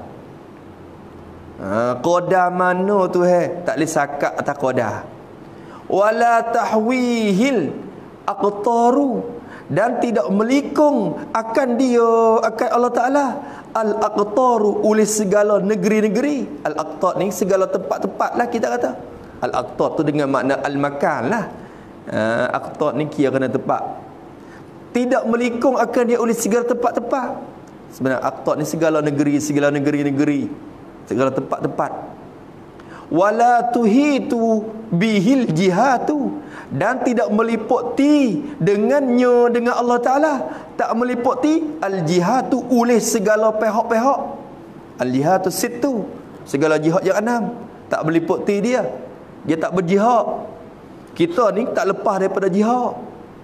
Qadar mana tu tak boleh sakat atas qadar. Wala tahwihil aqtaru, dan tidak melikung akan dia, akan Allah Ta'ala al-aqtaru, oleh segala negeri-negeri. Al-aqtar ni segala tempat-tempat lah kita kata. Al-aqtar tu dengan makna al-makan lah. Aqtar ni kira kena tempat. tidak melikung akan dia oleh segala tempat-tempat. Sebenarnya aqta ni segala negeri, segala tempat-tempat. Wala tuhitu bihil jihatu, dan tidak meliputi dengannya, dengan Allah Ta'ala, tak meliputi al-jihatu oleh segala pihak-pihak. Al-jihatu situ, segala jihad yang 6, tak meliputi dia tak berjihad. Kita ni tak lepas daripada jihad.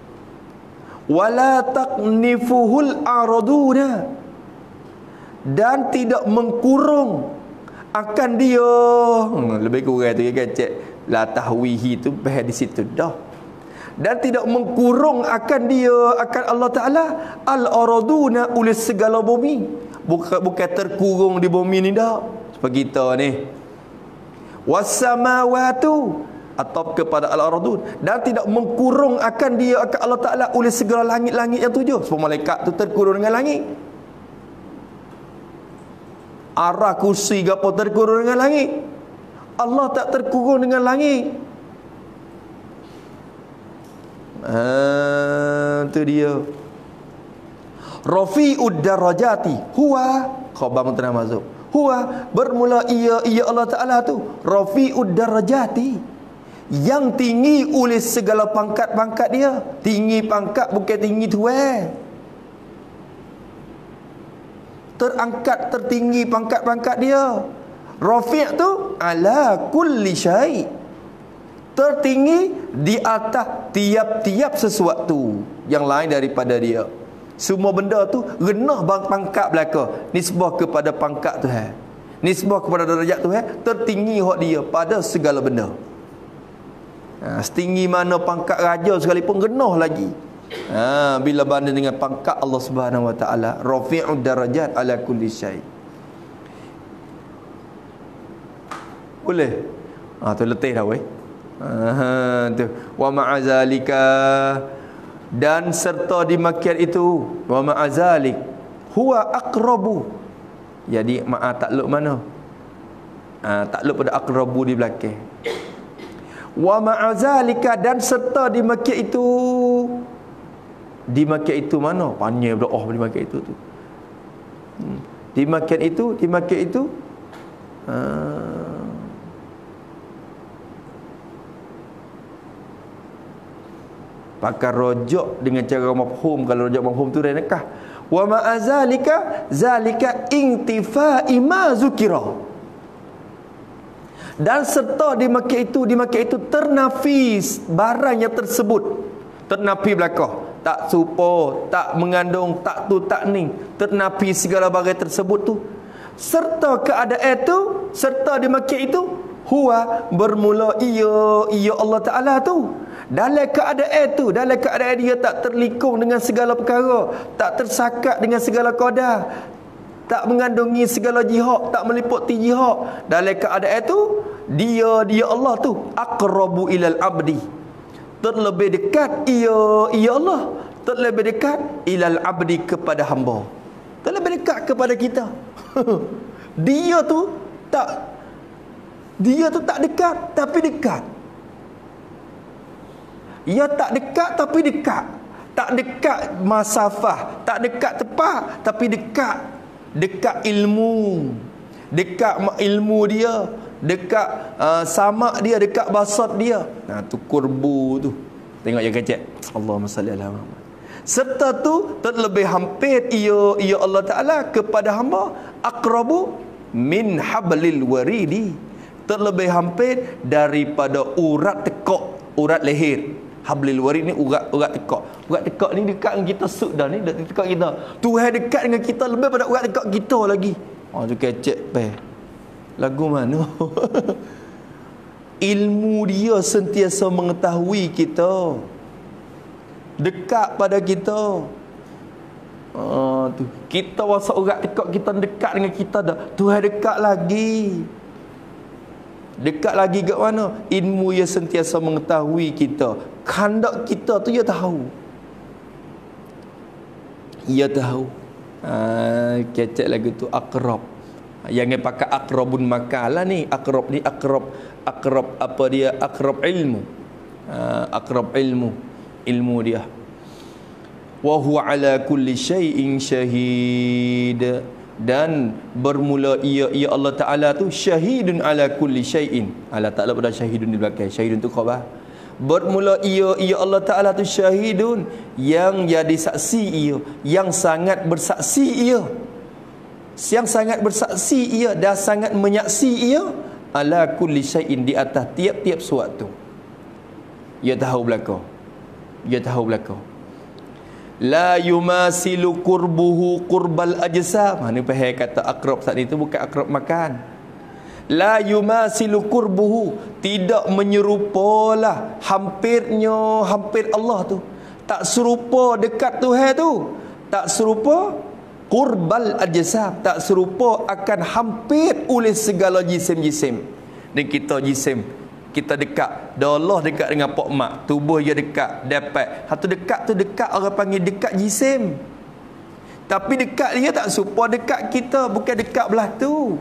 Wala taqnifuhul araduna, dan tidak mengkurung akan dia. Lebih kurang tu kan, cek la tahwihi tu bah di situ dah. Dan tidak mengkurung akan dia, akan Allah Ta'ala, al-araduna, oleh segala bumi. Bukan terkurung di bumi ni dah seperti kita ni. Was-samawatu, atau kepada al-aradun, dan tidak mengkurung akan dia, akan Allah Ta'ala, oleh segala langit-langit yang 7. Semua malaikat tu terkurung dengan langit. Arah kursi gapo terkurung dengan langit. Allah tak terkurung dengan langit. Itu dia. Rafi'ud darajati huwa, khabar mutana masuk. Huwa, bermula ia Allah Ta'ala tu. Rafi'ud darajati, yang tinggi oleh segala pangkat-pangkat dia. Tinggi pangkat bukan tinggi tuan. Terangkat, tertinggi pangkat-pangkat dia. Rafi' tu ala kulli syai', tertinggi di atas tiap-tiap sesuatu yang lain daripada dia. Semua benda tu renah pangkat belaka, nisbah kepada pangkat Tuhan, nisbah kepada darjat Tuhan, tertinggi hak dia pada segala benda. Setinggi mana pangkat raja sekalipun renah lagi. Bila banding dengan pangkat Allah Subhanahu Wa Taala, rafi'ud darajat ala kulli syai. Boleh? Tu letih dah weh. Tu wa ma'azalika, dan serta dimakian itu, wa ma'azalik huwa aqrabu. Jadi takluk mana? Takluk pada aqrabu di belakang. Wa ma'azalika, dan serta dimakian itu. Dimakian itu mana? Panjang berdoa dimakian itu tu. Dimakian itu pakai rojak dengan cara mafhum. Kalau rojak mafhum tu dah nakah. Wa ma'azalika zalika intifa'i ma zukira, dan serta dimakai itu ternafis barang yang tersebut. Ternafi belakang, tak serupa, tak mengandung, tak tu tak ni, ternafi segala barang tersebut tu. Serta keadaan itu, serta dimakai itu, huwa, bermula ia Allah Ta'ala tu. Dalam keadaan itu, dalam keadaan dia tak terlikung dengan segala perkara, tak tersakat dengan segala qadar, tak mengandungi segala jihad, tak meliputi jihad. Dalam keadaan itu, dia Allah tu aqrabu ilal abdi, terlebih dekat ia Allah, terlebih dekat ilal abdi, kepada hamba, terlebih dekat kepada kita. Dia tu tak dekat tapi dekat. Ia tak dekat tapi dekat. Tak dekat masafah, tak dekat tepat, tapi dekat. Dekat ilmu, dekat ilmu dia, dekat samak dia, dekat basat dia. Tu kurbu tu. Tengok yang kecek. Allahumma salli ala Muhammad. Serta tu terlebih hampir ia Allah Ta'ala kepada hamba, aqrabu min hablil waridi, terlebih hampir daripada urat tekak, urat leher. Hablil warid ni urat tekak. Urat tekak ni dekat dengan kita sudah ni, dekat kita. Tuhan dekat dengan kita lebih pada urat tekak kita lagi. Tu kecek pe. Lagu mana? Ilmu dia sentiasa mengetahui kita, dekat pada kita. Tu kita wasa urat tekak kita dekat dengan kita dah. Tuhan dekat lagi. Dekat lagi kat mana? Ilmu ia sentiasa mengetahui kita. Kandak kita tu ia tahu. Ia tahu. Kecek lagu tu aqrab. Yang pakai aqrabun makalah ni. Aqrab ni aqrab apa dia? Aqrab ilmu. Aqrab ilmu dia. wa huwa ala kulli syai'in syahid. Dan bermula ia Allah Ta'ala tu syahidun ala kulli syai'in. Allah Ta'ala pada syahidun di belakang. Syahidun tu khabar. Bermula ia Allah Ta'ala tu syahidun, yang jadi saksi ia, yang sangat bersaksi ia, yang sangat bersaksi ia dan sangat menyaksi ia, ala kulli syai'in, di atas tiap-tiap suatu. Ia tahu belakang. Ia tahu belakang. La yumasilu qurbuhu qurbal ajsam. Ni faham kata akrab saat itu bukan akrab makan. La yumasilu qurbuhu, tidak menyerupalah hampir Allah tu. Tak serupa dekat Tuhan tu. Tak serupa qurbal ajsam, tak serupa akan hampir oleh segala jisim-jisim. Dan kita jisim, kita dekat, Allah dekat dengan pak mak, tubuh dia dekat, dapat. Satu dekat tu dekat, orang panggil dekat jisim. Tapi dekat dia tak serupa dekat kita, bukan dekat belah tu.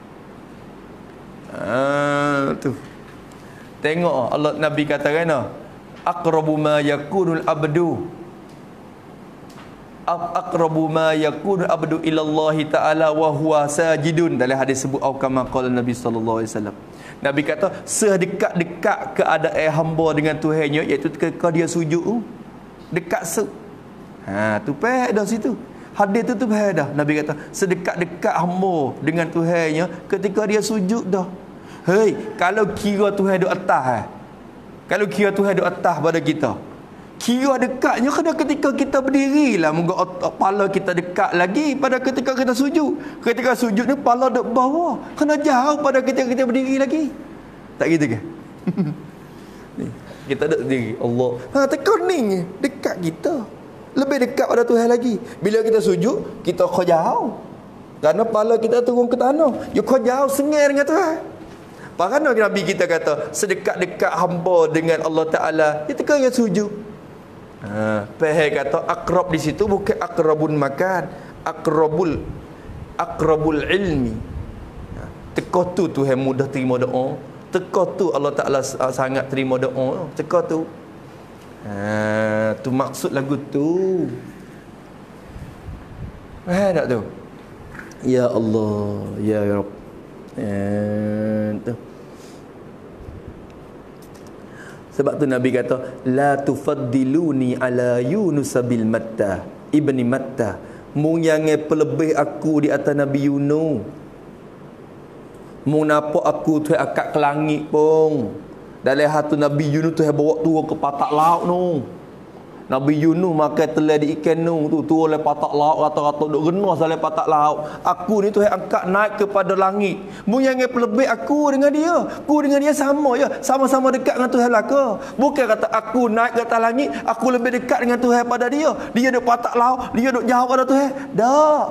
Tu. Tengok Allah, Nabi kata kan, aqrabu ma yakunul abdu, aqrabu ma yakunul abdu ilallahi ta'ala wa huwa sajidun. Dalam hadis sebut au kama qala Nabi sallallahu alaihi wasallam. Nabi kata sedekat-dekat keadaan hamba dengan Tuhannya, iaitu ketika dia sujud, dekat tu peh dah situ. Hadis tu peh dah. Nabi kata sedekat-dekat hamba dengan Tuhannya ketika dia sujud dah. Hei, kalau kira Tuhan duk atas, kalau kira Tuhan duk atas pada kita, kira dekatnya kena ketika kita berdiri lah. Moga kepala kita dekat lagi pada ketika kita sujud. Ketika sujud ni kepala dek bawah, kena jauh pada ketika kita berdiri lagi. Tak gitu ke? Ni, kita dek berdiri, Allah tekan ni dekat kita, lebih dekat pada Tuhan lagi. Bila kita sujud, kita kau jauh, kerana kepala kita turun ke tanah, you kau jauh sengir dengan Tuhan. Kerana Nabi kita kata sedekat-dekat hamba dengan Allah Ta'ala ketika dia sujud. Faham kata akrab di situ bukan akrabun makan, akrabul ilmi. Teka tu Tuhan mudah terima doa, teka tu Allah Ta'ala sangat terima doa, teka tu. Tu maksud lagu tu. Tak tu. Ya Allah, ya Rabb. Tu. Sebab tu Nabi kata la tufaddiluni ala Yunus bil Matta ibni Matta, mung jangan pelebih aku di atas Nabi Yunus. Mung nampak aku tu akak ke langit pun. Dalam hatu Nabi Yunus tu bawa turun ke patak laut tu. Nabi Yunus makan telai di ikan tu turun oleh patak laut, rata-rata duk renas dalam patak laut. Aku ni tu angkat naik kepada langit. Mu jangan pelebih aku dengan dia. Aku dengan dia sama je, sama-sama dekat dengan Tuhan lah ke? Bukan kata aku naik ke atas langit, aku lebih dekat dengan Tuhan pada dia. Dia duk patak laut, dia duk jauh pada Tuhan. Tak.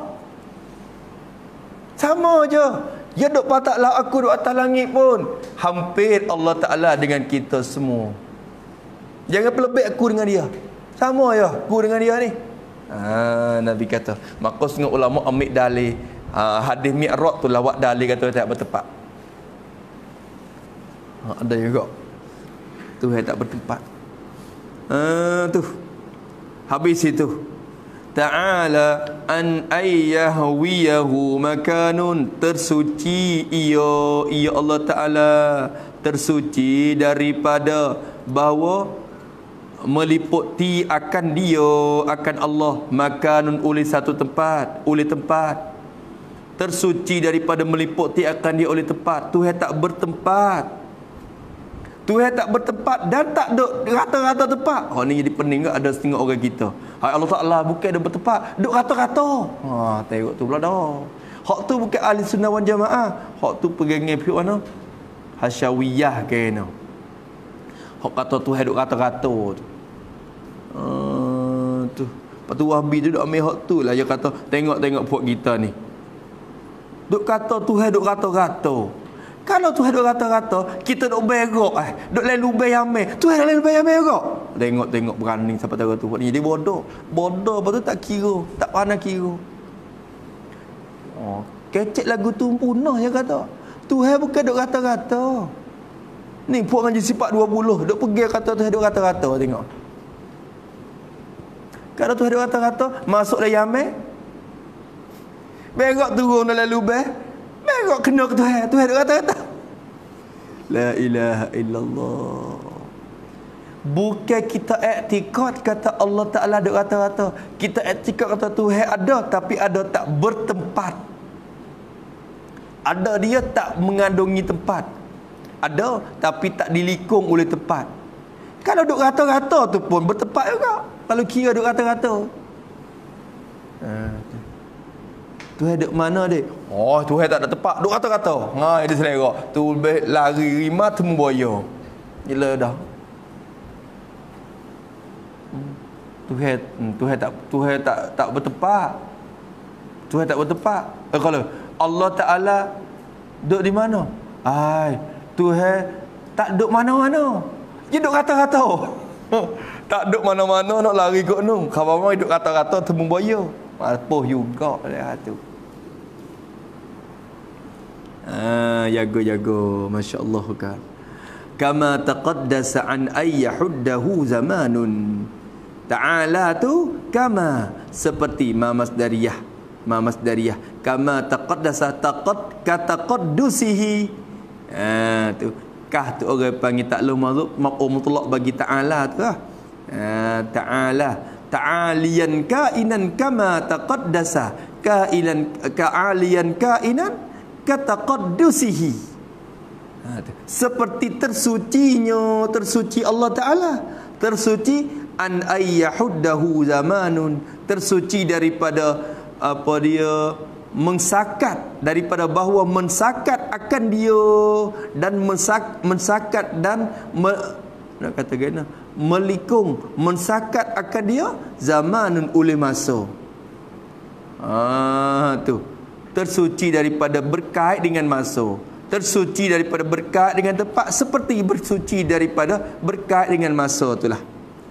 Sama je. Dia duk patak laut, aku duk atas langit pun. Hampir Allah Ta'ala dengan kita semua. Jangan pelebih aku dengan dia. Sama ya, aku dengan dia ni. Nabi kata, maka setengah ulama ambil dalil hadis Mi'raj tu lawak dalil kata tak bertempat. Ada juga tu tak bertempat. Tu habis itu ta'ala an ayyahwiyahu makanun, tersuci ia Allah Ta'ala, tersuci daripada bahawa meliputi akan dia, akan Allah, makanun oleh satu tempat, oleh tempat. Tersuci daripada meliputi akan dia oleh tempat. Tuhan tak bertempat, Tuhan tak bertempat dan tak duk rata-rata tempat. Ni jadi pening ke ada setengah orang kita. Hai Allah Ta'ala bukan dia bertempat, duk rata-rata. Tengok tu pula dah. Hak tu bukan ahli sunnah wal jamaah. Hak tu pegangan pihak mana? Hasyawiyah kena. Hak kata Tuhan duk rata-rata tu. Tu. Lepas tu Wahabi tu duk ambil hak tu lah. Dia kata tengok-tengok puak kita ni, duk kata Tuhan duk rata-rata. Kalau Tuhan duk rata-rata, kita duk berok duk lalu bayamai. Tuhan lalu bayamai berok. Tengok-tengok berani sampai tahu tu. Jadi bodoh. Bodoh lepas tu tak kira, tak pandai kira. Kecek lagu tu punah dia kata. Tuhan bukan duk rata-rata. Ni puak ngaji sifat 20 duk pergi kata Tuhan duk rata-rata. Tengok. Kalau Tuhan duk kata-kata, masuk dalam Yaman, berok turun dalam lubang, berok kena ke Tuhan. Tuhan duk kata-kata. La ilaha illallah. Bukan kita iktikad kata Allah Ta'ala duk kata-kata. Kita iktikad kata Tuhan ada, tapi ada tak bertempat. Ada dia tak mengandungi tempat. Ada tapi tak dilikung oleh tempat. Kalau duk kata-kata tu pun bertempat juga. Kalau kira duk kata-kata. Tuhan duk mana dia? Oh, Tuhan tak ada tempat, duk kata-kata. Ha, dia selera. Tu lebih lari rimah temu buaya. Gila dah. Tuhan tak bertempat. Tuhan tak bertempat. Kalau Allah Ta'ala duduk di mana? Tuhan tak duduk mana-mana. Dia duduk kata-kata. Tak duduk mana-mana nak lari ke gunung. Kalau orang duduk kata-kata temu buaya. Malpuh juga lah tu. Jaga-jaga. Masya Allah kan. Kama taqaddasa an ayyahuddahu zamanun. Ta'ala tu kama seperti ma masdariyah kama taqaddasa kataqaddusihi. Tu kah tu orang panggil ta'lu mutlaq bagi ta'ala tu lah. Ta'ala ta'aliyan kainan kama taqaddasa ka'aliyan kainan kataqaddusihi. Seperti tersuci Allah Ta'ala, tersuci an ayyahuddahu zamanun, tersuci daripada apa dia mensakat, daripada bahawa mensakat akan dia dan mensakat dan nak kata gana melikung, mensakat akan dia zamanun oleh masa. Tu tersuci daripada berkait dengan masa, tersuci daripada berkait dengan tempat, seperti bersuci daripada berkait dengan masa itulah.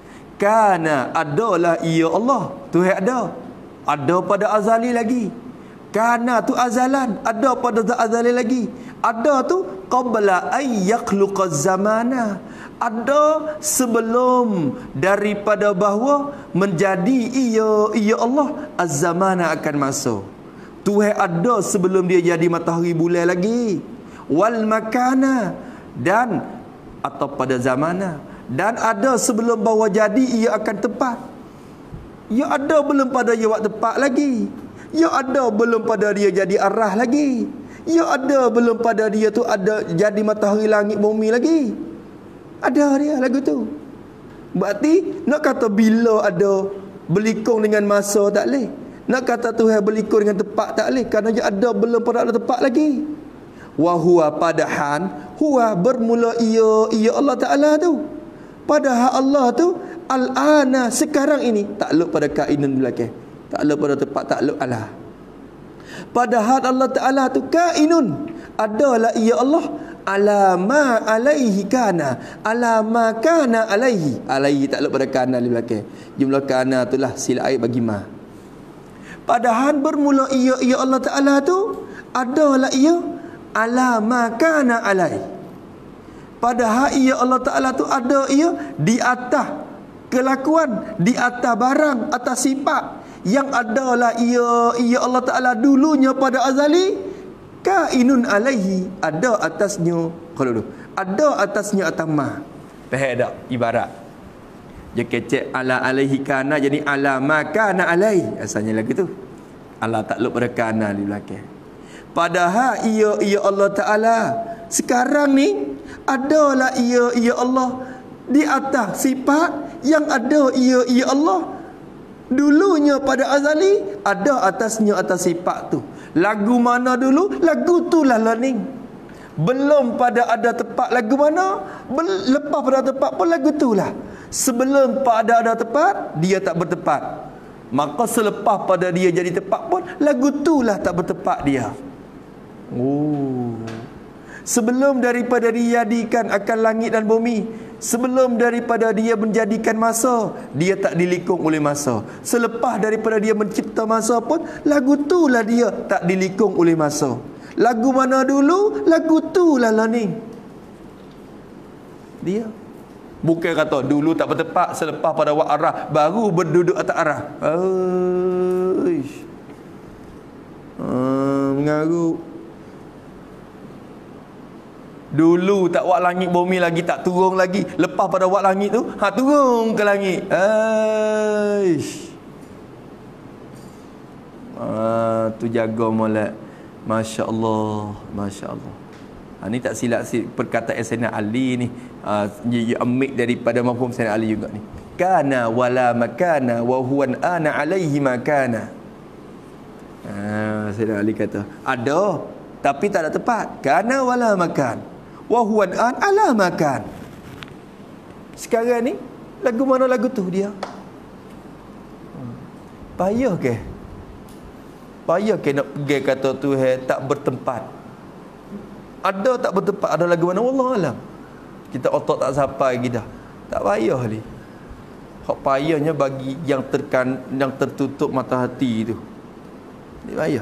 Kana adalah ia Allah, Tuhan ada pada azali lagi. Kana tu azalan, ada pada azali lagi. Ada tu qabla ay yakhluqaz zamana, ada sebelum daripada bahawa menjadi ia Allah az-zamana akan masa. Tuhan ada sebelum dia jadi matahari bulan lagi. Wal makana, dan atau pada zamana, dan ada sebelum bahawa jadi ia akan tepat. Ya ada belum pada ia waktu tepat lagi. Ya ada belum pada dia jadi arah lagi. Ya ada belum pada dia tu ada jadi matahari langit bumi lagi. Ada dia lagu tu. Berarti nak kata bila ada berlikung dengan masa tak boleh. Nak kata Tuhan berlikung dengan tepat tak boleh, kerana dia ada belum pada ada tepat lagi. Wa huwa padahan huwa bermula ia Allah Ta'ala tu. Padahal Allah tu al-ana sekarang ini takluk pada kainun belakang, takluk pada tempat, takluk Allah. Padahal Allah Ta'ala tu kainun, adalah ia Allah alama alaihi kana, alama kana alaihi takluk pada kana di belakang. Jumlah kana itulah sila air bagi ma. Padahal bermula ia Allah Ta'ala tu adalah ia alama kana alaihi. Padahal ia Allah Ta'ala tu ada ia di atas kelakuan, di atas barang, atas sifat yang adalah ia Allah Ta'ala dulunya pada azali kainun alaihi, ada atasnya. Kalau dulu ada atasnya atas ma. Faham tak ibarat? Dia kecek ala alaihi kana jadi ala ma kana alaihi. Asalnya lagi tu Allah takluk pada kana di belakang. Padahal ia Allah Ta'ala sekarang ni adalah ia Allah di atas sifat yang ada ia Allah dulunya pada azali, ada atasnya atas sifat tu. Lagu mana dulu, lagu tu lah learning. Belum pada ada tepat lagu mana, lepas pada tepat pun lagu tu lah. Sebelum pada ada tepat, dia tak bertepat. Maka selepas pada dia jadi tepat pun, lagu tu lah tak bertepat dia. Sebelum daripada dia jadikan akan langit dan bumi, sebelum daripada dia menjadikan masa, dia tak dilikung oleh masa. Selepas daripada dia mencipta masa pun, lagu tu lah dia tak dilikung oleh masa. Lagu mana dulu, lagu tu lah learning dia. Bukan kata dulu tak bertepat, selepas pada waktu arah baru berduduk atas arah. Mengaruh. Dulu tak wak langit bumi lagi, tak turun lagi. Lepas pada wak langit tu, turun ke langit. Tu jaga molek. Masya Allah, Masya Allah. Ni tak silap perkataan Sayyidina Ali ni. Ambil daripada mafhum Sayyidina Ali juga ni. Kana wala makana wa huwa ana alaihi makana. Sayyidina Ali kata, ada tapi tak ada tempat. Kana wala makan wa huwa an ala makan. Sekarang ni lagu mana lagu tu dia? Payah ke? Payah ke nak pergi kata Tuhan tak bertempat? Ada tak bertempat? Ada lagu mana? Wallah alam. Kita otak tak sampai kita. Tak payah ni. Hak payahnya bagi yang yang tertutup mata hati tu. Ni payah.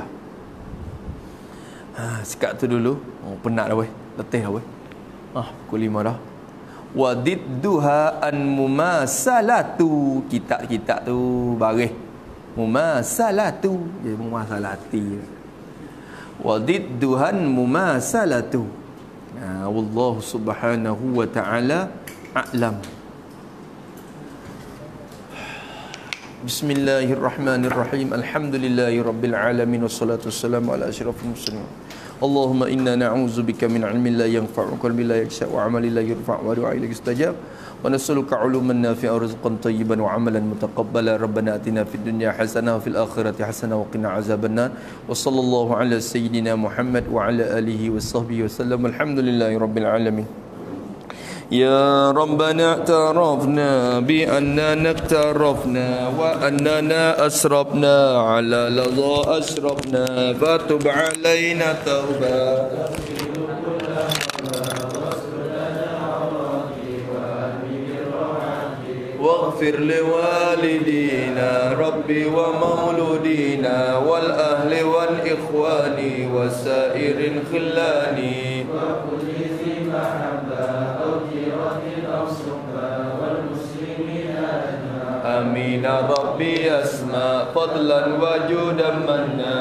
Sekat tu dulu. Penat dah weh. Letih dah weh. Pukul 5 dah. Wadidduha an mumasalatu. Kitab-kitab tu baris. Mumasalatu. Jadi mumasalati. Wadidduhan mumasalatu. Wallahu subhanahu wa ta'ala a'lam. Bismillahirrahmanirrahim. Alhamdulillahi rabbil alamin. Wassalatu wassalamu ala asyrafil mursalin. Allahumma inna na'udzubika min ilmin la yanfa'u wa qalbin la yakhsha wa 'amalin la yurfa' wa du'ain la yustajab wa nas'aluka 'uluman nafi'an wa rizqan tayyiban wa 'amalan mutaqabbala. Rabbana atina fid dunya hasanah wa fil akhirati hasanah wa qina 'adzabannar. Wa sallallahu ala sayyidina Muhammad wa ala alihi wa sahbihi wasallam. Alhamdulillahi rabbil alamin. يا ربنا اعترفنا بأننا اقترفنا وأننا أسرفنا على لظى أشرفنا فتب علينا توبة واغفر لوالدينا ربي ومولودينا والأهل والإخوان وسائر الخلان وكل ذي محبة أو جيرة أو صحبة والمسلمين آمين ربي أسماء فضلا وجودا منا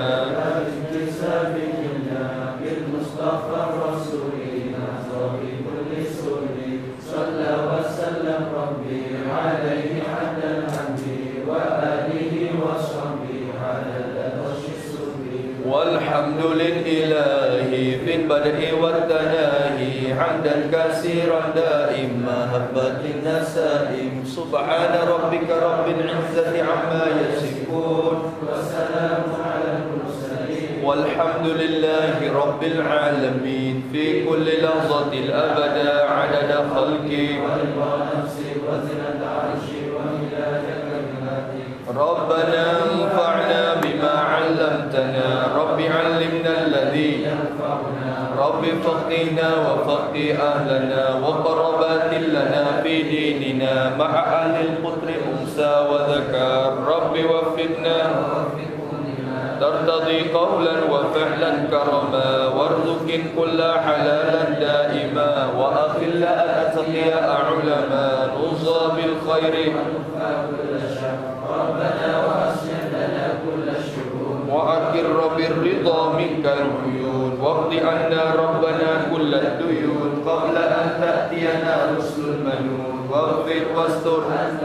بالمصطفى الرسول نصر كل سر صلى وسلم ربي عليه حد الحمد وآله وصحبه على الأرش السبي والحمد لله في البدء والتناهي حمدا كثيرا دائما هبت النسائم سبحان ربك رب العزة عما يصفون وسلام على المرسلين والحمد لله رب العالمين في كل لحظة الأبدا عدد خلقي ورضا نفسي وزنة عرشي ومداد كلماتي ربنا انفعنا بما علمتنا رب علمنا الذي ينفعنا رب فقهنا وفقه أهلنا وقربات لنا في ديننا مع أهل القدر أنثى وذكر رب وفقنا ترتضي قولا وفعلا كرما وارزق كل حلالا دائما وأخل أن أتقياء علماء نوصى بالخير ربنا وأصلح لنا كل الشرور وأكر بالرضا منك العيون واقض عنا ربنا كل الديون قبل أن تأتينا رسل المنون واغفر واستر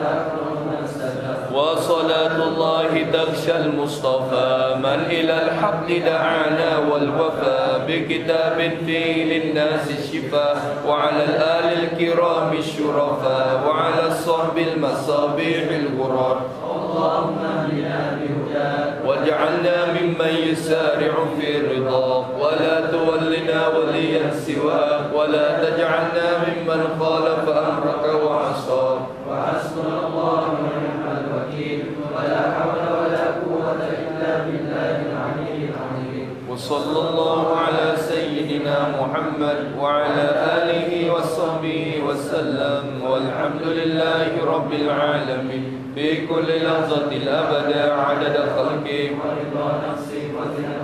وصلاة الله تغشى المصطفى من إلى الحق دعانا والوفاء بكتاب فيه للناس الشفاء وعلى الآل الكرام الشرفاء وعلى الصحب المصابيح الغرار اللهم اهدنا بهداك واجعلنا ممن يسارع في رضاك ولا تولنا وليا سواك ولا تجعلنا ممن خالف أمرك وعصاك وحسبنا الله ونعم الوكيل ولا حول ولا قوة إلا بالله العلي العظيم وصلى الله على سيدنا محمد وعلى آله وصحبه وسلم والحمد لله رب العالمين في كل لحظة الأبد عدد خلقه ورضا نفسه وزنة